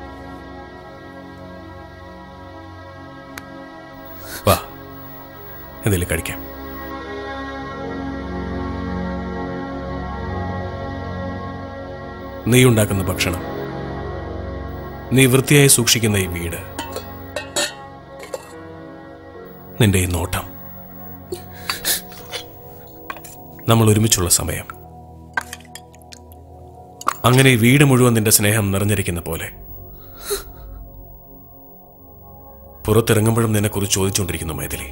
Speaker 9: വാ, എന്തെങ്കിലും കഴിക്കാം. നീ ഉണ്ടാക്കുന്ന ഭക്ഷണം, നീ വൃത്തിയായി സൂക്ഷിക്കുന്ന ഈ വീട്, നിന്റെ ഈ നോട്ടം, നമ്മൾ ഒരുമിച്ചുള്ള സമയം, അങ്ങനെ ഈ വീട് മുഴുവൻ നിന്റെ സ്നേഹം നിറഞ്ഞിരിക്കുന്ന പോലെ. പുറത്തിറങ്ങുമ്പോഴും നിന്നെക്കുറിച്ച് ചോദിച്ചുകൊണ്ടിരിക്കുന്നു മൈഥിലി.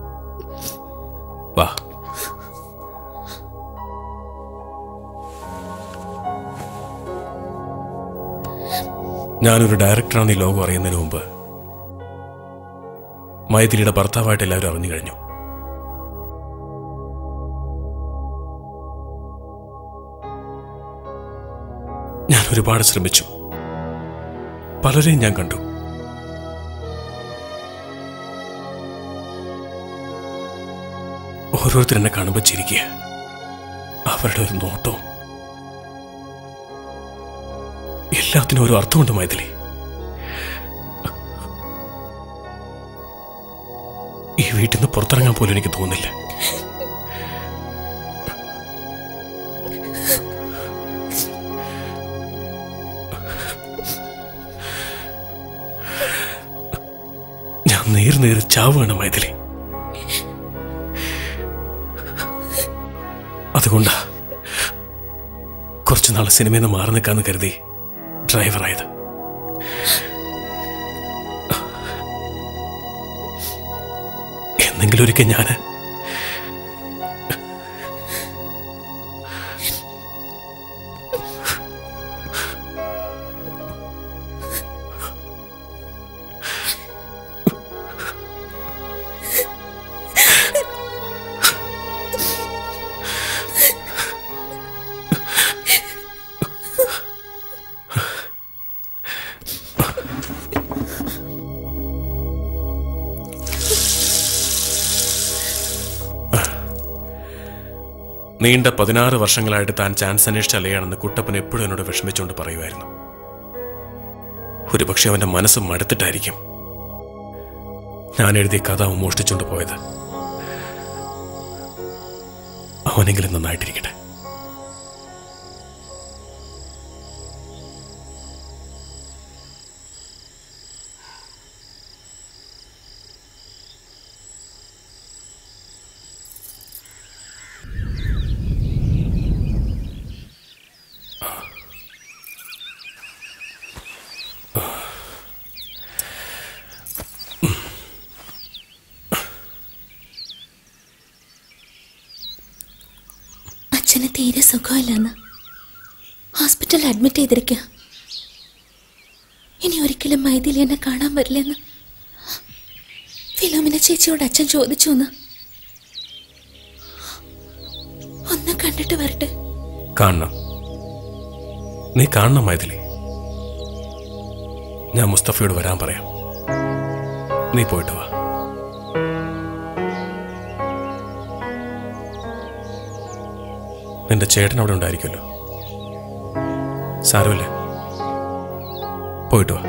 Speaker 9: വാ. ഞാനൊരു ഡയറക്ടറാണ് ഈ ലോകം അറിയുന്നതിന് മുമ്പ് മൈഥിലിയുടെ ഭർത്താവായിട്ട് എല്ലാവരും അറിഞ്ഞു കഴിഞ്ഞു. ഞാൻ ഒരുപാട് ശ്രമിച്ചു, പലരെയും ഞാൻ കണ്ടു. ഓരോരുത്തരെന്നെ കാണുമ്പോൾ ചിരിക്കുക, അവരുടെ ഒരു നോട്ടവും, എല്ലാത്തിനും ഒരു അർത്ഥമുണ്ട് മൈഥിലി. ഈ വീട്ടിൽ നിന്ന് പുറത്തിറങ്ങാൻ പോലും എനിക്ക് തോന്നില്ല. ഞാൻ നേർ നേർ ചാവുകയാണ് മൈഥിലി. അതുകൊണ്ടാ കുറച്ചുനാൾ സിനിമയിൽ നിന്ന് മാറി നിൽക്കാന്ന് കരുതി ഡ്രൈവറായത്. എന്തെങ്കിലും ഒരിക്കൽ ഞാൻ നീണ്ട പതിനാറ് വർഷങ്ങളായിട്ട് താൻ ചാൻസ് അന്വേഷിച്ച് അലയാണെന്ന് കുട്ടപ്പൻ എപ്പോഴും എന്നോട് വിഷമിച്ചുകൊണ്ട് പറയുമായിരുന്നു. ഒരുപക്ഷെ അവന്റെ മനസ്സ് മടുത്തിട്ടായിരിക്കും ഞാൻ എഴുതിയ കഥ അവൻ മോഷ്ടിച്ചുകൊണ്ട് പോയത്. അവനെങ്കിലും നന്നായിട്ടിരിക്കട്ടെ.
Speaker 6: അച്ഛന് തീരെ സുഖമില്ലെന്ന് ഹോസ്പിറ്റലിൽ അഡ്മിറ്റ് ചെയ്തിരിക്കുക. ഇനി ഒരിക്കലും മൈഥിലി എന്നെ കാണാൻ വരില്ലെന്ന് ഫിലോമിന ചേച്ചിയോട് അച്ഛൻ ചോദിച്ചു. എന്ന് ഒന്ന് കണ്ടിട്ട് വരട്ടെ.
Speaker 9: കാണണം, നീ കാണണം മൈഥിലി. ഞാൻ മുസ്തഫയോട് വരാൻ പറയാം. നീ പോയിട്ട് വാ. നിന്റെ ചേട്ടൻ അവിടെ ഉണ്ടായിരിക്കുമല്ലോ. സാരമില്ല, പോയിട്ട് വാ.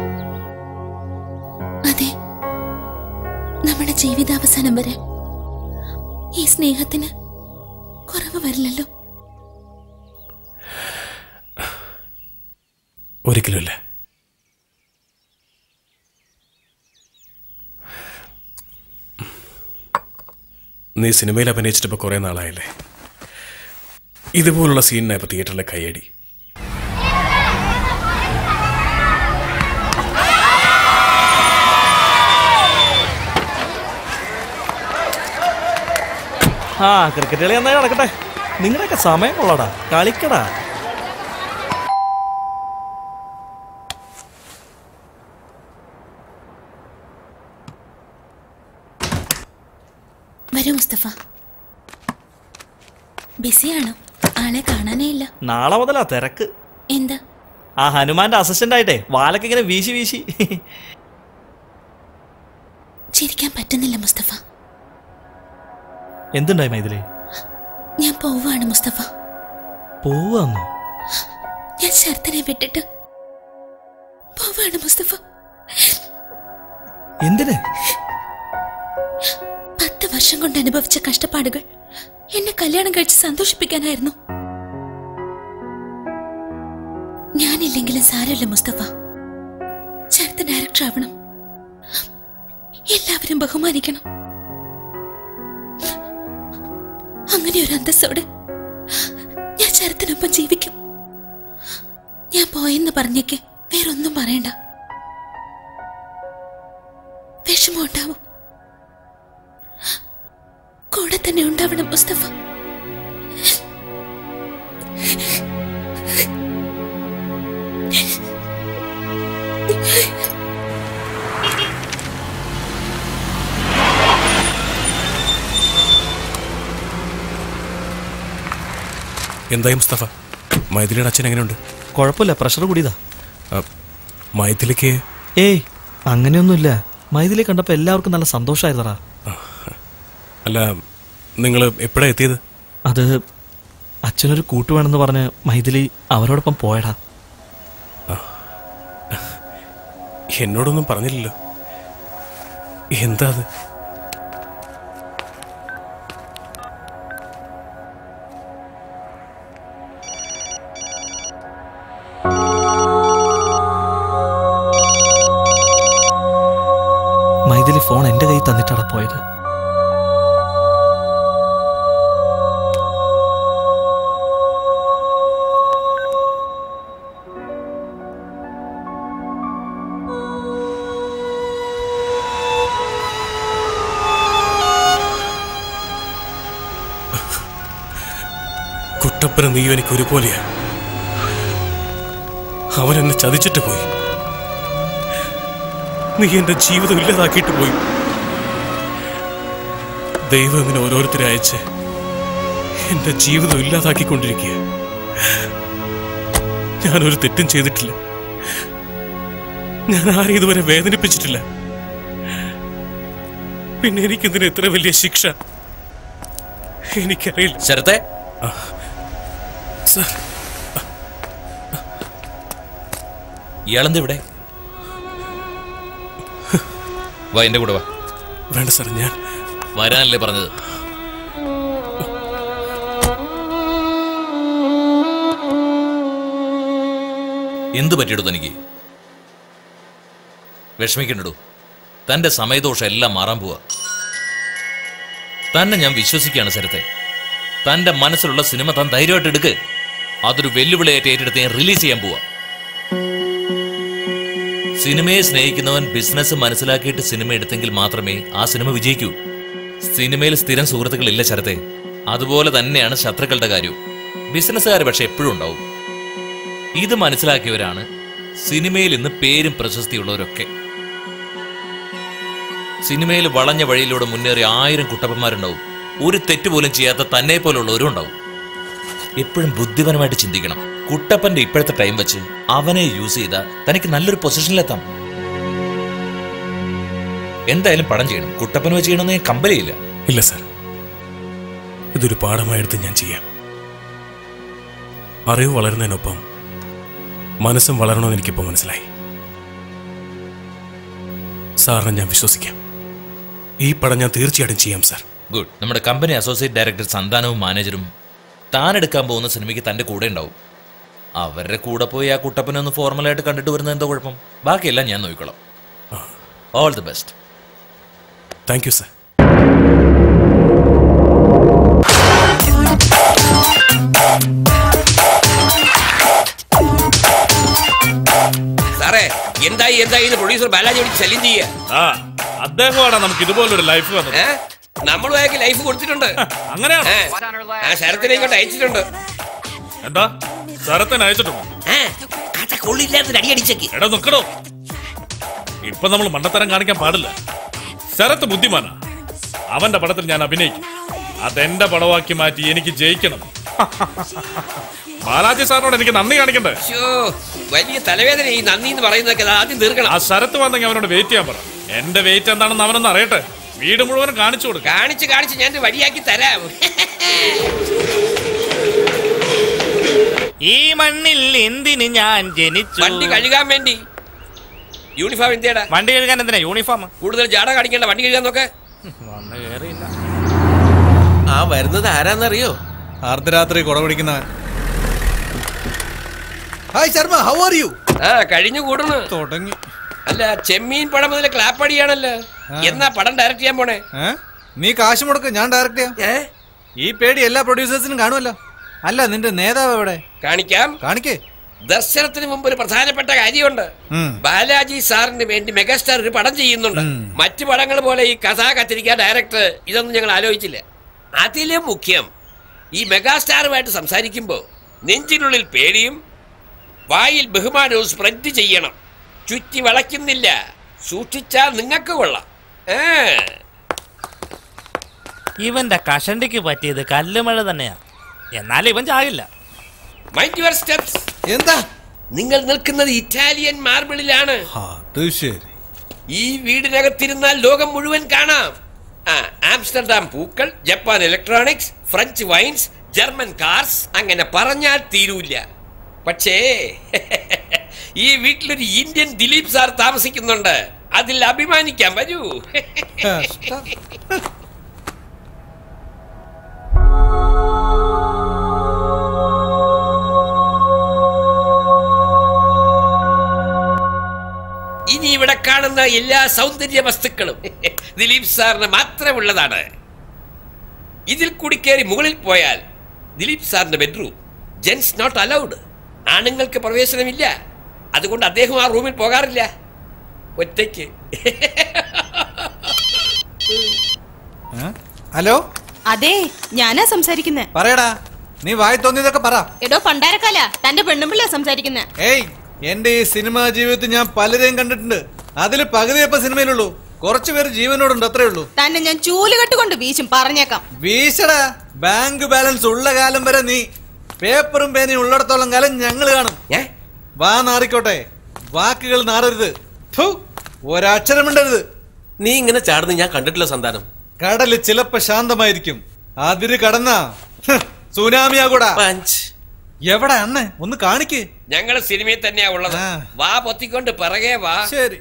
Speaker 6: അതെ, നമ്മുടെ ജീവിതാവസാനം വരെ ഈ സ്നേഹത്തിന് കുറവ് വരില്ലല്ലോ.
Speaker 9: ഒരിക്കലുമില്ല. നീ സിനിമയിൽ അഭിനയിച്ചിട്ട് ഇപ്പൊ കുറെ നാളായില്ലേ. ഇതുപോലുള്ള സീനിനാ ഇപ്പൊ തിയേറ്ററിലെ കയ്യടി.
Speaker 14: ആ ക്രിക്കറ്റ് കളി നന്നായി നടക്കട്ടെ. നിങ്ങളുടെയൊക്കെ സമയം കൊള്ളടാ, കളിക്കടാ.
Speaker 6: വരൂ മുസ്തഫ. ബിസിയാണോ? ആളെ കാണാനേ ഇല്ല.
Speaker 14: നാളെ മുതലാ തിരക്ക്.
Speaker 6: എന്താ?
Speaker 14: ആ ഹനുമാന്റെ അസിസ്റ്റന്റ് ആയിട്ടെ വാലൊക്കെ ഇങ്ങനെ വീശി വീശി.
Speaker 6: ചിരിക്കാൻ പറ്റുന്നില്ല മുസ്തഫ.
Speaker 14: എന്തുണ്ടായി മൈഥിലി?
Speaker 6: ഞാൻ പോവാണ് മുസ്തഫ.
Speaker 14: പോവാന്നോ?
Speaker 6: ഞാൻ ശരത്തിനെ വിട്ടിട്ട് പോവാണ് മുസ്തഫ.
Speaker 14: എന്തിന്?
Speaker 6: പത്ത് വർഷം കൊണ്ട് അനുഭവിച്ച കഷ്ടപ്പാടുകൾ എന്നെ കല്യാണം കഴിച്ച് സന്തോഷിപ്പിക്കാനായിരുന്നു. ഞാനില്ലെങ്കിലും സാരമില്ല മുസ്തഫ. ശരത്ത് ഡയറക്ടർ ആവണം, എല്ലാവരും ബഹുമാനിക്കണം. അങ്ങനെ ഒരു അന്തസ്സോടെ ഞാൻ ശരത്തിനൊപ്പം ജീവിക്കും. ഞാൻ പോയെന്ന് പറഞ്ഞേക്ക് വേറൊന്നും പറയണ്ട. വിഷമം ഉണ്ടാവും, കൂടെ തന്നെ ഉണ്ടാവണം മുസ്തഫ.
Speaker 9: എന്തായി മുസ്തഫ? മൈഥിലിയുടെ അച്ഛൻ എങ്ങനെയുണ്ട്?
Speaker 14: കുഴപ്പമില്ല, പ്രഷർ കൂടിയതാ.
Speaker 9: മൈഥിലിക്ക്?
Speaker 14: ഏയ് അങ്ങനെയൊന്നുമില്ല. മൈഥിലി കണ്ടപ്പോ എല്ലാവർക്കും നല്ല സന്തോഷമായിരുന്നടാ.
Speaker 9: അല്ല, നിങ്ങൾ എപ്പോഴാ എത്തിയത്?
Speaker 14: അത് അച്ഛനൊരു കൂട്ടുവേണമെന്ന് പറഞ്ഞ് മൈഥിലി അവരോടൊപ്പം പോയടാ.
Speaker 9: എന്നോടൊന്നും പറഞ്ഞില്ലല്ലോ. എന്താ അത്?
Speaker 14: മൈഥിലി ഫോൺ എന്റെ കയ്യിൽ തന്നിട്ടാണ് പോയത്.
Speaker 9: കുട്ടപ്പന നീ എനിക്ക് ഒരുപോലെയാ. അവനെന്നെ ചതിച്ചിട്ട് പോയി. നീ എന്റെ ജീവിതം ഇല്ലാതാക്കിയിട്ട് പോയി. ദൈവം ഇങ്ങനെ ഓരോരുത്തരെ അയച്ച് എന്റെ ജീവിതം ഇല്ലാതാക്കിക്കൊണ്ടിരിക്കുക. ഞാനൊരു തെറ്റും ചെയ്തിട്ടില്ല. ഞാൻ ആരെയും ഇതുവരെ വേദനിപ്പിച്ചിട്ടില്ല. പിന്നെ എനിക്കെന്തിനാ ഇത്ര വലിയ ശിക്ഷ? എനിക്കറിയില്ല.
Speaker 15: ശരത്തെ, ഇയാളെന്ത് ഇവിടെ? വാ, എന്റെ കൂടെ വാ.
Speaker 9: വേണ്ട സാർ, ഞാൻ
Speaker 15: വരാനല്ലേ പറഞ്ഞത്? എന്തു പറ്റിയിടൂ തനിക്ക്? വിഷമിക്കണ്ടു. തന്റെ സമയദോഷം എല്ലാം മാറാൻ പോവാ. തന്നെ ഞാൻ വിശ്വസിക്കുകയാണ് ശരത്തെ. തന്റെ മനസ്സിലുള്ള സിനിമ താൻ ധൈര്യമായിട്ട് എടുക്ക്. അതൊരു വെല്ലുവിളിയായിട്ട് ഏറ്റെടുത്ത് ഞാൻ റിലീസ് ചെയ്യാൻ പോവാ. സിനിമയെ സ്നേഹിക്കുന്നവൻ ബിസിനസ് മനസ്സിലാക്കിയിട്ട് സിനിമ എടുത്തെങ്കിൽ മാത്രമേ ആ സിനിമ വിജയിക്കൂ. സിനിമയിൽ സ്ഥിരം സുഹൃത്തുക്കളില്ല ശരത്തെ. അതുപോലെ തന്നെയാണ് ശത്രുക്കളുടെ കാര്യവും. ബിസിനസ്സുകാർ പക്ഷെ എപ്പോഴും ഉണ്ടാവും. ഇത് മനസ്സിലാക്കിയവരാണ് സിനിമയിൽ ഇന്ന് പേരും പ്രശസ്തിയുള്ളവരൊക്കെ. സിനിമയിൽ വളഞ്ഞ വഴിയിലൂടെ മുന്നേറിയ ആയിരം കുട്ടപ്പന്മാരുണ്ടാവും. ഒരു തെറ്റുപോലും ചെയ്യാത്ത തന്നെ പോലുള്ളവരും ഉണ്ടാവും. എപ്പോഴും ബുദ്ധിപരമായിട്ട് ചിന്തിക്കണം. കുട്ടപ്പന്റെ ഇപ്പോഴത്തെ ടൈം വെച്ച് അവനെ യൂസ് ചെയ്താൽ തനിക്ക് നല്ലൊരു പൊസിഷനിലെത്താം. എന്തായാലും പടം ചെയ്യണം. കുട്ടപ്പൻ വെച്ച് ചെയ്യണമെന്ന് ഞാൻ കമ്പനിയില്ല.
Speaker 9: ഇല്ല സാർ, ഇതൊരു പാഠമായെടുത്ത് ഞാൻ ചെയ്യാം. അറിവ് വളരുന്നതിനൊപ്പം മനസ്സും വളരണമെന്ന് എനിക്കിപ്പോൾ മനസ്സിലായി. സാറിനെ ഞാൻ വിശ്വസിക്കാം. ഈ പടം ഞാൻ തീർച്ചയായിട്ടും ചെയ്യാം സാർ.
Speaker 15: ഗുഡ്. നമ്മുടെ കമ്പനി അസോസിയേറ്റ് ഡയറക്ടർ സന്താനവും മാനേജറും താൻ എടുക്കാൻ പോകുന്ന സിനിമയ്ക്ക് തന്റെ കൂടെ ഉണ്ടാവും. അവരുടെ കൂടെ പോയി ആ കുട്ടപ്പനെ ഒന്ന് ഫോർമലായിട്ട് കണ്ടിട്ട് വരുന്നത് എന്തോ കുഴപ്പം? ബാക്കിയെല്ലാം ഞാൻ നോക്കിക്കോളാം. All the best.
Speaker 9: Thank you sir.
Speaker 8: സാറേ, എന്തായി എന്തായി പ്രൊഡ്യൂസർ ബാലാജി വിളിച്ച് ശല്യം ചെയ്യുക.
Speaker 2: ആ അദ്ദേഹമാണ് നമുക്ക് ഇതുപോലൊരു ലൈഫ് വന്നത്.
Speaker 8: നമ്മളും അയാൾക്ക് ലൈഫ് കൊടുത്തിട്ടുണ്ട്.
Speaker 2: അങ്ങനെയാണ്.
Speaker 8: ആ ശരത്തിനെ ഇങ്ങോട്ട് അയച്ചിട്ടുണ്ട്.
Speaker 2: എന്താ ശരത്തിനെ അയച്ചിട്ടുണ്ടോ? എടാ നിക്കടോ, ഇപ്പൊ നമ്മൾ മണ്ടത്തരം കാണിക്കാൻ പാടില്ല. ശരത്ത് ബുദ്ധിമാനാ. അവന്റെ പടത്തിൽ ഞാൻ അഭിനയിക്കും. അതെന്റെ പടമാക്കി മാറ്റി എനിക്ക് ജയിക്കണം. ബാലാജി സാറിനോട് എനിക്ക് നന്ദി കാണിക്കണ്ടേ?
Speaker 8: വലിയ തലവേദന ഈ നന്ദി എന്ന് പറയുന്നതൊക്കെ ആദ്യം തീർക്കണം.
Speaker 2: ആ ശരത്ത് വന്നെങ്കിൽ അവനോട് വെയിറ്റ് ചെയ്യാൻ പറ. എന്റെ വെയിറ്റ് എന്താണെന്ന് അവനൊന്ന് അറിയട്ടെ. വീട് മുഴുവനും കാണിച്ചു കൊടുക്കും.
Speaker 8: കാണിച്ച് കാണിച്ച് ഞാൻ വഴിയാക്കി തരാം.
Speaker 13: ഈ മണ്ണിൽ എന്തിന് ഞാൻ ജനിച്ചു?
Speaker 8: വണ്ടി കഴുകാൻ വേണ്ടി. യൂണിഫോം എന്തിയാടാ?
Speaker 13: വണ്ടി കഴുകാൻ എന്തിനാ യൂണിഫോം?
Speaker 8: കൂടുതൽ ജാട കാണിക്കണ്ട, വണ്ടി കഴുകാൻ നോക്കെ.
Speaker 13: വന്ന് കേറിയില്ല.
Speaker 20: ആ വരുന്നത് ആരാന്നറിയോ?
Speaker 4: അർദ്ധരാത്രി കുട പിടിക്കുന്നവൻ. Hi Sharma, how are you?
Speaker 8: ആ കഴിഞ്ഞു കൂടുന്നു.
Speaker 4: തുടങ്ങി.
Speaker 8: അല്ല, ചെമ്മീൻ പടം മുതൽ ക്ലാപ്പടിയാണല്ലോ. എന്നാ പടം ഡയറക്ട് ചെയ്യാൻ പോണേ?
Speaker 4: നീ കാശ് മുടക്ക്, ഞാൻ ഡയറക്ട് ചെയ്യാം. ഈ പേടി എല്ലാ പ്രൊഡ്യൂസേഴ്സിനും കാണുമല്ലോ. അല്ല, നിന്റെ നേതാവ് എവിടെ?
Speaker 8: കാണിക്കാം.
Speaker 4: കാണിക്കേ.
Speaker 8: ദർശനത്തിന് മുമ്പ് ഒരു പ്രധാനപ്പെട്ട കാര്യമുണ്ട്. ബാലാജി സാറിന് വേണ്ടി മെഗാസ്റ്റാർ ഒരു പടം ചെയ്യുന്നുണ്ട്. മറ്റു പടങ്ങൾ പോലെ ഈ കഥ കത്തിരിക്കാൻ ഡയറക്ടർ ഇതൊന്നും ഞങ്ങൾ ആലോചിച്ചില്ല. അതിലും മുഖ്യം, ഈ മെഗാസ്റ്റാറുമായിട്ട് സംസാരിക്കുമ്പോ നെഞ്ചിനുള്ളിൽ പേടിയും വായിൽ ബഹുമാനവും സ്പ്രെഡ് ചെയ്യണം. ചുറ്റി വളയ്ക്കുന്നില്ല. സൂക്ഷിച്ചാൽ നിങ്ങൾക്ക് കൊള്ളാം.
Speaker 13: ഇവന്റെ കഷണ്ടിക്ക് പറ്റിയത് കല്ലുമഴ തന്നെയാ. എന്നാൽ ഇവൻ ചാകില്ല.
Speaker 8: Mind your steps.
Speaker 4: എന്താ?
Speaker 8: നിങ്ങൾ നിൽക്കുന്നത് ഇറ്റാലിയൻ മാർബിളിലാണ്. ഈ വീടിനകത്തിരുന്നാൽ ലോകം മുഴുവൻ കാണാം. ആ ആംസ്റ്റർഡാം പൂക്കൾ, Japan electronics, French wines, German cars, അങ്ങനെ പറഞ്ഞാൽ തീരൂല്ല. പക്ഷേ ഈ വീട്ടിലൊരു ഇന്ത്യൻ ദിലീപ് സാർ താമസിക്കുന്നുണ്ട്. അതിൽ അഭിമാനിക്കാൻ വരൂ. ഇനി ഇവിടെ കാണുന്ന എല്ലാ സൗന്ദര്യ വസ്തുക്കളും ദിലീപ് സാറിന് മാത്രമുള്ളതാണ്. ഇതിൽ കൂടി കയറി മുകളിൽ പോയാൽ ദിലീപ് സാറിന്റെ ബെഡ്റൂം. Gents not allowed. ആണുങ്ങൾക്ക് പ്രവേശനമില്ല. അതുകൊണ്ട് അദ്ദേഹം ആ റൂമിൽ പോകാറില്ല, ഒറ്റയ്ക്ക്.
Speaker 4: ഹലോ,
Speaker 3: അതെ, ഞാനാ സംസാരിക്കുന്നേ.
Speaker 4: പറയടാ, നീ വായി തോന്നിയതൊക്കെ പറ.
Speaker 3: എടോ പണ്ടാരക്കാല, തന്റെ പെണ്ണുമ്പിള്ളയാ സംസാരിക്കുന്നേ.
Speaker 4: ഏയ്, എന്റെ ഈ സിനിമാ ജീവിതത്തിൽ ഞാൻ പലരെയും കണ്ടിട്ടുണ്ട്. അതിൽ പകുതിയപ്പ സിനിമയിലുള്ളൂ. കുറച്ചുപേര് ജീവനോടുണ്ട്, അത്രേ ഉള്ളൂ.
Speaker 3: തന്നെ ഞാൻ ചൂലുകെട്ട് കൊണ്ട് വീശും, പറഞ്ഞേക്കാം.
Speaker 4: വീശടാ, ബാങ്ക് ബാലൻസ് ഉള്ള കാലം വരെ നീ. പേപ്പറും പേനയും ഉള്ളിടത്തോളം കാലം ഞങ്ങൾ കാണും. വാ നാറിക്കോട്ടെ, വാക്കുകൾ നാറരുത്. ഒരക്ഷരം മിണ്ടരുത്.
Speaker 20: നീ ഇങ്ങനെ ചാടുന്ന ഞാൻ കണ്ടിട്ടില്ല സന്താനം.
Speaker 4: കടല് ചിലപ്പോ ശാന്തമായിരിക്കും, അതിര് കടന്ന സുനാമിയാകൂടാ. എവിടെ അണ്ണേ, ഒന്ന് കാണിക്ക്.
Speaker 8: ഞങ്ങള് സിനിമയിൽ തന്നെയാ ഉള്ളത്. വാ പൊത്തിക്കൊണ്ട് പിറകെ വാ.
Speaker 4: ശരി.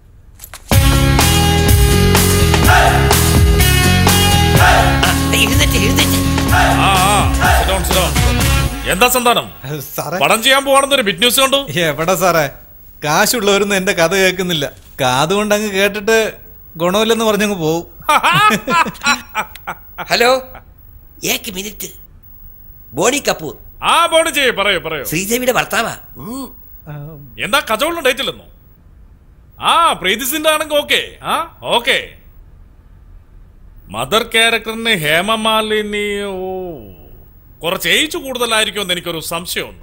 Speaker 2: എന്താ സന്താനം, പടം ചെയ്യാൻ പോവാണെന്നൊരു ബിഗ് ന്യൂസ് കണ്ടു.
Speaker 4: എവിടെ സാറേ, കാശുള്ളവരൊന്നും എന്റെ കഥ കേൾക്കുന്നില്ല. കാതുകൊണ്ട് അങ്ങ് കേട്ടിട്ട് ഗുണമില്ലെന്ന് പറഞ്ഞങ്ങ് പോവും.
Speaker 8: ഹലോ, ഏക് മിനിറ്റ്. ബോണി കപൂർ.
Speaker 2: ആ ബോണി ചെയ്യേ, പറയൂ പറയൂ.
Speaker 8: ശ്രീദേവിയുടെ ഭർത്താവാ.
Speaker 2: എന്താ കഥകളും ഡേറ്റ് ഇല്ലെന്നോ? ആ പ്രീതി സിന്റെ ആണെങ്കിൽ ഓക്കെ. ആ ഓക്കെ. മദർ ക്യാരക്ടറിന് ഹേമമാലിനി ഓ കുറച്ച് ഏജ് കൂടുതലായിരിക്കും എന്ന് എനിക്കൊരു സംശയമുണ്ട്.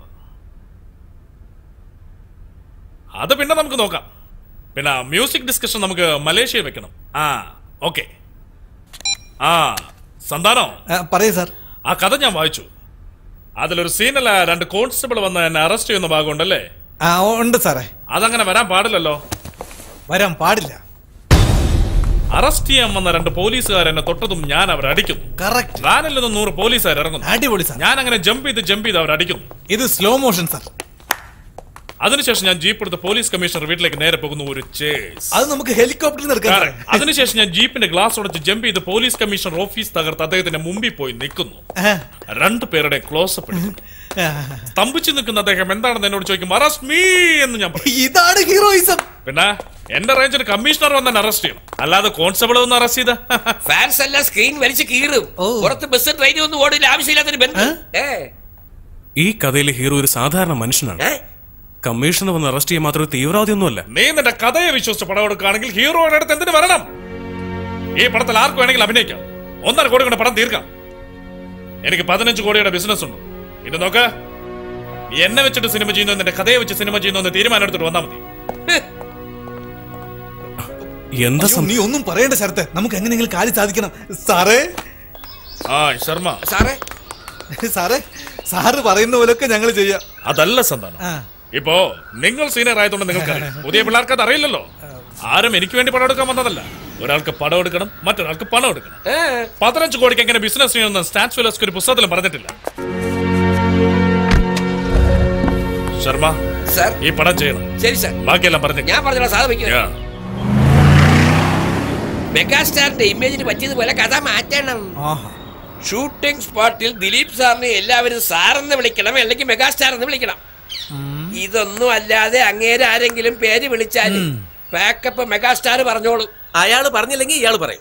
Speaker 2: അത് പിന്നെ നമുക്ക് നോക്കാം. പിന്നെ മ്യൂസിക് ഡിസ്കഷൻ നമുക്ക് മലേഷ്യയിൽ വെക്കണം. ആ ഓക്കെ. ആ സന്താനം
Speaker 4: പറയൂ സാർ.
Speaker 2: ആ കഥ ഞാൻ വായിച്ചു. അതിലൊരു സീനല്ല രണ്ട് കോൺസ്റ്റബിൾ വന്ന് എന്നെ അറസ്റ്റ് ചെയ്യുന്ന ഭാഗമുണ്ടല്ലേ?
Speaker 4: ആ ഉണ്ട് സാറേ.
Speaker 2: അതങ്ങനെ വരാൻ പാടില്ലല്ലോ.
Speaker 4: വരാൻ പാടില്ല.
Speaker 2: അറസ്റ്റ് ചെയ്യാൻ വന്ന രണ്ട് പോലീസുകാർ എന്നെ തൊട്ടതും ഞാൻ അവരെ അടിക്കുന്നു.
Speaker 4: കറക്റ്റ്.
Speaker 2: വാനിൽ നിന്ന് നൂറ് പോലീസുകാർ ഇറങ്ങുന്നു.
Speaker 4: അടിപൊളി സാർ.
Speaker 2: ഞാൻ അങ്ങനെ ജമ്പ് ചെയ്ത് ജമ്പ് ചെയ്ത് അവർ അടിക്കുന്നു.
Speaker 4: ഇത് സ്ലോ മോഷൻ സാർ.
Speaker 2: അതിനുശേഷം ഞാൻ ജീപ്പ് എടുത്ത് പോലീസ് കമ്മീഷണർ വീട്ടിലേക്ക് നേരെ പോകുന്നു. ഒരു ചേസ്.
Speaker 4: അത് നമുക്ക് ഹെലികോപ്റ്ററിൽ നിർക്കാം.
Speaker 2: അതിനുശേഷം ഞാൻ ജീപ്പിന്റെ ഗ്ലാസ് ഉടച്ച് ജമ്പ് ചെയ്ത് പോലീസ് കമ്മീഷണർ ഓഫീസ് തകർത്ത് അദ്ദേഹത്തിന്റെ മുമ്പിൽ പോയി നിൽക്കുന്നു. രണ്ടു പേരുടെ ക്ലോസപ്പ് എടുക്കുന്നു. സ്തംഭിച്ചു നിൽക്കുന്ന അദ്ദേഹം എന്താണെന്ന് എന്നോട് ചോദിക്കും. അറസ്റ്റ് മീ എന്ന് ഞാൻ പറയും.
Speaker 4: ഇതാണ് ഹീറോയിസം.
Speaker 2: പിന്നെ എന്റെ റേഞ്ചിന് കമ്മീഷണർ വന്ന് അറസ്റ്റ് ചെയ്യണം, അല്ലാതെ കോൺസ്റ്റബിൾ ഒന്ന് അറസ്റ്റ് ചെയ്ത
Speaker 8: ഫാൻസ് എല്ലാം സ്ക്രീൻ വലിച്ച് കീറും. പുറത്ത് ബസ് ട്രെയിനും ഒന്നും ഓടില്ല, ആവശ്യമില്ലാത്തൊരു ബന്ധം.
Speaker 9: ഈ കഥയിലെ ഹീറോ ഒരു സാധാരണ മനുഷ്യനാണ്. കമ്മീഷണർ വന്ന് അറസ്റ്റ് ചെയ്യാൻ മാത്രം തീവ്രവാദി ഒന്നുമല്ല.
Speaker 2: നീ നിന്റെ കഥയെ വിശ്വസിച്ച് പടം എടുക്കുകയാണെങ്കിൽ ഹീറോയുടെ അടുത്ത് എന്തിനു വരണം? ഈ പടത്തിൽ ആർക്ക് വേണമെങ്കിൽ അഭിനയിക്കാം. ഒന്നര കോടി കൊണ്ട് പടം തീർക്കാം. എനിക്ക് പതിനഞ്ച് കോടിയുടെ ബിസിനസ് ഉണ്ട്. ഇത് നോക്ക, എന്നെ വെച്ചിട്ട് സിനിമ ചെയ്യുന്നു, നിന്റെ കഥയെ വെച്ച് സിനിമ ചെയ്യുന്നു എന്ന് തീരുമാനം എടുത്തിട്ട് വന്നാൽ മതി.
Speaker 9: എന്താ
Speaker 4: അയ്യോ, നീ ഒന്നും പറയണ്ട ശരത്തെ, നമുക്ക് എങ്ങനെയെങ്കിലും കാര്യം സാധിക്കണം. സാറേ
Speaker 2: ആ ശർമ്മ
Speaker 4: സാറേ സാറേ സാറ് പറയുന്ന പോലൊക്കെ ഞങ്ങൾ ചെയ്യാം.
Speaker 2: അതല്ല സന്താനം. ഇപ്പോ നിങ്ങൾ സീനിയർ ആയതുകൊണ്ട് നിങ്ങൾക്ക് പുതിയ പിള്ളേർക്ക് അത് അറിയില്ലല്ലോ. ആരും എനിക്ക് വേണ്ടി പണം എടുക്കാൻ വന്നതല്ല. ഒരാൾക്ക് പണം എടുക്കണം, മറ്റൊരാൾക്ക് പണം എടുക്കണം. പതിനഞ്ച് കോടിക്ക് എങ്ങനെ ബിസിനസ് ചെയ്യണമെന്ന് സ്റ്റാൻസ് ഫിലോസ്ഫി ഒരു പുസ്തകത്തിലും പറഞ്ഞിട്ടില്ല. ശർമ്മ
Speaker 8: സർ,
Speaker 2: ഈ പടം ചെയ്യണം.
Speaker 8: ശരി സർ,
Speaker 2: ബാക്കിയെല്ലാം പറഞ്ഞു.
Speaker 8: ഞാൻ പറഞ്ഞോ സാധിക്കും. മെഗാസ്റ്റാറിന്റെ ഇമേജിന് പറ്റിയതുപോലെ കഥ മാറ്റണം. ഷൂട്ടിംഗ് സ്പോട്ടിൽ ദിലീപ് സാറിനെ എല്ലാവരും സാറെന്ന് വിളിക്കണം, അല്ലെങ്കിൽ മെഗാസ്റ്റാർ എന്ന് വിളിക്കണം. ഇതൊന്നും അല്ലാതെ അങ്ങേരെ ആരെങ്കിലും പേര് വിളിച്ചാല് പാക്കപ്പ് മെഗാസ്റ്റാർ പറഞ്ഞോളൂ.
Speaker 20: അയാള് പറഞ്ഞില്ലെങ്കിൽ ഇയാള് പറയും.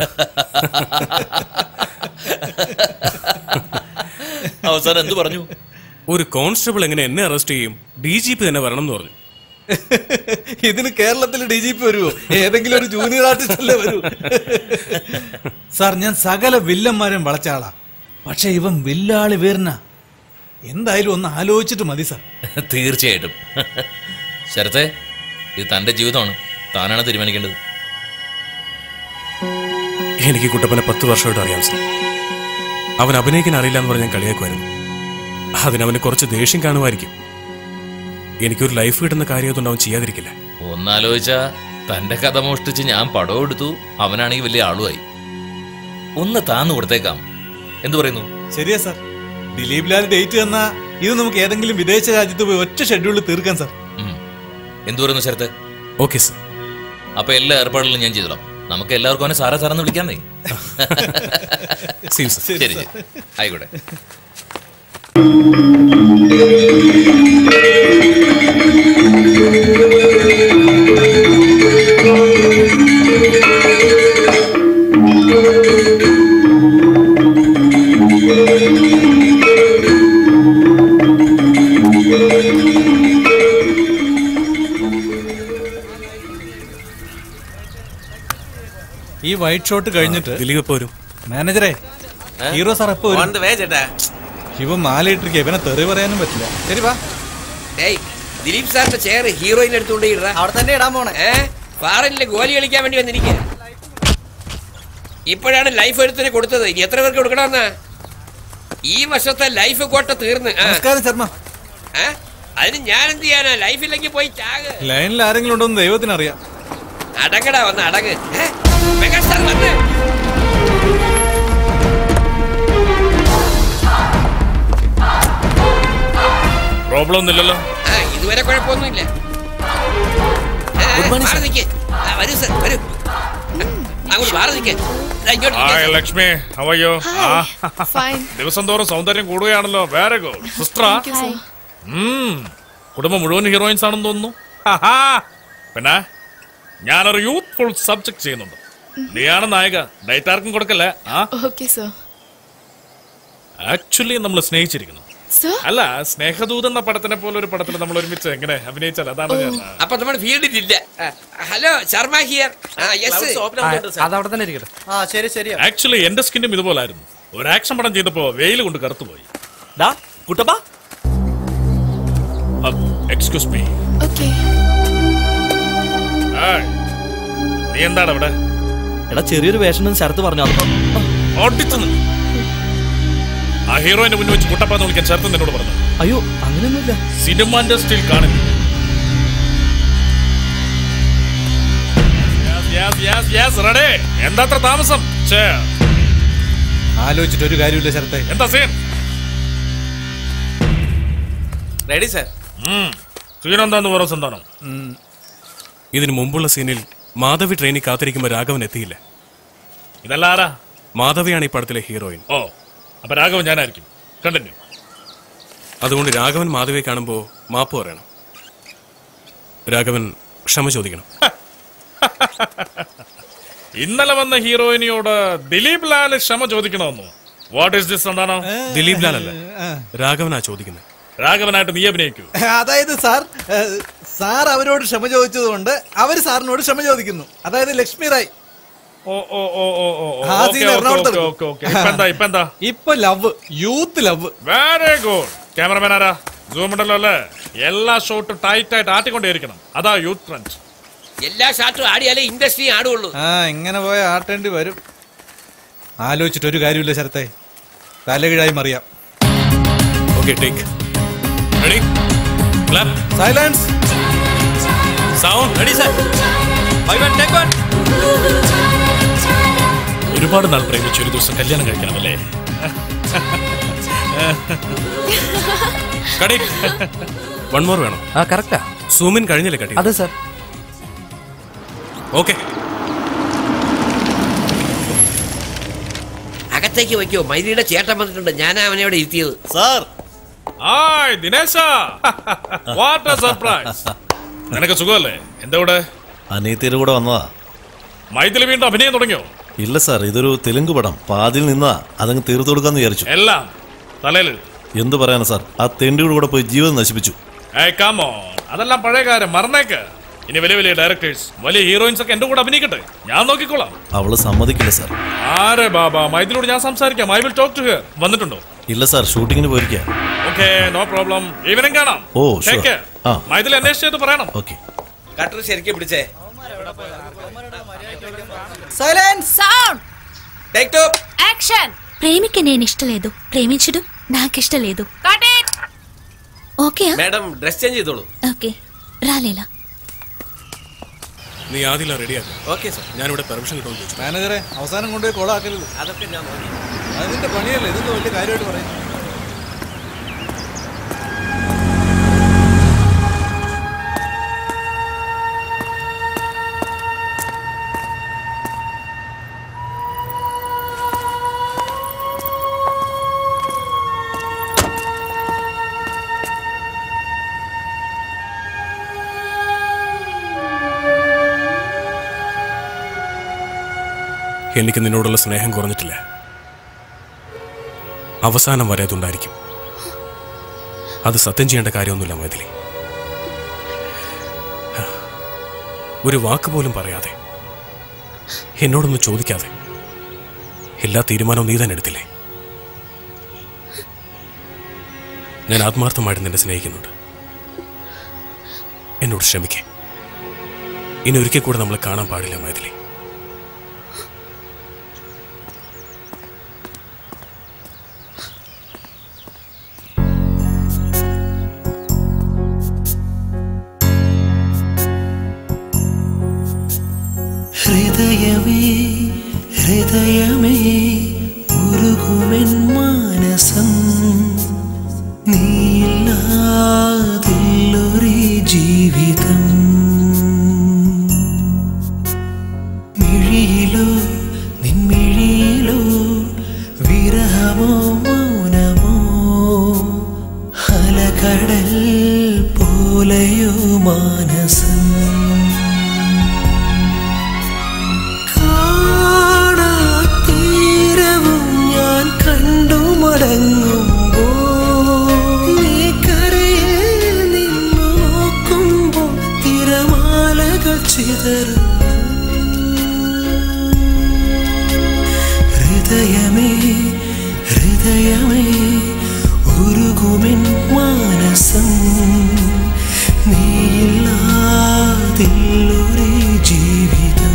Speaker 15: അവസാനം എന്ത് പറഞ്ഞു?
Speaker 9: ഒരു കോൺസ്റ്റബിൾ എങ്ങനെ എന്നെ അറസ്റ്റ് ചെയ്യും? ഡി ജി പി തന്നെ വരണം എന്ന് പറഞ്ഞു.
Speaker 4: ഇതിന് കേരളത്തിൽ ഡി ജി പി വരുമോ? ഏതെങ്കിലും ഒരു ജൂനിയർ ആർട്ടിസ്റ്റ് അല്ലേ വരൂ? സാർ, ഞാൻ സകല വില്ലന്മാരെയും വളച്ച ആളാ, പക്ഷെ ഇവൻ വില്ലാളി വീരന. എന്തായാലും ഒന്ന് ആലോചിച്ചിട്ട് മതി സാർ.
Speaker 15: തീർച്ചയായിട്ടും. ശരത്തെ, ഇത് തന്റെ ജീവിതമാണ്, താനാണ് തീരുമാനിക്കേണ്ടത്.
Speaker 9: എനിക്ക് കുട്ടപ്പനെ പത്ത് വർഷമായിട്ട് അറിയാം സാർ. അവൻ അഭിനയിക്കാൻ അറിയില്ല എന്ന് പറഞ്ഞ് ഞാൻ കളിയാക്കുമായിരുന്നു. അതിനവന് കുറച്ച് ദേഷ്യം കാണുമായിരിക്കും. എനിക്കൊരു ലൈഫ് കിട്ടുന്ന കാര്യമൊന്നും അവൻ ചെയ്യാതിരിക്കില്ല.
Speaker 15: ഒന്നാലോചിച്ചാ തന്റെ കഥ മോഷ്ടിച്ച് ഞാൻ പടവും എടുത്തു, അവനാണെങ്കിൽ വലിയ ആളുമായി. ഒന്ന് താന്നു കൊടുത്തേക്കാം. എന്തു പറയുന്നു?
Speaker 4: ശരിയാ സാർ. ദിലീപ് ലാൽ ഡേറ്റ് തന്നാ ഇത് നമുക്ക് ഏതെങ്കിലും വിദേശ രാജ്യത്ത് പോയി ഒറ്റ ഷെഡ്യൂളിൽ തീർക്കാൻ സാർ.
Speaker 15: എന്തു പറയുന്നു ശരത്ത്?
Speaker 9: Okay sir.
Speaker 15: അപ്പൊ എല്ലാ ഏർപ്പാടുകളും ഞാൻ ചെയ്തോളാം. നമുക്ക് എല്ലാവർക്കും അവനെ സാറാ സാറെന്ന് വിളിക്കാന്നേ. ശരി ശരി, ആയിക്കോട്ടെ.
Speaker 4: ഈ വൈറ്റ് ഷോട്ട് കഴിഞ്ഞിട്ട്
Speaker 9: ദിലീപ് എപ്പോ വരും?
Speaker 4: മാനേജറെ, ഹീറോ സാർ എപ്പോ വരും?
Speaker 20: ചേട്ടാ,
Speaker 4: ഇവൻ മാലയിട്ടിരിക്ക, ഇവനെ തെറി പറയാനും പറ്റില്ല. ശരി വാ.
Speaker 8: ഏയ്, ദിലീപ് സാറിന്റെ ചെയർ ഹീറോയിൻ എടുത്തുകൊണ്ട് ഇടാ. അവിടെ തന്നെ ഇടാൻ പോണേ. ഏ ഫാറിനിലെ ഗോലി കളിക്കാൻ വേണ്ടി വന്നിരിക്കുക. ഇപ്പോഴാണ് ലൈഫ് എടുത്തിന് കൊടുത്തത്. ഇനി എത്ര പേർക്ക് കൊടുക്കണമെന്ന്? ഈ വർഷത്തെ ലൈഫ് കോട്ട തീർന്ന്.
Speaker 4: നമസ്കാരം ശർമ്മ.
Speaker 8: അതിന് ഞാൻ എന്ത് ചെയ്യാനാ? ലൈഫില്ലെങ്കിൽ പോയി ചാക്.
Speaker 4: ലൈനിൽ ആരെങ്കിലും ഉണ്ടോ എന്ന് ദൈവത്തിനറിയാം.
Speaker 8: അടങ്ങടാ, വന്ന് അടങ്ങ്. മെഗാസ്റ്റാർ വന്ന്.
Speaker 2: പ്രോബ്ലം ഒന്നുമില്ലല്ലോ.
Speaker 8: ഇതുവരെ കുഴപ്പമൊന്നുമില്ല. വരൂ സർ, വരൂ. അങ്ങോട്ട് മാറി നിൽക്കേ.
Speaker 2: ലക്ഷ്മി, ഹവയോ? ദിവസം തോറും സൗന്ദര്യം കൂടുകയാണല്ലോ. Very good സിസ്റ്ററാ. കുടുംബം മുഴുവൻ ഹീറോയിൻസ് ആണെന്ന് തോന്നുന്നു. പിന്നെ ഞാനൊരു യൂത്ത്ഫുൾ സബ്ജക്ട് ചെയ്യുന്നുണ്ട്. നീയാണ് നായിക. ഡേറ്റ് ആർക്കും കൊടുക്കല്ലേ? ആക്ച്വലി നമ്മൾ സ്നേഹിച്ചിരിക്കുന്നു. അല്ല, സ്നേഹദൂത് എന്ന പടത്തിനെ പോലെ ഒരു പടത്തിൽ നമ്മൾ ഒരുമിച്ച് എങ്ങനെ അഭിനയിച്ചാൽ അതാണ് ഞാൻ.
Speaker 8: അപ്പൊ നമ്മൾ ഫീൽഡിലില്ല. Hello, Sharma here.
Speaker 13: അതവിടെ തന്നെ ഇരിക്കട്ടെ. ആ ശരി ശരി.
Speaker 2: ആക്ച്വലി എന്റെ സ്കിന്നും ഇതുപോലായിരുന്നു. ഒരു ആക്ഷൻ പടം ചെയ്തപ്പോ വെയിൽ കൊണ്ട് കറുത്തുപോയി. Excuse me. നീ എന്താണ് അവിടെ?
Speaker 14: എടാ, ചെറിയൊരു വേഷം ശരത്ത് പറഞ്ഞു.
Speaker 2: ആ ഹീറോയിന്റെ മുന്നിൽ വെച്ച് കുട്ടപ്പാന്ന് വിളിക്കാൻ ചേർത്ത് എന്നോട് പറഞ്ഞു.
Speaker 14: അയ്യോ, അങ്ങനെയൊന്നുമില്ല.
Speaker 2: സിനിമ ഇൻഡസ്ട്രിയിൽ കാണുന്നു. എന്താ താമസം?
Speaker 4: ആലോചിച്ചിട്ട് ഒരു കാര്യമില്ല ശരത്തെ.
Speaker 2: എന്താ സീൻ?
Speaker 20: Ready sir.
Speaker 2: സീൻ എന്താന്ന് പറ സന്താനം.
Speaker 9: ഇതിനു മുമ്പുള്ള സീനിൽ മാധവി ട്രെയിനിൽ കാത്തിരിക്കുമ്പോൾ രാഘവൻ എത്തിയില്ല.
Speaker 2: ഇതല്ല ആരാ?
Speaker 9: മാധവിയാണ് ഈ പടത്തിലെ ഹീറോയിൻ.
Speaker 2: ഓ, അപ്പൊ രാഘവൻ ഞാനായിരിക്കും. കണ്ടിന്യൂ.
Speaker 9: അതുകൊണ്ട് രാഘവൻ മാധവിയെ കാണുമ്പോ മാപ്പ് പറയണം. രാഘവൻ ക്ഷമ ചോദിക്കണം.
Speaker 2: ഇന്നലെ വന്ന ഹീറോയിനിയോട് ദിലീപ് ലാൽ ക്ഷമ ചോദിക്കണമെന്നോ? What is this? എന്താണോ?
Speaker 9: ദിലീപ് ലാൽ അല്ല, രാഘവനാ ചോദിക്കുന്നത്.
Speaker 2: രാഘവനായിട്ട് നീ അഭിനയിക്കൂ.
Speaker 4: അതായത് സാർ സാർ അവരോട് ക്ഷമ ചോദിച്ചതുകൊണ്ട് അവര് സാറിനോട് ക്ഷമ ചോദിക്കുന്നു. അതായത് ലക്ഷ്മി റായ്.
Speaker 2: ഓ ഓ ഓ ഓ ഓ
Speaker 4: ഇപ്പൊ love, youth love.
Speaker 2: Very good. Cameraman ആരാ? സൂം ഉണ്ടല്ലോ അല്ലേ? എല്ലാ ഷോട്ടും ടൈറ്റ് ആയിട്ട് ആട്ടിക്കൊണ്ടേയിരിക്കണം. അതാ യൂത്ത് ട്രെൻഡ്.
Speaker 8: എല്ലാ ഷാട്ടും ആടിയാലേ ഇൻഡസ്ട്രി ആടുള്ളൂ.
Speaker 4: ആ ഇങ്ങനെ പോയ ആട്ടേണ്ടി വരും. ആലോചിച്ചിട്ട് ഒരു കാര്യമില്ല ശരത്തെ, തലകിഴായി മറിയാം.
Speaker 9: Okay, take ready, clap,
Speaker 4: silence,
Speaker 9: sound
Speaker 13: ready sir. Five one take one.
Speaker 2: ഒരുപാട് നാൾ പ്രേമിച്ച് ഒരു ദിവസം കല്യാണം കഴിക്കണമല്ലേ?
Speaker 9: വൺ മോർ വേണം.
Speaker 1: ആ കറക്റ്റാ.
Speaker 9: സൂമിൻ കഴിഞ്ഞില്ലേ കട്ടി?
Speaker 1: അതെ സാർ.
Speaker 9: ഓക്കെ,
Speaker 8: അകത്തേക്ക് വയ്ക്കോ. മൈലിയുടെ ചേട്ടൻ വന്നിട്ടുണ്ട്, ഞാനാ അവനെ അവിടെ ഇരുത്തിയത്.
Speaker 10: സാർ.
Speaker 2: ഹായ് ദിനേശ, വാട്ട് എ സർപ്രൈസ്. നിനക്ക് സുഖമല്ലേ? എന്താ ഇവിടെ?
Speaker 10: അനിയത്തിയുടെ കൂടെ വന്നതാ.
Speaker 2: മൈഥിലി വീണ്ടും അഭിനയം തുടങ്ങിയോ?
Speaker 10: ഇല്ല സാർ, ഇതൊരു തെലുങ്ക് പടം. പാതിയിൽ നിന്നാ അതങ്ങ് തീർത്തു കൊടുക്കാന്ന് വിചാരിച്ചു.
Speaker 2: എല്ലാം തലയിൽ
Speaker 10: എന്തു പറയാനാ സാർ, ആ തെണ്ടിയുടെ കൂടെ പോയി ജീവിതം നശിപ്പിച്ചു.
Speaker 2: ഏയ് കം ഓൺ, അതെല്ലാം പഴയ കാര്യം, മറന്നേക്ക്. ഇനി വലിയ വലിയ ഡയറക്ടേഴ്സ്, വലിയ ഹീറോയിൻസ് ഒക്കെ എന്റെ കൂടെ അഭിനയിക്കട്ടെ, ഞാൻ നോക്കിക്കോളാം.
Speaker 10: അവള് സമ്മതിക്കില്ല സാർ.
Speaker 2: ആരെ ബാബാ, മൈഥിലിയോട് ഞാൻ സംസാരിക്കാം. I will talk to her. വന്നിട്ടുണ്ടോ?
Speaker 10: ഇല്ല സാർ, ഷൂട്ടിങ്ങിന് പോയിരിക്കാം.
Speaker 2: Okay, no problem. ഈവനിങ് കാണാം.
Speaker 10: ഓ
Speaker 2: Take care.
Speaker 10: ആ
Speaker 2: മൈഥിലി അന്വേഷിച്ചത് പറയണം.
Speaker 10: ഓക്കെ.
Speaker 20: കട്ടർ ശരിക്കും പിടിച്ചേ.
Speaker 12: Silence, sound,
Speaker 20: take two,
Speaker 12: action.
Speaker 6: ప్రేమికి నేను ఇష్టం లేదు, ప్రేమించడం నాకు ఇష్టం లేదు.
Speaker 12: Cut it.
Speaker 6: Okay
Speaker 20: madam dress change ചെയ്തോളൂ.
Speaker 6: ఓకే రాలేలా.
Speaker 9: നീ ആദ്യം റെഡിയാക്കും.
Speaker 20: Okay sir.
Speaker 9: ഞാനിവിടെ പെർമിഷൻ കിട്ടുമെന്ന് ചോദിച്ചു.
Speaker 4: മാനേജറെ, അവസാനം കൊണ്ടുപോയി കോളാക്കരുത്.
Speaker 20: അതൊക്കെ ഞാൻ നോക്കി.
Speaker 4: അതിന്റെ പണിയല്ലേ, ഇതൊക്കെ വലിയ കാര്യമായിട്ട് പറയും.
Speaker 9: എനിക്ക് നിന്നോടുള്ള സ്നേഹം കുറഞ്ഞിട്ടില്ല. അവസാനം വരെ അതുണ്ടായിരിക്കും. അത് സത്യം ചെയ്യേണ്ട കാര്യമൊന്നുമില്ല മൈഥിലി. ഒരു വാക്ക് പോലും പറയാതെ, എന്നോടൊന്നും ചോദിക്കാതെ എല്ലാ തീരുമാനവും നീ തന്നെ എടുത്തില്ലേ? ഞാൻ ആത്മാർത്ഥമായിട്ട് നിന്നെ സ്നേഹിക്കുന്നുണ്ട്. എന്നോട് ക്ഷമിക്കേ. ഇനി ഒരിക്കൽ കൂടെ നമ്മളെ കാണാൻ പാടില്ല മൈഥിലി.
Speaker 22: ഹൃദയമേ ഹൃദയമേ ഉരുകുമെൻ മാനസം, നീയില്ലാതില്ലൊരു ജീവിതം. മിഴിയിലോ നിൻമിഴിയിലോ വിരഹമോ മൗനമോ, അലകടൽ പോലെയോ മാനസം. ഹൃദയമേ ഹൃദയമേ ഉരുകുമെൻ മാനസം, നീയില്ലാതില്ലൊരു ജീവിതം.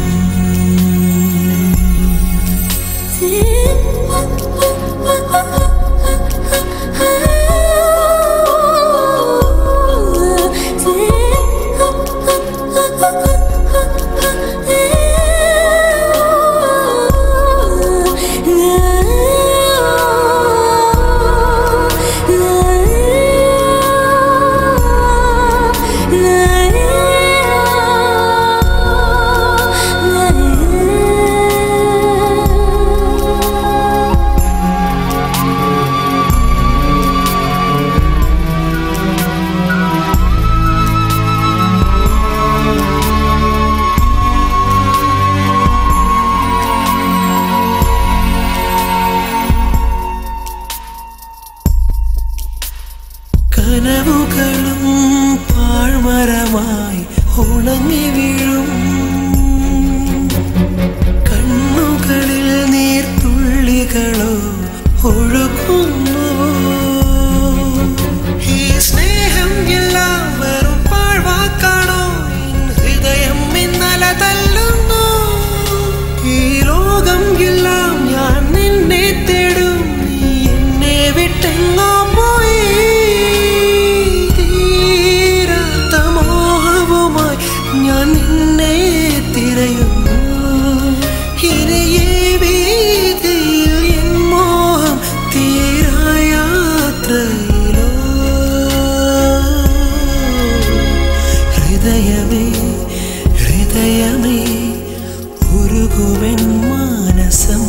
Speaker 22: ഉരുകുവൻ മാനസം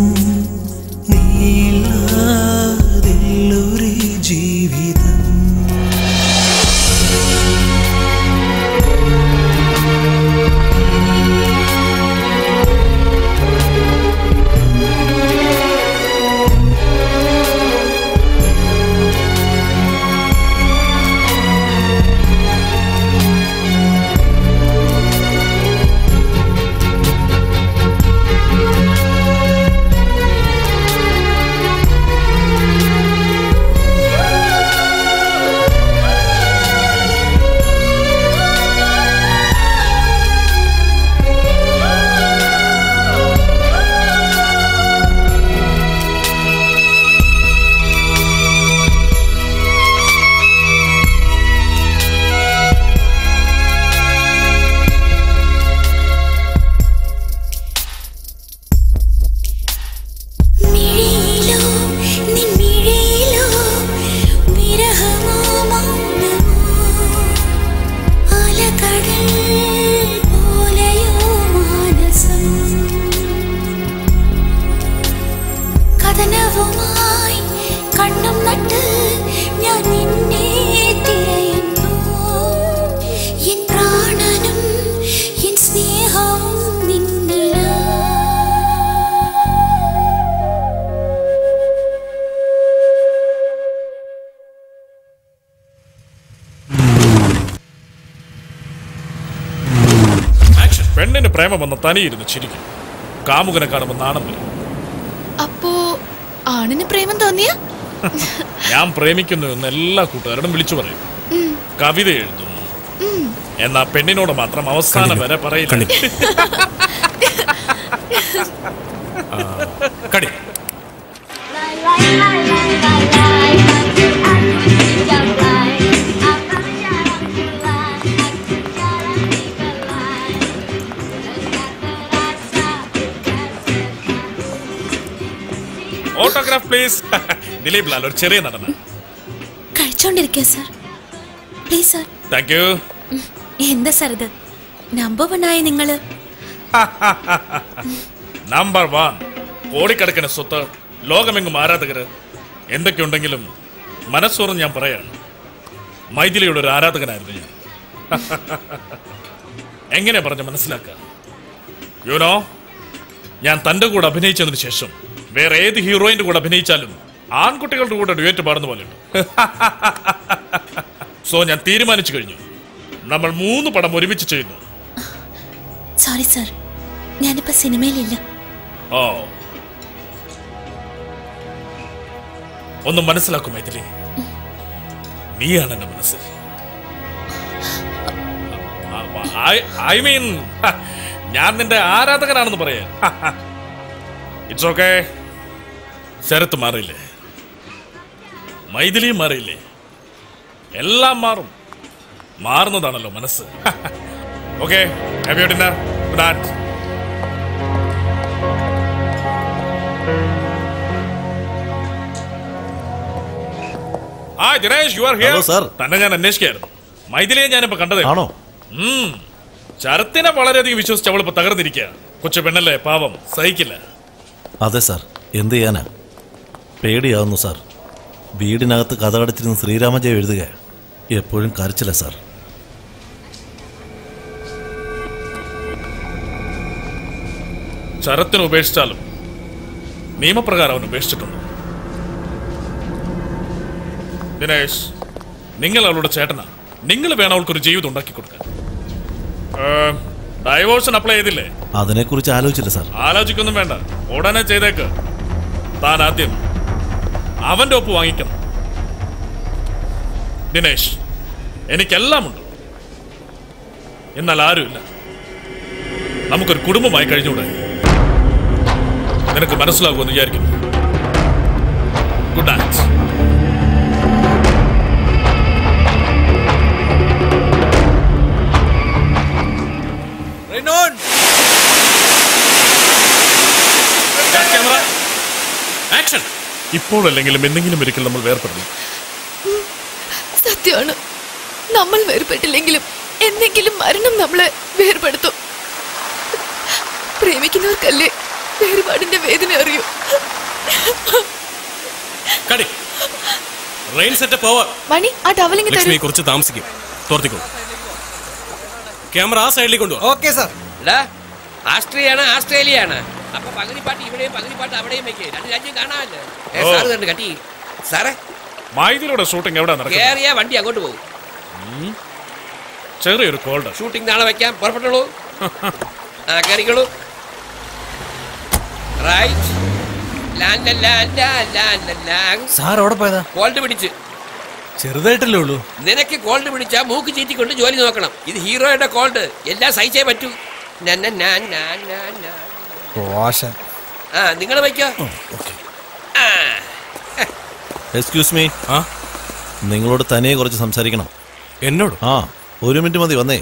Speaker 22: നീളാതില്ലൊരു ജീവിതം
Speaker 2: പെണ്ണിന് പ്രേമം വന്ന തനിയിരുന്ന് ചിരിക്കും, കാമുകനെ കാണുമ്പോൾ നാണം വരും.
Speaker 17: അപ്പോ ആണിന് പ്രേമം തോന്നിയ
Speaker 2: ഞാൻ പ്രേമിക്കുന്നു എന്ന് എല്ലാ കൂട്ടുകാരോടും വിളിച്ചു പറയും. കവിത എഴുതുന്നു, എന്നാ പെണ്ണിനോട് മാത്രം അവസാനം വരെ പറയില്ല. കടി ഓട്ടോഗ്രാഫ് പ്ലീസ്. ദിലീപ് ലാൽ ഒരു ചെറിയ നടന.
Speaker 6: കഴിച്ചോണ്ടിരിക്കുക sir, please sir.
Speaker 2: Thank you.
Speaker 6: എന്താ സർ ഇത്, നമ്പർ വൺ ആയ നിങ്ങള്?
Speaker 2: നമ്പർ വൺ, കോടിക്കണക്കിന് സ്വത്ത്, ലോകമെങ്ങും ആരാധകര്. എന്തൊക്കെയുണ്ടെങ്കിലും മനസ്സോർന്ന് ഞാൻ പറയാണ്, മൈഥിലിയുടെ ഒരു ആരാധകനായിരുന്നു ഞാൻ. എങ്ങനെ പറഞ്ഞ മനസ്സിലാക്കുക? യുനോ, ഞാൻ തന്റെ കൂടെ അഭിനയിച്ചതിന് ശേഷം വേറെ ഏത് ഹീറോയിന്റെ കൂടെ അഭിനയിച്ചാലും ആൺകുട്ടികളുടെ കൂടെ ഡ്യുവറ്റ് പാടുന്ന പോലെയുണ്ട്. സോ ഞാൻ തീരുമാനിച്ചു കഴിഞ്ഞു, നമ്മൾ മൂന്ന് പടം ഒരുമിച്ച് ചെയ്യുന്നു.
Speaker 6: സോറി സർ, ഞാനിപ്പോ സിനിമയിലില്ല.
Speaker 2: ഓ, ഒന്ന് മനസ്സിലാക്കും മൈഥിലി, നീയാണ് എന്റെ മനസ്സിൽ. ഐ മീൻ, ഞാൻ നിന്റെ ആരാധകനാണെന്ന് പറയാ. It's okay. ശരത്ത് മാറിയില്ലേ, മൈഥിലിയും മാറിയില്ലേ, എല്ലാം മാറും. മാറുന്നതാണല്ലോ മനസ്സ്. Okay, have you dinner. Good night. ആ ദിനേശ്, യു ആർ ഹിയർ. തന്നെ ഞാൻ അന്വേഷിക്കായിരുന്നു. മൈഥിലിയെ ഞാനിപ്പോ കണ്ടതേ ആണോ? ശരത്തിനെ വളരെയധികം വിശ്വസിച്ച് അവളിപ്പോ തകർന്നിരിക്കുക. കൊച്ചു പെണ്ണല്ലേ, പാവം, സഹിക്കില്ല.
Speaker 10: അതെ സാർ, എന്ത് ചെയ്യാനാ, പേടിയാവുന്നു സാർ. വീടിനകത്ത് കഥകടച്ചിരുന്ന് ശ്രീരാമജയം എഴുതുക, എപ്പോഴും കരച്ചില്ല സാർ.
Speaker 2: ശരത്തിനെ ഉപേക്ഷിച്ചാലും നിയമപ്രകാരം അവൻ ഉപേക്ഷിച്ചിട്ടുണ്ട്. ദിനേശ്, നിങ്ങൾ അവളുടെ ചേട്ടനാ, നിങ്ങൾ വേണം അവൾക്കൊരു ജീവിതം ഉണ്ടാക്കി കൊടുക്കാൻ. ഡൈവോഴ്സിന് അപ്ലൈ ചെയ്തില്ലേ?
Speaker 10: അതിനെക്കുറിച്ച് ആലോചിച്ചില്ല സാർ.
Speaker 2: ആലോചിക്കൊന്നും വേണ്ട, ഉടനെ ചെയ്തേക്ക്. താൻ ആദ്യം അവന്റെ ഒപ്പ് വാങ്ങിക്കണം. ദിനേശ്, എനിക്കെല്ലാം ഉണ്ട്, എന്നാൽ ആരുമില്ല. നമുക്കൊരു കുടുംബമായി കഴിഞ്ഞൂടെ? നിനക്ക് മനസ്സിലാകുമെന്ന് വിചാരിക്കുന്നു. Good night. ഇപ്പോഴല്ലെങ്കിലും എന്തെങ്കിലും ഒരിക്കൽ നമ്മൾ വേർപ്പെടുന്നു.
Speaker 17: സത്യമാണ്, നമ്മൾ വേർപെട്ടില്ലെങ്കിലും എന്തെങ്കിലും മരണം നമ്മളെ വേർപെടുത്തും. പ്രേമിക്കുന്നവർക്കല്ലേ വേർപാടിന്റെ വേദന അറിയൂ. മണി ആ ടവലിംഗ്
Speaker 9: ലക്ഷ്മി കുറച്ച് താമസിക്കും. തോർത്തിക്കോളൂ. ക്യാമറ ആ സൈഡിലേക്ക് കൊണ്ടുപോകാം.
Speaker 4: Okay sir.
Speaker 8: ആസ്ട്രേലിയാണ് ആസ്ട്രേലിയാണ് അപ്പൊ പകുതി പാട്ട് ഇവിടെയും പകുതി പാട്ട് അവിടെയും വെക്കേ. രണ്ട് രാജ്യം കാണാമല്ലോ. സാറ് കണ്ട് കട്ടി സാറേ
Speaker 2: മൈദിലൂടെ ഷൂട്ടിംഗ് എവിടെ നടക്കും?
Speaker 8: കേറിയ വണ്ടി അങ്ങോട്ട് പോകും.
Speaker 2: ചെറിയൊരു കോൾഡ്.
Speaker 8: ഷൂട്ടിംഗ് നാളെ വെക്കാം. പുറപ്പെട്ടോളൂ. ആ കയറിക്കോളൂ. റൈറ്റ്.
Speaker 4: സാർ അവിടെ പോയതാ?
Speaker 8: കോൾഡ് പിടിച്ച്.
Speaker 4: ചെറുതായിട്ടല്ലേ ഉള്ളൂ.
Speaker 8: നിനക്ക് കോൾഡ് പിടിച്ചാ മൂക്ക് ചീറ്റിക്കൊണ്ട് ജോലി നോക്കണം. ഇത് ഹീറോയുടെ കോൾഡ്. എല്ലാം സഹിച്ചേ പറ്റൂ.
Speaker 4: ആ
Speaker 8: നിങ്ങൾ വയ്ക്കോ.
Speaker 10: Excuse me. ആ നിങ്ങളോട് തനിയെ കുറച്ച് സംസാരിക്കണം.
Speaker 9: എന്നോട്?
Speaker 10: ആ ഒരു മിനിറ്റ് മതി. വന്നേ.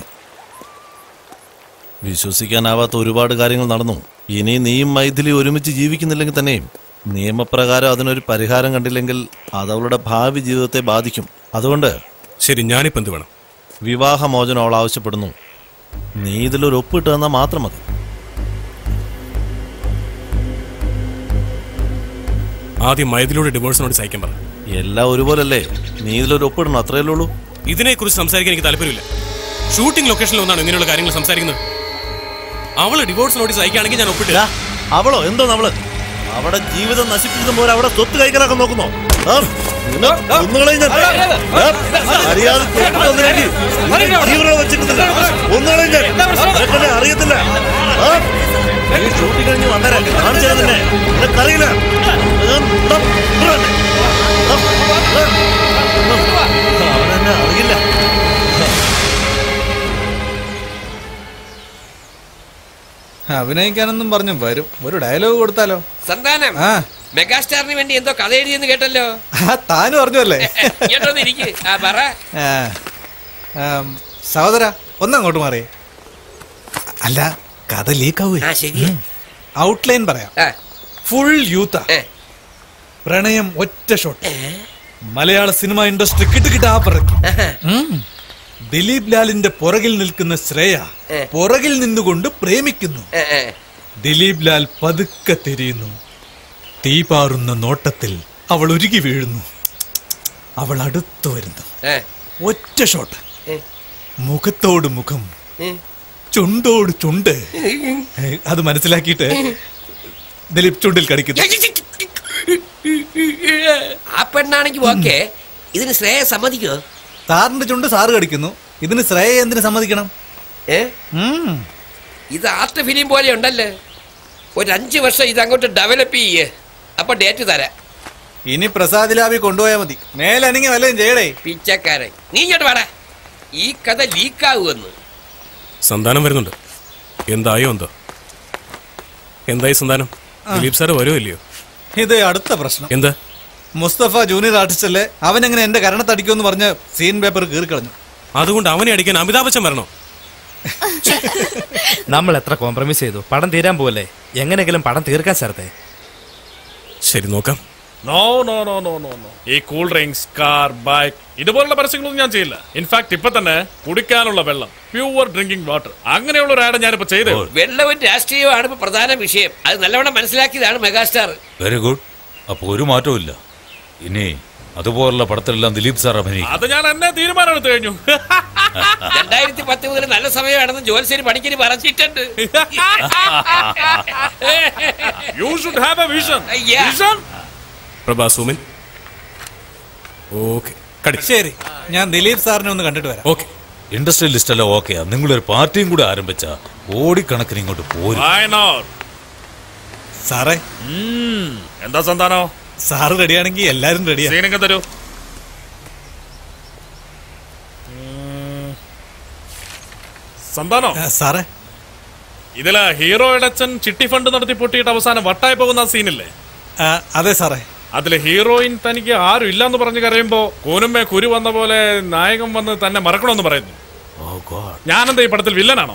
Speaker 10: വിശ്വസിക്കാനാവാത്ത ഒരുപാട് കാര്യങ്ങൾ നടന്നു. ഇനി നീയും മൈഥിലി ഒരുമിച്ച് ജീവിക്കുന്നില്ലെങ്കിൽ തന്നെയും നിയമപ്രകാരം അതിനൊരു പരിഹാരം കണ്ടില്ലെങ്കിൽ അത് അവളുടെ ഭാവി ജീവിതത്തെ ബാധിക്കും. അതുകൊണ്ട്
Speaker 9: ശരി, ഞാനിപ്പോ എന്ത് വേണം?
Speaker 10: വിവാഹമോചനം അവൾ ആവശ്യപ്പെടുന്നു. നീ ഇതിലൊരു ഒപ്പിട്ട് തന്നാൽ മാത്രം മതി.
Speaker 9: ആദ്യം മൈഥിലിയുടെ ഡിവോഴ്സിനോട് സഹിക്കാൻ പറ.
Speaker 10: എല്ലാം ഒരുപോലല്ലേ? നീ ഇതിലൊരു ഒപ്പിടണം, അത്രയല്ലേ ഉള്ളൂ.
Speaker 9: ഇതിനെക്കുറിച്ച് സംസാരിക്കാൻ എനിക്ക് താല്പര്യമില്ല. ഷൂട്ടിംഗ് ലൊക്കേഷനിൽ ഒന്നാണ് ഇങ്ങനെയുള്ള കാര്യങ്ങൾ സംസാരിക്കുന്നത്. അവള് ഡിവോഴ്സ് നോട്ടീസ് അയക്കുകയാണെങ്കിൽ ഞാൻ ഒപ്പിട്ടില്ല.
Speaker 10: അവളോ എന്തോ നമ്മള് അവിടെ ജീവിതം നശിപ്പിക്കുന്ന പോലെ അവിടെ സ്വത്ത് കൈക്കലാക്കാൻ നോക്കുന്നോ? അറിയത്തില്ല. ഷൂട്ടിംഗ് കഴിഞ്ഞ് വന്നേരാ കാണിച്ചാൽ തന്നെ നിനക്കറിയില്ല. അവനെന്നെ അറിയില്ല.
Speaker 4: അഭിനയിക്കാനൊന്നും പറഞ്ഞു വരും. ഒരു ഡയലോഗ് കൊടുത്താലോ?
Speaker 8: സന്താനം മെഗാസ്റ്റാറിന് വേണ്ടി എന്തോ കഥ എഴുതിയെന്ന് കേട്ടല്ലോ.
Speaker 4: താനും പറഞ്ഞല്ലേ? സഹോദര ഒന്നങ്ങോട്ട് മാറിയേ. അല്ല കഥ ലീക്കാവേ. ഔട്ട്ലൈൻ പറയാം. ഫുൾ യൂത്താ. പ്രണയം ഒറ്റ ഷോട്ട്. മലയാള സിനിമ ഇൻഡസ്ട്രി കിട്ടുകിട്ടാ പറക്കും. ദിലീപ് ലാലിന്റെ പുറകിൽ നിൽക്കുന്ന ശ്രേയ പുറകിൽ നിന്നുകൊണ്ട് പ്രേമിക്കുന്നു. ദിലീപ് ലാൽ പതുക്കെ തിരിയുന്നു. തീപാറുന്ന നോട്ടത്തിൽ അവൾ ഉരുകി വീഴുന്നു. അവൾ അടുത്തു വരുന്നു. ഒറ്റ ഷോട്ട്. മുഖത്തോട് മുഖം, ചുണ്ടോട് ചുണ്ട്. അത് മനസ്സിലാക്കിയിട്ട് ദിലീപ് ചുണ്ടിൽ കടിക്കുന്നു.
Speaker 8: ആ പെണ്ണാണെങ്കിൽ ഓക്കെ. ഇതിന് ശ്രേയ സമ്മതിക്കോ?
Speaker 4: സാറിന്റെ ചുണ്ട് സാറ് കടിക്കുന്നു. ഇതിന് ശ്രേയ എന്തിനു സമ്മതിക്കണം?
Speaker 8: ഇത് ആർട്ട് ഫിലിം പോലെ ഉണ്ടല്ലേ. ഒരു അഞ്ചു വർഷം ഇത് അങ്ങോട്ട് ഡെവലപ്പ് ചെയ്യേ. അപ്പൊ ഡേറ്റ് തരാം.
Speaker 4: ഇനി പ്രസാദ് ലാബി കൊണ്ടുപോയാ മതി. മേലനങ്ങി വല്ലതും ചെയ്യടേ.
Speaker 8: പിച്ചക്കാരൻ നീ ഇങ്ങോട്ട് വേടാ. ഈ കഥ ലീക്കാവുമെന്ന്.
Speaker 9: സന്താനം വരുന്നുണ്ട്. എന്തായോ എന്തോ. എന്തായി സന്താനം? ദിലീപ് സാറ് വരുമല്ലയോ?
Speaker 4: ഇത് അടുത്ത പ്രശ്നം.
Speaker 9: എന്താ?
Speaker 4: മുസ്തഫ ജൂനിയർ ആർട്ടിസ്റ്റ് അല്ലേ, അവൻ എങ്ങനെ എന്റെ കരണത്തടിക്കുമെന്ന് പറഞ്ഞ് സീൻ പേപ്പർ കീറിക്കളഞ്ഞു.
Speaker 9: അതുകൊണ്ട് അവനെ അടിക്കാൻ അമിതാഭ് ബച്ചൻ വരണോ?
Speaker 1: നമ്മൾ എത്ര കോംപ്രമൈസ് ചെയ്തു. പടം തീരാൻ പോവല്ലേ. എങ്ങനെയെങ്കിലും പടം തീർക്കാൻ ചേർത്തേ.
Speaker 9: ശരി നോക്കാം.
Speaker 2: No no no no no no ഈ കൂൾ ഡ്രിങ്ക്സ്, കാർ, ബൈക്ക് ഇതുപോലുള്ള പരസ്യങ്ങളൊന്നും ഞാൻ ചെയ്യില്ല. ഇൻഫാക്ട് ഇപ്പൊ തന്നെ കുടിക്കാനുള്ള വെള്ളം, പ്യൂർ ഡ്രിങ്കിങ് വാട്ടർ, അങ്ങനെയുള്ള ഒരു ആഡ് ഞാനിപ്പോ ചെയ്തേ.
Speaker 8: വെള്ളവും രാഷ്ട്രീയവും ഇപ്പൊ പ്രധാന വിഷയം. അത് നല്ലവണ്ണം മനസ്സിലാക്കിയതാണ് മെഗാസ്റ്റാർ.
Speaker 5: Very good. അപ്പൊ ഒരു മാറ്റവും ഇല്ല. ഇനി അതുപോലുള്ള പടത്തിലെല്ലാം ദിലീപ് സാർ അഭിനയിക്കും.
Speaker 2: അത് ഞാൻ എന്നെ തീരുമാനം എടുത്തു കഴിഞ്ഞു.
Speaker 8: രണ്ടായിരത്തി പത്ത് മുതൽ നല്ല സമയമാണെന്ന് ജോത്സ്യര് പണിക്കര് പറഞ്ഞിട്ടുണ്ട്.
Speaker 2: You should have a vision. Vision?
Speaker 9: Prabha സുമിൻ. ഓക്കെ
Speaker 4: ശരി, ഞാൻ ദിലീപ് സാറിനെ ഒന്ന് കണ്ടിട്ട് വരാം.
Speaker 5: ഓക്കെ. ഇൻഡസ്ട്രിയൽ ലിസ്റ്റ് അല്ല ഓക്കെയാ. നിങ്ങളൊരു പാർട്ടിയും കൂടെ ആരംഭിച്ച കോടിക്കണക്കിന് ഇങ്ങോട്ട് പോരും.
Speaker 4: സാറേ
Speaker 2: എന്താ സന്താനോ?
Speaker 4: സാറ് റെഡിയാണെങ്കിൽ എല്ലാരും റെഡിയാ.
Speaker 2: സീനൊക്കെ തരൂ. സന്താനോ
Speaker 4: സാറേ,
Speaker 2: ഇതില് ഹീറോയുടെ അച്ഛൻ ചിട്ടി ഫണ്ട് നടത്തി പൊട്ടിയിട്ട് അവസാനം വട്ടായി പോകുന്ന സീനില്ലേ?
Speaker 4: അതെ സാറേ.
Speaker 2: അതില് ഹീറോയിൻ തനിക്ക് ആരും ഇല്ലാന്ന് പറഞ്ഞു കരയുമ്പോ കൂനുമ്പേ കുരു വന്ന പോലെ നായകൻ വന്ന് തന്നെ മറക്കണമെന്ന് പറയുന്നു. ഞാനെന്താ ഈ പടത്തിൽ വില്ലനാണോ?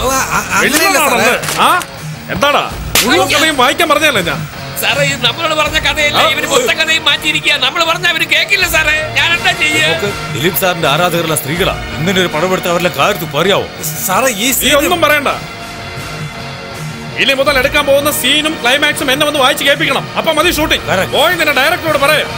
Speaker 2: എന്താടാ കഥയും വായിക്കാൻ പറഞ്ഞല്ലേ ഞാൻ?
Speaker 8: സാറേ ഇത് നമ്മളോട് പറഞ്ഞ കഥയല്ല, ഇവര് മൊത്തം കഥയും മാറ്റിയിരിക്കുക. നമ്മൾ പറഞ്ഞ അവര് കേക്കില്ല സാറേ. ഞാൻ എന്താ ചെയ്യാ?
Speaker 5: ദിലീപ് സാറിന്റെ ആരാധകരുള്ള സ്ത്രീകളാ. ഇങ്ങനെ ഒരു പടമെടുത്ത് അവരുടെ കാര്യത്തിൽ പറയാവോ?
Speaker 4: സാറേ ഈ
Speaker 2: ഒന്നും പറയണ്ട. ഇനി മുതൽ എടുക്കാൻ പോകുന്ന സീനും ക്ലൈമാക്സും എന്നെ വന്ന് വായിച്ച് കേൾപ്പിക്കണം. അപ്പൊ മതി ഷൂട്ടിംഗ്. പോയി നിന്റെ ഡയറക്ടറോട് പറയാം.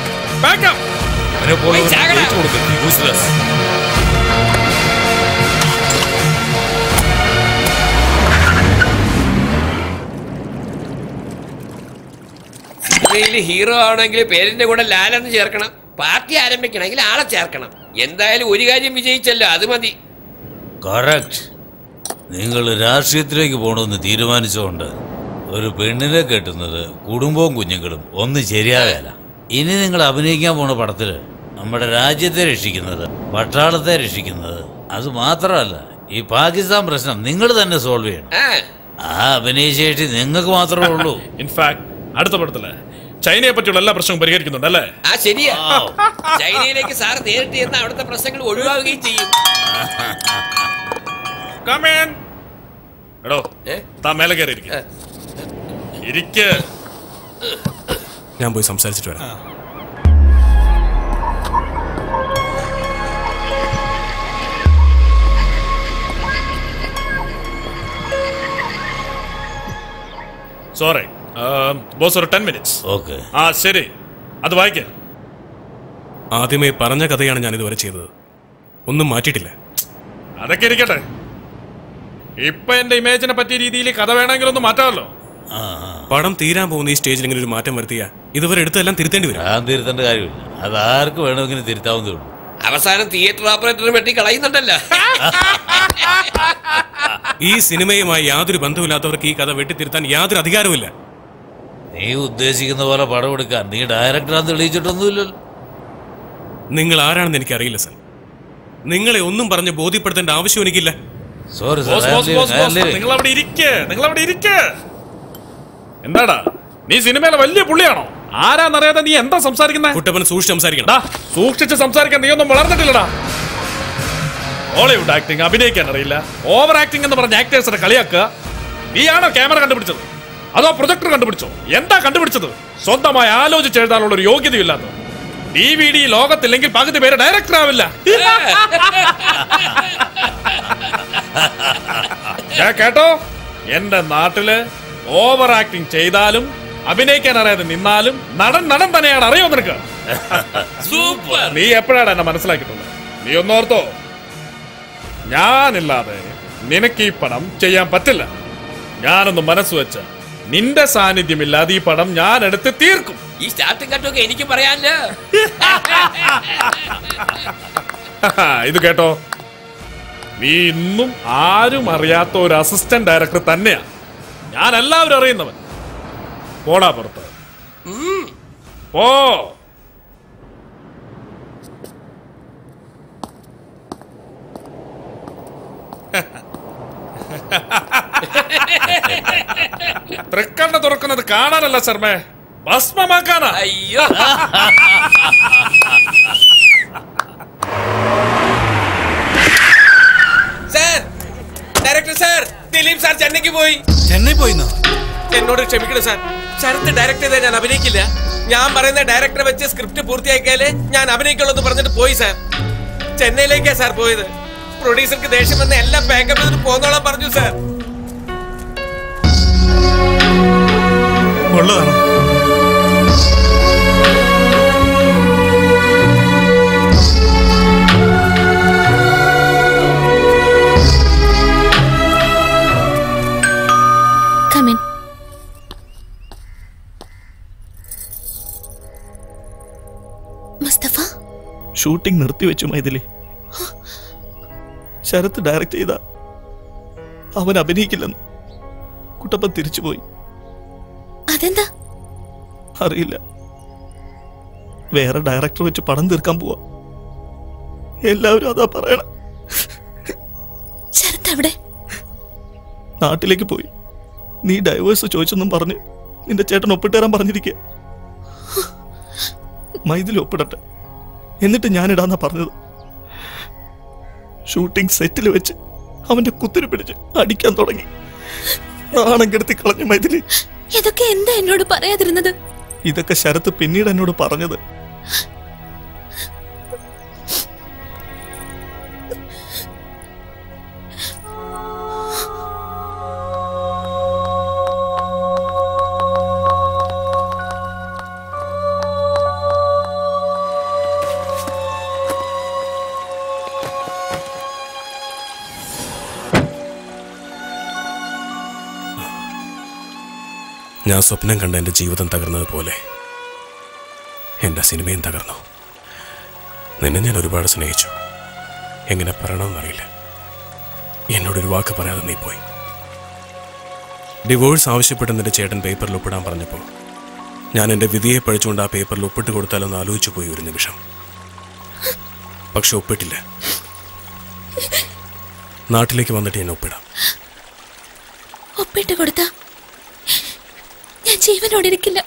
Speaker 8: ഹീറോ ആണെങ്കിൽ പേരിന്റെ കൂടെ ലാലെന്ന് ചേർക്കണം. പാർട്ടി ആരംഭിക്കണമെങ്കിൽ ആളെ ചേർക്കണം. എന്തായാലും ഒരു കാര്യം വിജയിച്ചല്ലോ, അത് മതി.
Speaker 5: കറക്റ്റ്. നിങ്ങൾ രാഷ്ട്രീയത്തിലേക്ക് പോകണമെന്ന് തീരുമാനിച്ചുകൊണ്ട് ഒരു പെണ്ണിനെ കെട്ടുന്നത് കുടുംബവും കുഞ്ഞുങ്ങളും ഒന്നും ശരിയാകല. ഇനി നിങ്ങൾ അഭിനയിക്കാൻ പോണ പടത്തില് നമ്മുടെ രാജ്യത്തെ രക്ഷിക്കുന്നത്, പട്ടാളത്തെ രക്ഷിക്കുന്നത്, അത് മാത്രമല്ല ഈ പാകിസ്ഥാൻ പ്രശ്നം നിങ്ങൾ തന്നെ സോൾവ് ചെയ്യണം. ആ അഭിനയശേഷി നിങ്ങൾക്ക് മാത്രമേ ഉള്ളൂ.
Speaker 2: ഇൻഫാക്ട് അടുത്ത പടത്തില് ചൈനയെ പറ്റിയുള്ള എല്ലാ പ്രശ്നവും പരിഹരിക്കുന്നുണ്ട് അല്ലേ?
Speaker 8: ആ ശരിയാ. ചൈനയിലേക്ക് സാർ നേരിട്ട് ചെന്ന് അവിടുത്തെ പ്രശ്നങ്ങൾ ഒഴിവാക്കുകയും ചെയ്യും.
Speaker 2: എടോ താ മേലെ കയറി ഇരിക്ക.
Speaker 9: ഞാൻ പോയി സംസാരിച്ചിട്ട് വരാം.
Speaker 2: സോറി ബോസ്, ഒരു ടെൻ മിനിറ്റ്സ്.
Speaker 5: ഓക്കെ.
Speaker 2: ആ ശരി, അത് വായിക്ക.
Speaker 9: ആദ്യമേ പറഞ്ഞ കഥയാണ് ഞാൻ ഇതുവരെ ചെയ്തത്, ഒന്നും മാറ്റിയിട്ടില്ല.
Speaker 2: അതൊക്കെ ഇരിക്കട്ടെ. ഇപ്പൊ എന്റെ ഇമേജിനെ പറ്റിയ രീതിയിൽ കഥ വേണമെങ്കിൽ ഒന്ന് മാറ്റാമല്ലോ.
Speaker 9: പടം തീരാൻ പോകുന്ന ഈ സ്റ്റേജിൽ ഇങ്ങനെ ഒരു മാറ്റം വരുത്തിയ ഇതുവരെ എടുത്തെല്ലാം തിരുത്തേണ്ടി വരും.
Speaker 5: ഞാൻ തിരുത്തേണ്ട കാര്യമില്ല, അത് ആർക്ക് വേണമെങ്കിലും തിരുത്താവുന്നതേ ഉള്ളൂ.
Speaker 8: അവസാനം തിയേറ്റർ ഓപ്പറേറ്ററിനെ വെട്ടി കളയുന്നുണ്ടല്ലോ.
Speaker 9: ഈ സിനിമയുമായി യാതൊരു ബന്ധമില്ലാത്തവർക്ക് ഈ കഥ വെട്ടിത്തിരുത്താൻ യാതൊരു അധികാരവുമില്ല.
Speaker 5: നീ ഉദ്ദേശിക്കുന്ന പോലെ പടം എടുക്കാൻ നീ ഡയറക്ടറാന്ന് തെളിയിച്ചിട്ടൊന്നുമില്ലല്ലോ.
Speaker 9: നിങ്ങൾ ആരാണെന്ന് എനിക്കറിയില്ല സർ. നിങ്ങളെ ഒന്നും പറഞ്ഞ് ബോധ്യപ്പെടുത്തേണ്ട ആവശ്യം എനിക്കില്ല.
Speaker 5: സോറി
Speaker 2: നിങ്ങൾ അവിടെ ഇരിക്കേ, നിങ്ങൾ അവിടെ ഇരിക്കേ. എന്താടാ നീ സിനിമയിലെ വലിയ പുള്ളിയാണോ? ആരാന്നറിയാതെ നീ എന്താ സംസാരിക്കുന്നത്?
Speaker 9: കുട്ടപ്പൻ സൂക്ഷിച്ച് സംസാരിക്കണം.
Speaker 2: സൂക്ഷിച്ച് സംസാരിക്കാൻ നീ ഒന്നും വളർന്നിട്ടില്ലടാ. ഹോളിവുഡ് ആക്ടിങ് അഭിനയിക്കാൻ അറിയില്ല, ഓവർ ആക്ടിങ് എന്ന് പറഞ്ഞ ആക്ടേഴ്സിനെ കളിയാക്കുക. നീയാണോ ക്യാമറ കണ്ടുപിടിച്ചത് അതോ പ്രൊജക്ടർ കണ്ടുപിടിച്ചോ? എന്താ കണ്ടുപിടിച്ചത്? സ്വന്തമായി ആലോചിച്ച് എഴുതാനുള്ള ഒരു യോഗ്യതയില്ലാത്ത ഡി വി ഡി ലോകത്തില്ലെങ്കിൽ പകുതി പേര് ഡയറക്ടർ ആവില്ല. കേട്ടോ, എന്റെ നാട്ടില് ഓവർ ആക്ടിങ് ചെയ്താലും അഭിനയിക്കാൻ അറിയാതെ നിന്നാലും നടൻ നടൻ തന്നെയാണ്. അറിയോ നിനക്ക്?
Speaker 8: സൂപ്പർ.
Speaker 2: നീ എപ്പോഴാണ് എന്നെ മനസ്സിലാക്കിയിട്ടുള്ളത്? നീ ഒന്നോർത്തോ, ഞാനില്ലാതെ നിനക്ക് ഈ പടം ചെയ്യാൻ പറ്റില്ല. ഞാനൊന്ന് മനസ്സ് വെച്ച നിന്റെ സാന്നിധ്യമില്ലാതെ ഈ പടം ഞാൻ എടുത്ത് തീർക്കും.
Speaker 8: ഈ സ്റ്റാർട്ടിംഗ് കട്ടൊക്കെ എനിക്ക് പറയാനില്ല.
Speaker 2: ഇത് കേട്ടോ, നീ ഇന്നും ആരും അറിയാത്ത ഒരു അസിസ്റ്റന്റ് ഡയറക്ടർ തന്നെയാ. ഞാൻ എല്ലാവരും അറിയുന്നവൻ. പോടാ പുറത്ത് പോ. തൃക്കണ്ണ തുറക്കുന്നത് കാണാനല്ല ശർമ്മേ, ഭസ്മമാക്കാനാ.
Speaker 8: അയ്യോ, sir, director sir, Dileep sir ചെന്നൈക്ക് പോയി.
Speaker 4: ചെന്നൈ പോയിന്നോ?
Speaker 8: എന്നോട് ക്ഷമിക്കണം സാർ. ശരത്ത് ഡയറക്ട് ചെയ്താൽ ഞാൻ അഭിനയിക്കില്ല. ഞാൻ പറയുന്ന ഡയറക്ടറെ വെച്ച് സ്ക്രിപ്റ്റ് പൂർത്തിയാക്കിയാലേ ഞാൻ അഭിനയിക്കുള്ളൂ എന്ന് പറഞ്ഞിട്ട് പോയി സാർ. ചെന്നൈയിലേക്കാ സാർ പോയത്. പ്രൊഡ്യൂസർക്ക് ദേഷ്യം വന്ന് എല്ലാം പാക്കപ്പ് ചെയ്തിട്ട് പോന്നോളാൻ പറഞ്ഞു സാർ.
Speaker 4: ഉള്ളതാണോ? ഷൂട്ടിംഗ് നിർത്തിവെച്ചു മൈഥിലി. ശരത്ത് ഡയറക്ട് ചെയ്ത അവൻ അഭിനയിക്കില്ലെന്ന് കുട്ടപ്പൻ തിരിച്ചുപോയി.
Speaker 6: അതെന്താ
Speaker 4: അറിയില്ല. വേറെ ഡയറക്ടർ വെച്ച് പടം തീർക്കാൻ പോവാ. എല്ലാവരും അതാ പറയണ.
Speaker 6: ശരത്ത് എവിടെ?
Speaker 4: നാട്ടിലേക്ക് പോയി. നീ ഡൈവേഴ്സ് ചോദിച്ചെന്നും പറഞ്ഞ് നിന്റെ ചേട്ടൻ ഒപ്പിട്ട് തരാൻ പറഞ്ഞിരിക്കുക. മൈഥിലി ഒപ്പിടട്ടെ, എന്നിട്ട് ഞാനിടാന്നാ പറഞ്ഞത്. ഷൂട്ടിംഗ് സെറ്റിൽ വെച്ച് അവന്റെ കുത്തിരി പിടിച്ച് അടിക്കാൻ തുടങ്ങി. നാണം കെടുത്തി കളഞ്ഞു മൈഥിലി.
Speaker 6: ഇതൊക്കെ എന്താ എന്നോട് പറയാതിരുന്നത്?
Speaker 4: ഇതൊക്കെ ശരത്ത് പിന്നീട് എന്നോട് പറഞ്ഞത്.
Speaker 9: ഞാൻ സ്വപ്നം കണ്ട എൻ്റെ ജീവിതം തകർന്നതുപോലെ എൻ്റെ സിനിമയും തകർന്നു. നിന്നെ ഞാൻ ഒരുപാട് സ്നേഹിച്ചു. എങ്ങനെ പറയണമെന്നറിയില്ല. എന്നോടൊരു വാക്ക് പറയാതെ നീ പോയി. ഡിവോഴ്സ് ആവശ്യപ്പെട്ട് നിന്റെ ചേട്ടൻ പേപ്പറിൽ ഒപ്പിടാൻ പറഞ്ഞപ്പോൾ ഞാൻ എൻ്റെ വിധിയെ പഴിച്ചുകൊണ്ട് ആ പേപ്പറിൽ ഒപ്പിട്ട് കൊടുത്താലൊന്ന് ആലോചിച്ചു പോയി ഒരു നിമിഷം. പക്ഷെ ഒപ്പിട്ടില്ല. നാട്ടിലേക്ക് വന്നിട്ട് ഞാൻ ഒപ്പിടാം.
Speaker 6: ഒപ്പിട്ട് കൊടുത്ത ഞാൻ ജീവനോടിരിക്കില്ല.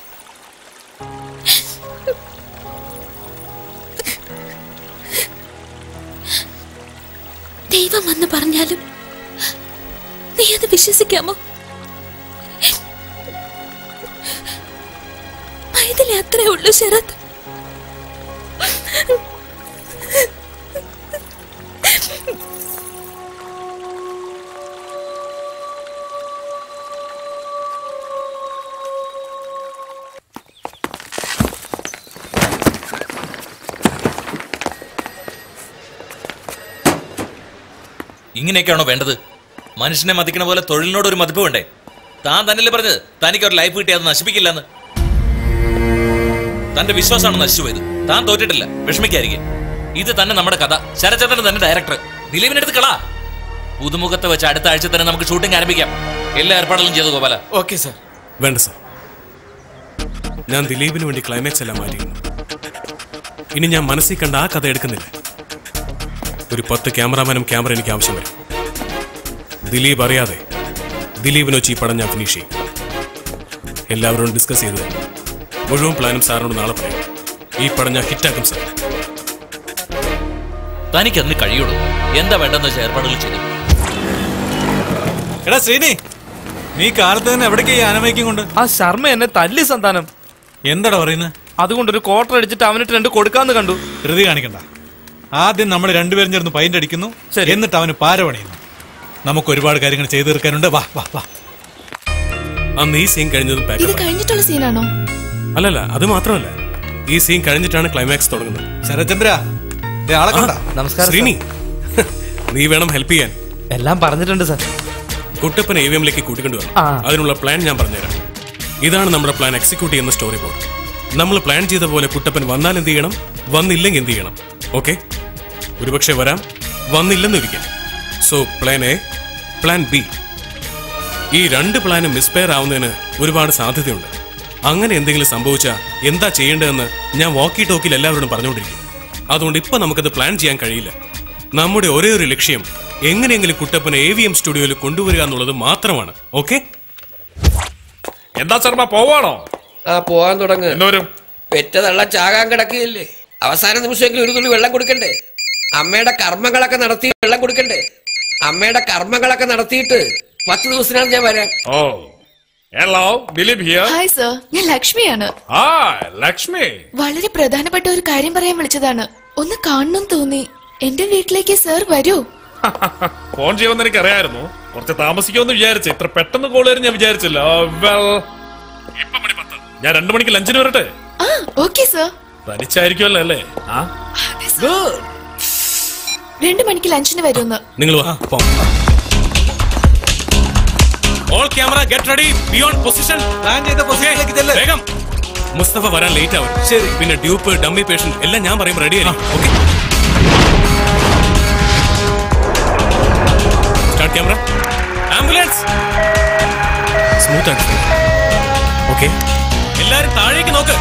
Speaker 6: ദൈവം വന്ന് പറഞ്ഞാലും നീ അത് വിശ്വസിക്കാമോ? മൈഥിലി അത്രേ ഉള്ളൂ ശരത്.
Speaker 15: ഇങ്ങനെയൊക്കെയാണോ വേണ്ടത്? മനുഷ്യനെ മതിക്കണ പോലെ തൊഴിലിനോട് ഒരു മതിപ്പ് വേണ്ടേ? താൻ തന്നെയല്ലേ പറഞ്ഞത് തനിക്ക് ഒരു ലൈഫ് കിട്ടി അത് നശിപ്പിക്കില്ലെന്ന്? തന്റെ വിശ്വാസമാണ് നശിച്ചു പോയത്. താൻ തോറ്റിട്ടില്ല, വിഷമിക്കായിരിക്കും. ഇത് തന്നെ നമ്മുടെ കഥ. ശരചന്ദ്രൻ തന്നെ ഡയറക്ടർ. ദിലീപിനെടുത്ത് കളാ. പുതുമുഖത്ത് വെച്ച് അടുത്ത ആഴ്ച തന്നെ നമുക്ക് ഷൂട്ടിംഗ് ആരംഭിക്കാം. എല്ലാ ഏർപ്പാടുകളും ചെയ്തു ഗോപാല.
Speaker 9: Okay sir. വേണ്ട സാർ, ഞാൻ ദിലീപിന് വേണ്ടി ക്ലൈമാക്സ് എല്ലാം മാറ്റിയിരുന്നു. ഇനി ഞാൻ മനസ്സിൽ കണ്ട ആ കഥ എടുക്കുന്നില്ല. ഒരു പത്ത് ക്യാമറാമാനും ക്യാമറ എനിക്ക് ആവശ്യം വരും. ദിലീപ് അറിയാതെ ദിലീപിനെ വെച്ച് ഈ പടം ഞാൻ ഫിനിഷ് ചെയ്യും. എല്ലാവരോടും ഡിസ്കസ് ചെയ്തു. മുഴുവൻ പ്ലാനും സാറിനോട് നാളെ പറയും. ഈ പടം ഞാൻ ഹിറ്റാക്കും സാർ.
Speaker 15: തനിക്ക് അതിന് കഴിയുള്ളൂ. എന്താ വേണ്ടെന്ന് വെച്ചാൽ ഏർപ്പാടുകൾ ചെയ്തു.
Speaker 4: എടാ ശ്രീനി, നീ കാലത്ത് തന്നെ എവിടേക്ക് ഈ ആനമയ്ക്കും കൊണ്ട്?
Speaker 14: ആ ശർമ്മ എന്നെ തല്ലി സന്താനം.
Speaker 4: എന്താടാ പറയുന്നത്?
Speaker 14: അതുകൊണ്ടൊരു ക്വാർട്ടർ അടിച്ചിട്ട് അവനിട്ട് രണ്ട് കൊടുക്കാന്ന് കണ്ടു.
Speaker 4: ധൃതി കാണിക്കണ്ട. ആദ്യം നമ്മൾ രണ്ടുപേരും ചേർന്ന് പൈൻ്റ് അടിക്കുന്നു, എന്നിട്ട് അവന് പാര പണിയുന്നു. നമുക്ക് ഒരുപാട് കാര്യങ്ങൾ ചെയ്തു തീർക്കാനുണ്ട്. വാ വാ വാ.
Speaker 9: അന്ന് ഈ സീൻ കഴിഞ്ഞതും
Speaker 17: ഇത് കഴിഞ്ഞിട്ടുള്ള സീനാണോ?
Speaker 9: അല്ലല്ല, അത് മാത്രമല്ല, ഈ സീൻ കഴിഞ്ഞിട്ടാണ് ക്ലൈമാക്സ് തുടങ്ങുന്നത്.
Speaker 4: ശരചന്ദ്ര,
Speaker 14: നമസ്കാരം
Speaker 9: ശ്രീനി, നീ വേണം ഹെൽപ്പ് ചെയ്യാൻ.
Speaker 14: എല്ലാം പറഞ്ഞിട്ടുണ്ട് സാർ.
Speaker 9: കുട്ടപ്പനെ എ വി എമ്മിലേക്ക് കൂട്ടിക്കൊണ്ടുവരണം. അതിനുള്ള പ്ലാൻ ഞാൻ പറഞ്ഞുതരാം. ഇതാണ് നമ്മുടെ പ്ലാൻ എക്സിക്യൂട്ട് ചെയ്യുന്ന സ്റ്റോറി ബോർഡ്. നമ്മൾ പ്ലാൻ ചെയ്ത പോലെ കുട്ടപ്പൻ വന്നാൽ എന്ത് ചെയ്യണം, വന്നില്ലെങ്കിൽ എന്ത് ചെയ്യണം? ഓക്കെ, ഒരുപക്ഷെ വരാം, വന്നില്ലെന്നിരിക്കാം. So plan A, plan B. ഈ രണ്ട് പ്ലാനും മിസ്പെയർ ആവുന്നതിന് ഒരുപാട് സാധ്യതയുണ്ട്. അങ്ങനെ എന്തെങ്കിലും സംഭവിച്ചാൽ എന്താ ചെയ്യേണ്ടതെന്ന് ഞാൻ വാക്കി ടോക്കിൽ എല്ലാവരോടും പറഞ്ഞുകൊണ്ടിരിക്കും. അതുകൊണ്ട് ഇപ്പൊ നമുക്കത് പ്ലാൻ ചെയ്യാൻ കഴിയില്ല. നമ്മുടെ ഒരേ ഒരു ലക്ഷ്യം എങ്ങനെയെങ്കിലും കുട്ടപ്പനെ എ വി എം സ്റ്റുഡിയോയിൽ കൊണ്ടുവരിക എന്നുള്ളത് മാത്രമാണ്. ഓക്കെ?
Speaker 2: എന്താ ശർമ്മ, പോവാണോ?
Speaker 8: ആ, പോവാൻ തുടങ്ങുക.
Speaker 2: എന്നോരും
Speaker 8: പെറ്റതള്ള ചാകാൻ കിടക്കുകയില്ലേ? അവസാന നിമിഷമെങ്കിലും ഒരു തുള്ളി വെള്ളം കൊടുക്കണ്ടേ? അമ്മയുടെ കർമ്മങ്ങളൊക്കെ നടത്തി വെള്ളം കൊടുക്കണ്ടേ? അമ്മയുടെ കർമ്മങ്ങളൊക്കെ നടത്തിയിട്ട് പത്ത് ദിവസത്തിനാണ് ഞാൻ വരാൻ.
Speaker 2: ഓ, hello, Dileep here.
Speaker 17: Hi sir, ഞാൻ ലക്ഷ്മിയാണ്.
Speaker 2: ഹായ് ലക്ഷ്മി.
Speaker 17: വളരെ പ്രധാനപ്പെട്ട ഒരു കാര്യം പറയാൻ വിളിച്ചതാണ്. ഒന്ന് കാണണം തോന്നി. എന്റെ വീട്ടിലേക്ക് സർ വരൂ.
Speaker 2: ഫോൺ ചെയ്യുമെന്ന് എനിക്ക് അറിയായിരുന്നു. കുറച്ച് താമസിക്കുമെന്ന് വിചാരിച്ചു. ഇത്ര പെട്ടെന്ന് കോൾ വരും ഞാൻ വിചാരിച്ചില്ല. ഇപ്പൊ മണി പത്ത്. ഞാൻ രണ്ടു മണിക്ക് ലഞ്ചിന് വരട്ടെ?
Speaker 17: ആ, ഓക്കെ സർ.
Speaker 2: തനിച്ചായിരിക്കുമല്ലോ അല്ലേ?
Speaker 17: രണ്ടു മണിക്ക് ലഞ്ചിന് വരുമെന്ന്.
Speaker 9: നിങ്ങൾ all camera get ready, be on position.
Speaker 4: Plan ചെയ്ത പൊസിഷനിലേക്ക് ചെല്ല്.
Speaker 9: വേഗം. മുസ്തഫ വരാൻ ലേറ്റ് ആവും. ശരി. പിന്നെ ഡ്യൂപ്പ്, ഡമ്മി പേഷ്യന്റ് എല്ലാം ഞാൻ പറയുമ്പോൾ റെഡി ആയി. Okay, start camera. Ambulance smooth ആയിട്ട്. ഓക്കെ, എല്ലാരും താഴേക്ക് നോക്ക്.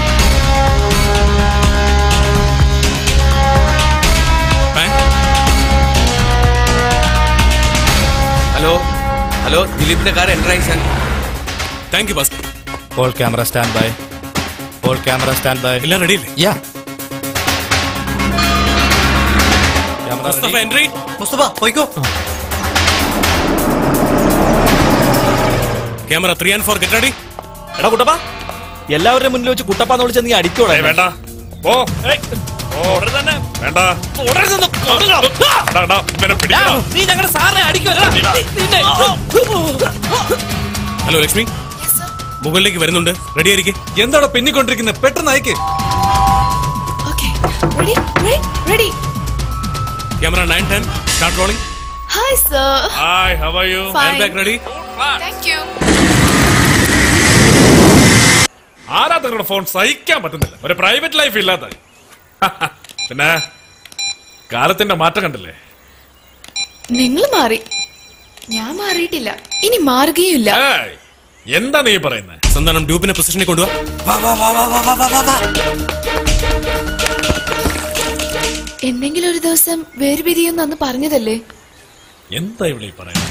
Speaker 20: ഹലോ ഹലോ, ദിലീപിന്റെ കാർ എൻ്റർ ആയി sir.
Speaker 9: Thank you boss.
Speaker 1: All camera stand by. All camera stand by.
Speaker 9: എല്ലാം റെഡി അല്ലേ?
Speaker 1: യാ.
Speaker 9: മുസ്തഫ എൻട്രി.
Speaker 4: മുസ്തഫ പോയിക്കോ.
Speaker 9: Camera three and four get ready.
Speaker 14: എടാ കുട്ടപ്പ, എല്ലാവരുടെ മുന്നിൽ വെച്ച് കുട്ടപ്പാന്ന് വിളിച്ച നീ അടിക്കോളെ.
Speaker 2: വേണ്ട, പോ. തന്നെ വേണ്ട.
Speaker 14: നീ ഞങ്ങളുടെ സാറിനെ അടിക്കുമല്ലോ.
Speaker 9: ഹലോ ലക്ഷ്മി, മുകളിലേക്ക് വരുന്നുണ്ട്. റെഡി ആയിരിക്കും.
Speaker 4: എന്താണോ പിന്നിക്കൊണ്ടിരിക്കുന്നത്? പെട്ടെന്ന് അയക്ക്.
Speaker 9: Camera nine ten start rolling.
Speaker 17: Hi sir.
Speaker 2: Hi, how are you?
Speaker 9: Air bag ready.
Speaker 17: Thank you.
Speaker 2: ഓരോരുത്തരുടെ ഫോൺ സഹിക്കാൻ പറ്റുന്നില്ല. ഒരു പ്രൈവറ്റ് ലൈഫ് ഇല്ലാത്ത. പിന്നെ കാലത്തിന്റെ മാറ്റം കണ്ടില്ലേ?
Speaker 17: നിങ്ങൾ മാറി, ഞാൻ മാറിയിട്ടില്ല, ഇനി മാറുകയുമില്ല.
Speaker 2: എന്താ നീ പറയുന്നത്?
Speaker 9: സന്താനം ഡ്യൂപ്പിനെ പൊസിഷനിൽ കൊണ്ടുപോവാ.
Speaker 17: എന്തെങ്കിലും ഒരു ദിവസം വേർപിരിയുമെന്ന് അന്ന് പറഞ്ഞതല്ലേ?
Speaker 2: എന്താ ഇവിടെ പറയുന്നത്?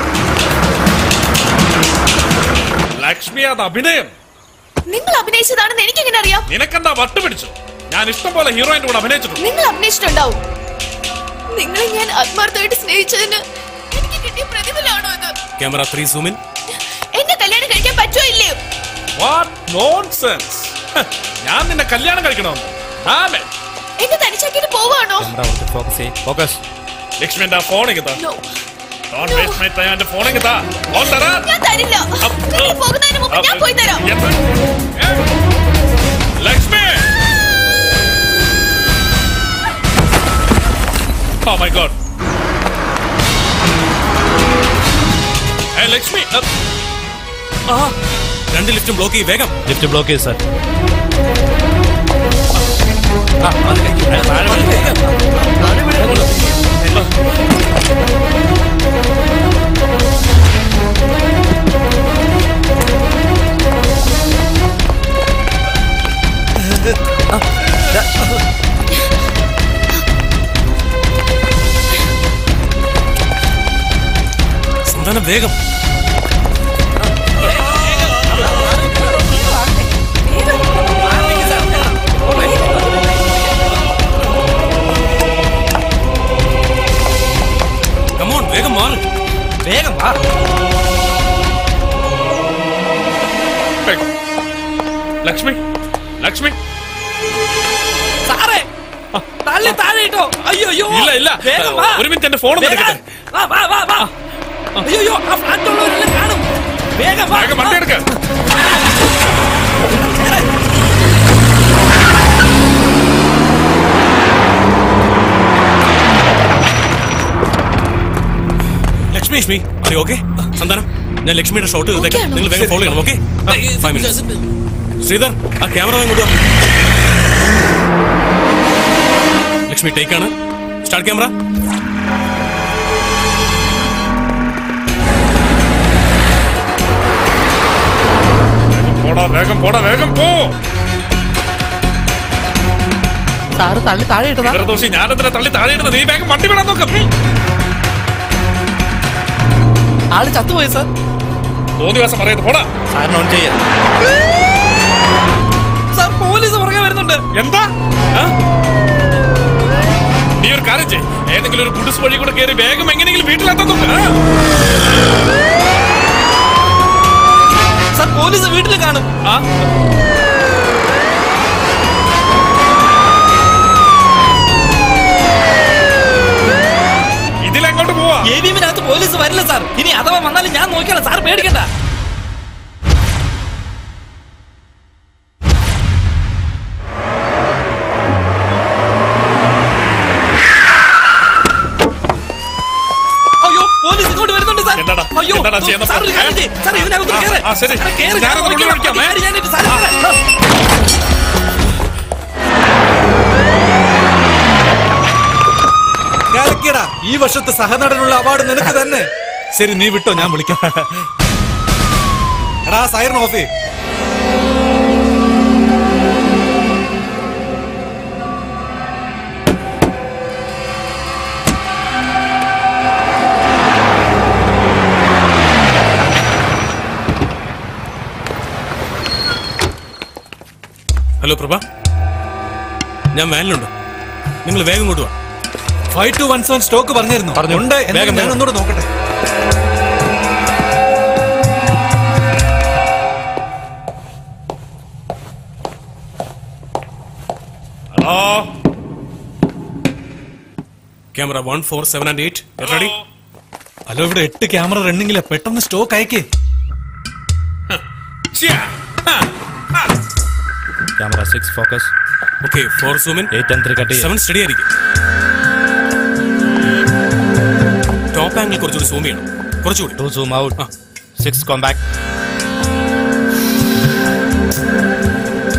Speaker 2: ലക്ഷ്മി, അത് അഭിനയം.
Speaker 17: നിങ്ങൾ അഭിനയിച്ചതാണെന്ന് എനിക്ക് എങ്ങനെ അറിയാം?
Speaker 2: നിനക്കെന്താ വട്ട് പിടിച്ചു? ഞാൻ ഇഷ്ടം പോലെ ഹീറോയിന്റെ കൂടെ അഭിനയിച്ചിട്ടുണ്ട്.
Speaker 17: നിങ്ങൾ അഭിനയിച്ചിട്ടുണ്ടാവും. നിങ്ങളെ ഞാൻ ആത്മാർത്ഥമായിട്ട് സ്നേഹിച്ചതിന് എനിക്ക് കിട്ടിയ പ്രതിഫലമാണോ ഇത്?
Speaker 9: Camera three zoom in.
Speaker 17: എന്നെ കല്യാണം കഴിക്കാൻ പറ്റുമോ ഇല്ലയോ?
Speaker 2: What nonsense! ഞാൻ നിന്നെ കല്യാണം കഴിക്കണമെന്ന്. ആമേ.
Speaker 17: എന്നെ തനിച്ചാക്കിയിട്ട് പോവാണോ?
Speaker 9: ഫോക്കസ്.
Speaker 2: ലക്ഷ്മി, എന്റെ ഫോണിൽ താ.
Speaker 17: No.
Speaker 2: Don't waste my time. എന്റെ ഫോണിൽ താ. ഫോൺ തരാ.
Speaker 17: ഞാൻ തരില്ല. നിങ്ങൾ പോകുന്നതിന് മുമ്പ് ഞാൻ പോയി തരാം.
Speaker 2: Lakshmi! Oh my God. Hey Lakshmi.
Speaker 9: ആ രണ്ട് ലിഫ്റ്റും ബ്ലോക്ക് ചെയ്യ് വേഗം.
Speaker 1: ലിഫ്റ്റ് ബ്ലോക്ക് ചെയ്യ് സാർ.
Speaker 9: സന്താനം വേഗം. കമോൺ വേഗം മാറ്.
Speaker 14: വേഗം വാ.
Speaker 2: ലക്ഷ്മി, ലക്ഷ്മി.
Speaker 14: സാറേ, തള്ളി താഴെ ഇട്ടോ. അയ്യോ അയ്യോ.
Speaker 2: ഇല്ല ഇല്ല,
Speaker 14: വേഗം വാ.
Speaker 2: ഒരു മിനിറ്റ് എന്റെ ഫോൺ ഒന്ന് എടുക്കട്ടെ.
Speaker 14: വാ വാ വാ വാ. അയ്യോ അയ്യോ, ആ ഫ്ലാറ്റിലുള്ളവരെല്ലാം കാണും. വേഗം വാ.
Speaker 2: വേഗം വണ്ടി എടുക്ക.
Speaker 9: ലക്ഷ്മി ലക്ഷ്മി അറി ഓക്കെ? സന്താനം, ഞാൻ ലക്ഷ്മിയുടെ ഷോട്ട് ചെയ്തേക്കാം. നിങ്ങൾ വേഗം ഫോളോ ചെയ്യണം. ഓക്കെ? Five minutes. ശ്രീധർ, ആ ക്യാമറ കൊണ്ടുവാ. ലക്ഷ്മി ടേക്ക് ആണ്. Start camera.
Speaker 2: പോടാ വേഗം, പോടാ വേഗം പോ.
Speaker 14: സാറ് തള്ളി താഴെ ഇട്ടതാ.
Speaker 2: ദോഷി, ഞാനെന്തിനാ തള്ളി താഴെ ഇടുന്നത്? നീ വേഗം വണ്ടി വിടാൻ നോക്കാം.
Speaker 14: ആള് ചത്തുപോയി സാർ.
Speaker 2: തോന്നി ദിവസം പറയുന്നത്. പോടാ.
Speaker 1: സാറിന് ഓൺ ചെയ്യാം.
Speaker 14: സാർ, പോലീസ് പുറകെ വരുന്നുണ്ട്.
Speaker 2: എന്താ? നീ ഒരു കാര്യം ചെയ്യ്, ഏതെങ്കിലും ഒരു ഗുഡ്സ് വഴി കൂടെ കയറി വേഗം എങ്ങനെയെങ്കിലും വീട്ടിലെത്താൻ നോക്ക്.
Speaker 14: സാർ, പോലീസ് വീട്ടിൽ കാണും.
Speaker 2: ഇതിലെങ്ങോട്ട് പോവാ?
Speaker 14: എ വി എമ്മിനകത്ത് പോലീസ് വരില്ല സാർ. ഇനി അഥവാ വന്നാലും ഞാൻ നോക്കിയാണ്. സാർ പേടിക്കണ്ട. അയ്യോ, പോലീസ് ഇങ്ങോട്ട് വരുന്നുണ്ട് സാർ. അയ്യോ സാർ, ഒരു കാര്യം ചെയ്യ്. സാർ, ഇതിനകത്ത് കേറ്. സാറേ, കേറ്. ഞാൻ നോക്കിക്കോളാം. പേടി ഞാനിട്ട് സാർ.
Speaker 4: കലക്കിയടാ. ഈ വർഷത്തെ സഹനടനുള്ള അവാർഡ് നിനക്ക് തന്നെ. ശരി, നീ വിട്ടോ, ഞാൻ വിളിക്കാം. എടാ, സൈറൻ ഓഫ് ചെയ്യ്.
Speaker 9: ഹലോ പ്രഭ, ഞാൻ വാനിലുണ്ട്. നിങ്ങൾ വേഗം കൊണ്ടുവാ.
Speaker 4: Five two one seven stock പറഞ്ഞിരുന്നു. ഉണ്ട്.
Speaker 9: വേഗം
Speaker 4: ഞാൻ ഒന്നുകൂടെ നോക്കട്ടെ.
Speaker 2: Hello,
Speaker 9: camera one four seven and eight ready.
Speaker 4: Hello, ഇവിടെ എട്ട് ക്യാമറ റണ്ണിങ്ങില്ല. പെട്ടെന്ന് സ്റ്റോക്ക് അയക്കേ.
Speaker 1: Camera six focus.
Speaker 9: Okay, four zoom in.
Speaker 1: Eight and three cut.
Speaker 9: Seven steady ആയിരിക്കും. ടോപ്പ് ആംഗിൾ കുറച്ചുകൂടി സൂം ചെയ്യണം. കുറച്ചുകൂടി.
Speaker 1: Two zoom out. Six compact.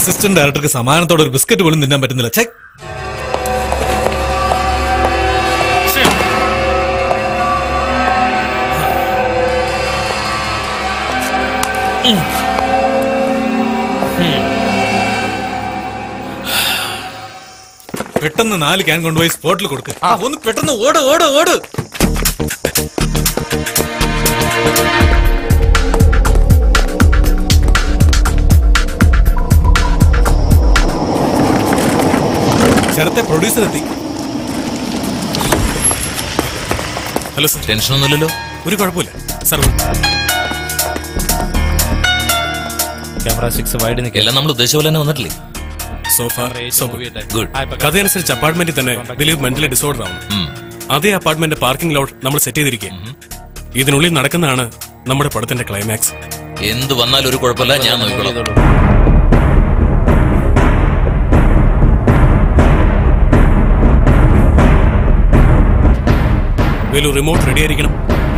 Speaker 4: Assistant ഡയറക്ടർക്ക് സമാനത്തോടെ ഒരു ബിസ്ക്കറ്റ് പോലും തിന്നാൻ പറ്റുന്നില്ല. ചെക്ക്. പെട്ടെന്ന് നാല് ക്യാൻ കൊണ്ടുപോയി സ്പോട്ടിൽ കൊടുക്ക്. ഒന്ന് പെട്ടെന്ന് ഓട് ഓട് ഓട്. ശരത്തെ പ്രൊഡ്യൂസർ എത്തി.
Speaker 9: Hello sir.
Speaker 15: ടെൻഷനൊന്നുമില്ലല്ലോ?
Speaker 9: ഒരു കുഴപ്പമില്ല സർ.
Speaker 15: ക്യാമറ സിക്സ് വൈഡ് നിൽക്കുക. എല്ലാം നമ്മൾ ഉദ്ദേശിച്ച പോലെ തന്നെ വന്നിട്ടില്ലേ?
Speaker 9: So far so good. കഥയനുസരിച്ച് അപ്പാർട്ട്മെന്റിൽ തന്നെ ദിലീപ് മെന്റലി ഡിസോർഡർ ആവുന്നു. അതേ അപ്പാർട്ട്മെന്റ് പാർക്കിംഗ് ലോട്ട് നമ്മൾ സെറ്റ് ചെയ്തിരിക്കുക. ഇതിനുള്ളിൽ നടക്കുന്നതാണ് നമ്മുടെ പടത്തിന്റെ ക്ലൈമാക്സ്.
Speaker 15: എന്ത് വന്നാലും ഒരു കുഴപ്പമില്ല, ഞാൻ നോക്കിക്കോളാം.
Speaker 9: വേലു റിമോട്ട് റെഡി ആയിരിക്കണം.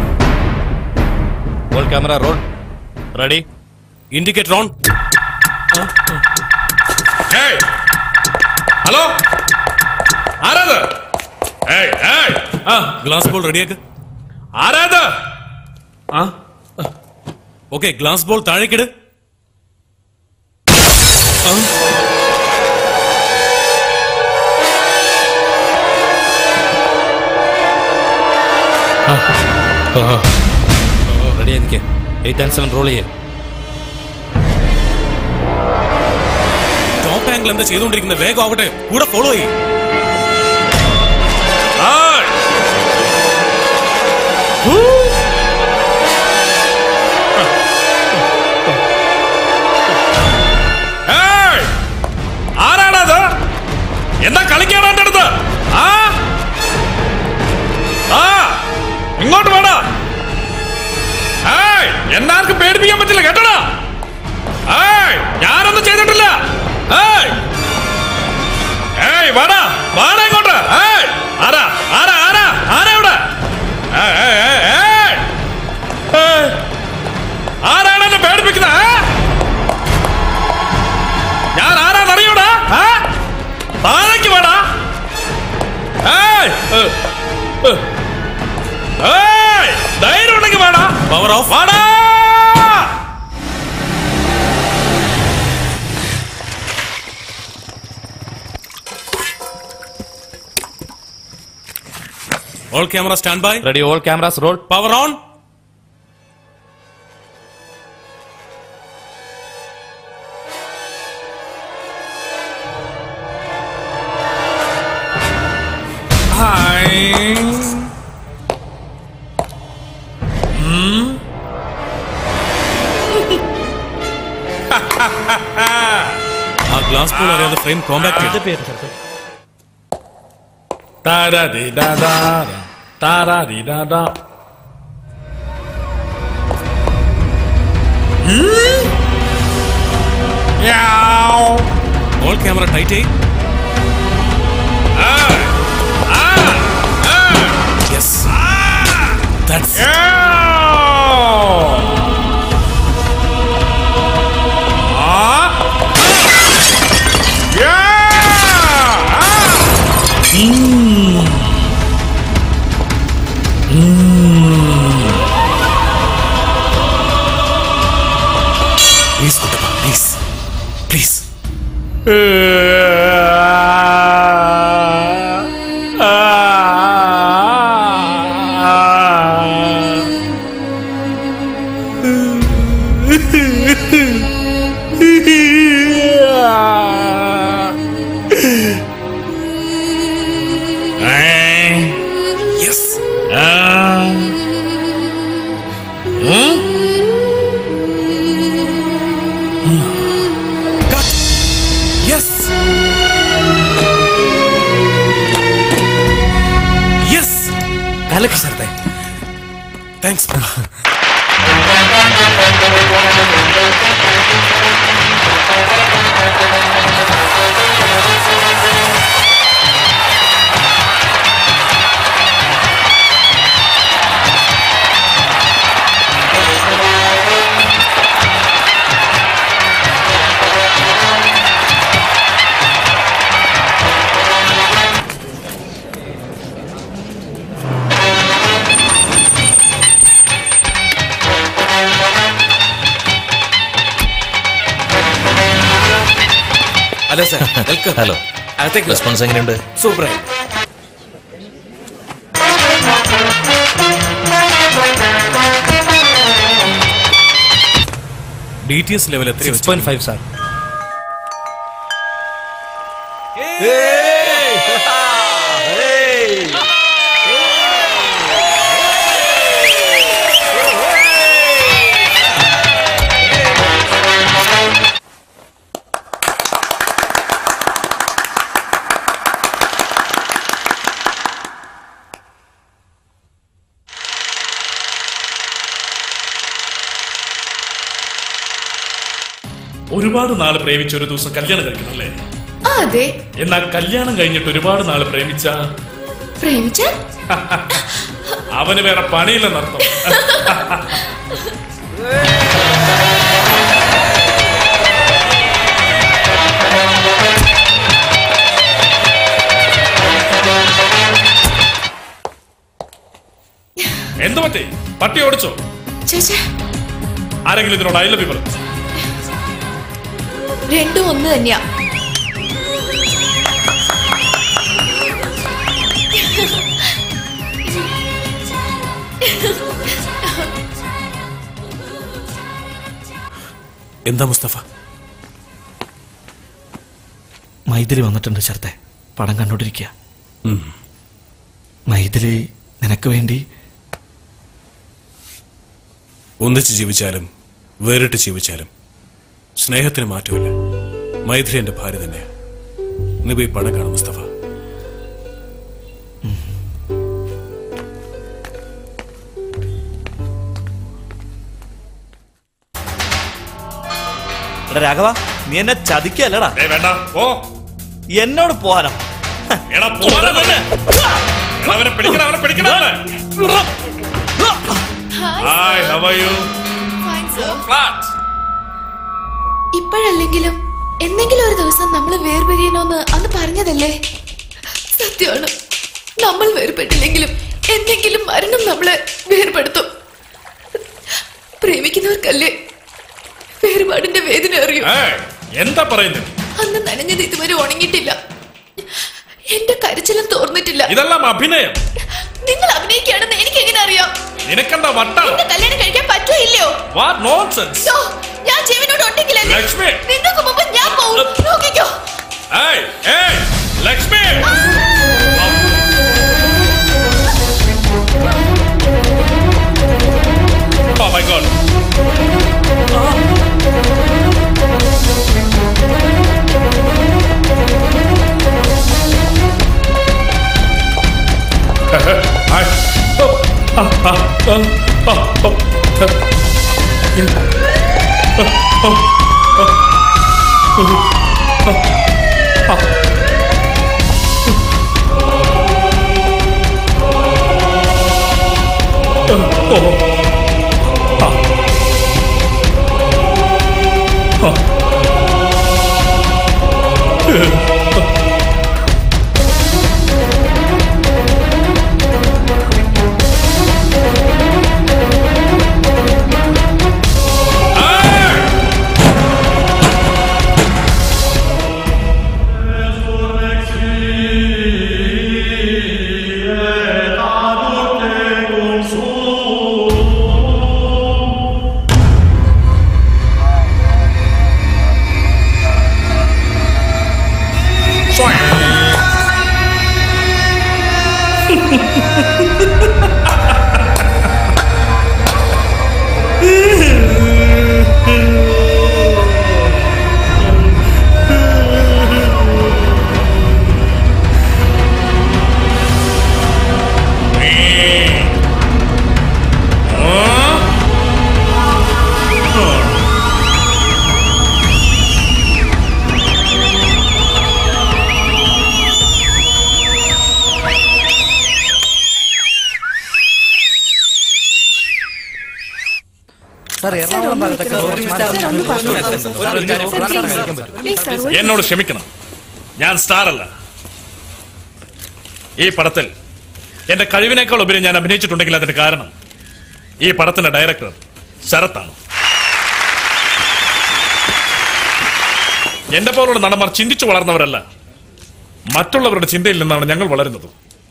Speaker 15: Roll camera roll. Ready.
Speaker 9: Indicator on.
Speaker 2: Hello, ആരാത്?
Speaker 9: ഗ്ലാസ് ബോൾ റെഡിയാക്ക്.
Speaker 2: ആരാത്?
Speaker 9: ഓക്കെ, ഗ്ലാസ് ബോൾ താഴേക്കിട്.
Speaker 15: റെഡി ആയിരിക്കെ. എയ്റ്റ് ആൻഡ് സെവൻ റോൾ ചെയ്യേ.
Speaker 9: ടോപ്പ് ആംഗിൾ എന്താ ചെയ്തുകൊണ്ടിരിക്കുന്നത്? വേഗം ആവട്ടെ, കൂടെ ഫോളോ ചെയ്യും.
Speaker 2: ആരാണത്? എന്താ കളിക്കാണ് എന്റെ അടുത്ത്? ആ ഇങ്ങോട്ട് വേടാ. എന്നാർക്കും പേടിപ്പിക്കാൻ പറ്റില്ല കേട്ടോടാ. ഞാനൊന്നും ചെയ്തിട്ടില്ല. വാടാ വാടാ ഇങ്ങോട്ട്. ആരാ ആരാ ആരാ ആരാ ഇവിടെ? ആരാണ് എന്നെ പേടിപ്പിക്കുന്നത്? ഞാൻ ആരാന്നറിയൂടാ. താഴേക്ക് വേടാ. ധൈര്യം ഉണ്ടെങ്കിൽ വേടാ.
Speaker 9: Power off.
Speaker 2: വാടാ.
Speaker 9: All camera stand by.
Speaker 15: Ready, all cameras roll.
Speaker 9: Power on.
Speaker 2: Hi. Hmm.
Speaker 9: ആ ഗ്ലാസ് ബോൾ അറിയാതെ ഫ്രെയിം കോമ്പാക്ട് ചെയ്തു.
Speaker 2: Da di da da da da di da da. Hmm? Yow.
Speaker 9: All camera tight eh?
Speaker 2: Ah. Ah. Ah.
Speaker 9: Yes.
Speaker 2: Ah.
Speaker 9: That's
Speaker 2: Yow. Ah. Yeah. Ah. Mm. Mm.
Speaker 9: Please, Kuttappa, please. Please.
Speaker 2: Yes. Uh. Hmm?
Speaker 9: Cut. Yes. Yes.
Speaker 4: കലക്ക് ശരത്തെ.
Speaker 9: Thanks.
Speaker 4: Hello sir, welcome.
Speaker 15: Hello.
Speaker 4: അകത്തേക്ക് വാ.
Speaker 15: റെസ്പോൺസ് എങ്ങനെയുണ്ട്?
Speaker 4: സൂപ്പറായി.
Speaker 9: ഡി ടി എസ് ലെവൽ എത്ര?
Speaker 1: Six point five sir.
Speaker 2: ഒരുപാട് നാള് പ്രേമിച്ച ഒരു ദിവസം കല്യാണം കഴിക്കണം അല്ലേ?
Speaker 17: അതെ.
Speaker 2: എന്നാ കല്യാണം കഴിഞ്ഞിട്ട് ഒരുപാട് നാള് പ്രേമിച്ച
Speaker 17: പ്രേമിച്ച
Speaker 2: അവന് വേറെ പണിയില്ലെന്നർത്ഥം. എന്ത് പറ്റി? പട്ടി ഓടിച്ചോ?
Speaker 17: ചേച്ചേ,
Speaker 2: ആരെങ്കിലും ഇതിനോട് ഐ ലവ് യു പറഞ്ഞു?
Speaker 17: രണ്ടും ഒന്ന് തന്നെയാ.
Speaker 9: എന്താ മുസ്തഫ?
Speaker 14: മൈഥിലി വന്നിട്ടുണ്ട് ശരത്തെ. പടം കണ്ടോണ്ടിരിക്കുക. മൈഥിലി നിനക്ക് വേണ്ടി
Speaker 9: ഒന്നിച്ച് ജീവിച്ചാലും വേറിട്ട് ജീവിച്ചാലും സ്നേഹത്തിന് മാറ്റമില്ല. മൈഥിലി എന്റെ ഭാര്യ തന്നെയാ. നീ പോയി പടം കാണും മുസ്തഫ.
Speaker 14: രാഘവ, നീ എന്നെ ചതിക്കല്ലടാ.
Speaker 2: വേണ്ട, പോ.
Speaker 14: എന്നോട് പോവാനോ?
Speaker 2: എടാ പോവാനല്ലേ? അവനെ പിടിക്കണം, അവനെ പിടിക്കണം. Hi, how are you?
Speaker 17: ഇപ്പോഴല്ലെങ്കിലും എന്തെങ്കിലും ഒരു ദിവസം നമ്മൾ വേർപിരിയണോന്ന് അന്ന് പറഞ്ഞതല്ലേ? സത്യമാണ്. നമ്മൾ വേർപെട്ടില്ലെങ്കിലും എന്തെങ്കിലും മരണം നമ്മളെ വേർപെടുത്തും. പ്രേമിക്കുന്നവർക്കല്ലേ വേർപാടിന്റെ വേദന അറിയൂ.
Speaker 2: എന്താ പറയുന്നത്?
Speaker 17: അന്ന് നനഞ്ഞത് ഇതുവരെ ഉണങ്ങിയിട്ടില്ല. എന്റെ കരച്ചിലും തോർന്നിട്ടില്ല.
Speaker 2: ഇതെല്ലാം അഭിനയം.
Speaker 17: നിങ്ങൾ അഭിനയിക്കുകയാണെന്ന് എനിക്ക് എങ്ങനെ അറിയാം?
Speaker 2: നിനക്കെന്താ വട്ടാ?
Speaker 17: എന്നെ കല്യാണം കഴിക്കാൻ പറ്റുമോ ഇല്ലയോ?
Speaker 2: What nonsense?
Speaker 17: No, ഞാൻ ജീവനോട് ഉണ്ടെങ്കിലല്ലേ
Speaker 2: ലക്ഷ്മി.
Speaker 17: നിങ്ങൾക്ക് മുമ്പ് ഞാൻ പോവും. നോക്കിക്കോ.
Speaker 2: ഏയ്, ഏയ്, Lakshmi. Oh my God. Hi. Oh, ah, ah, ah, ah, oh. Yeah. Oh, oh, oh. Oh, oh, oh. Oh, oh. Ah. Oh. Yeah. എന്നോട് ക്ഷമിക്കണം, ഞാൻ സ്റ്റാർ അല്ല. ഈ പടത്തിൽ എന്റെ കഴിവിനേക്കാൾ ഉപരി ഞാൻ അഭിനയിച്ചിട്ടുണ്ടെങ്കിൽ അതിന്റെ കാരണം ഈ പടത്തിന്റെ ഡയറക്ടർ ശരത്താണ്. എന്റെ പോലുള്ള നടന്മാർ ചിന്തിച്ചു വളർന്നവരല്ല. മറ്റുള്ളവരുടെ ചിന്തയിൽ നിന്നാണ് ഞങ്ങൾ വളരുന്നത്.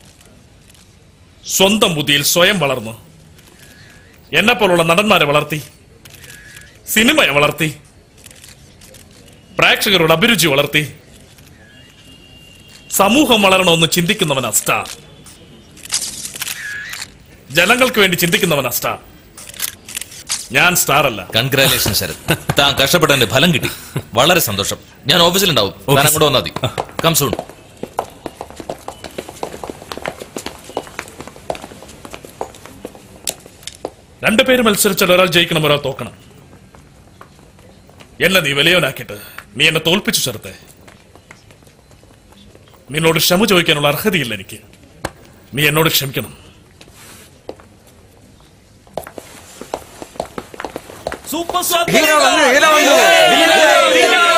Speaker 2: സ്വന്തം ബുദ്ധിയിൽ സ്വയം വളർന്നു എന്നെ പോലുള്ള നടന്മാരെ വളർത്തി, സിനിമയെ വളർത്തി, പ്രേക്ഷകരുടെ അഭിരുചി വളർത്തി. സമൂഹം വളരണമെന്ന് ചിന്തിക്കുന്നവനാ സ്റ്റാർ. ജനങ്ങൾക്ക് വേണ്ടി ചിന്തിക്കുന്നവനാ സ്റ്റാർ. ഞാൻ സ്റ്റാർ അല്ല.
Speaker 15: കൺഗ്രാലേഷൻ ശരത്, താൻ കഷ്ടപ്പെട്ടതിന്റെ ഫലം കിട്ടി. വളരെ സന്തോഷം. ഞാൻ ഓഫീസിലുണ്ടാവും. താൻ അങ്ങോട്ട് വന്നാൽ മതി. Come soon.
Speaker 2: രണ്ടുപേര് മത്സരിച്ചാൽ ഒരാൾ ജയിക്കണം, ഒരാൾ തോക്കണം. എന്നെ നീ വിലയോനാക്കിയിട്ട് നീ എന്നെ തോൽപ്പിച്ചു ചേർത്തെ. നിന്നോട് ക്ഷമ ചോദിക്കാനുള്ള അർഹതയില്ല എനിക്ക്. നീ എന്നോട് ക്ഷമിക്കണം.
Speaker 14: സൂപ്പർ
Speaker 11: ഹീറോ വന്നു, ഹീറോ വന്നു.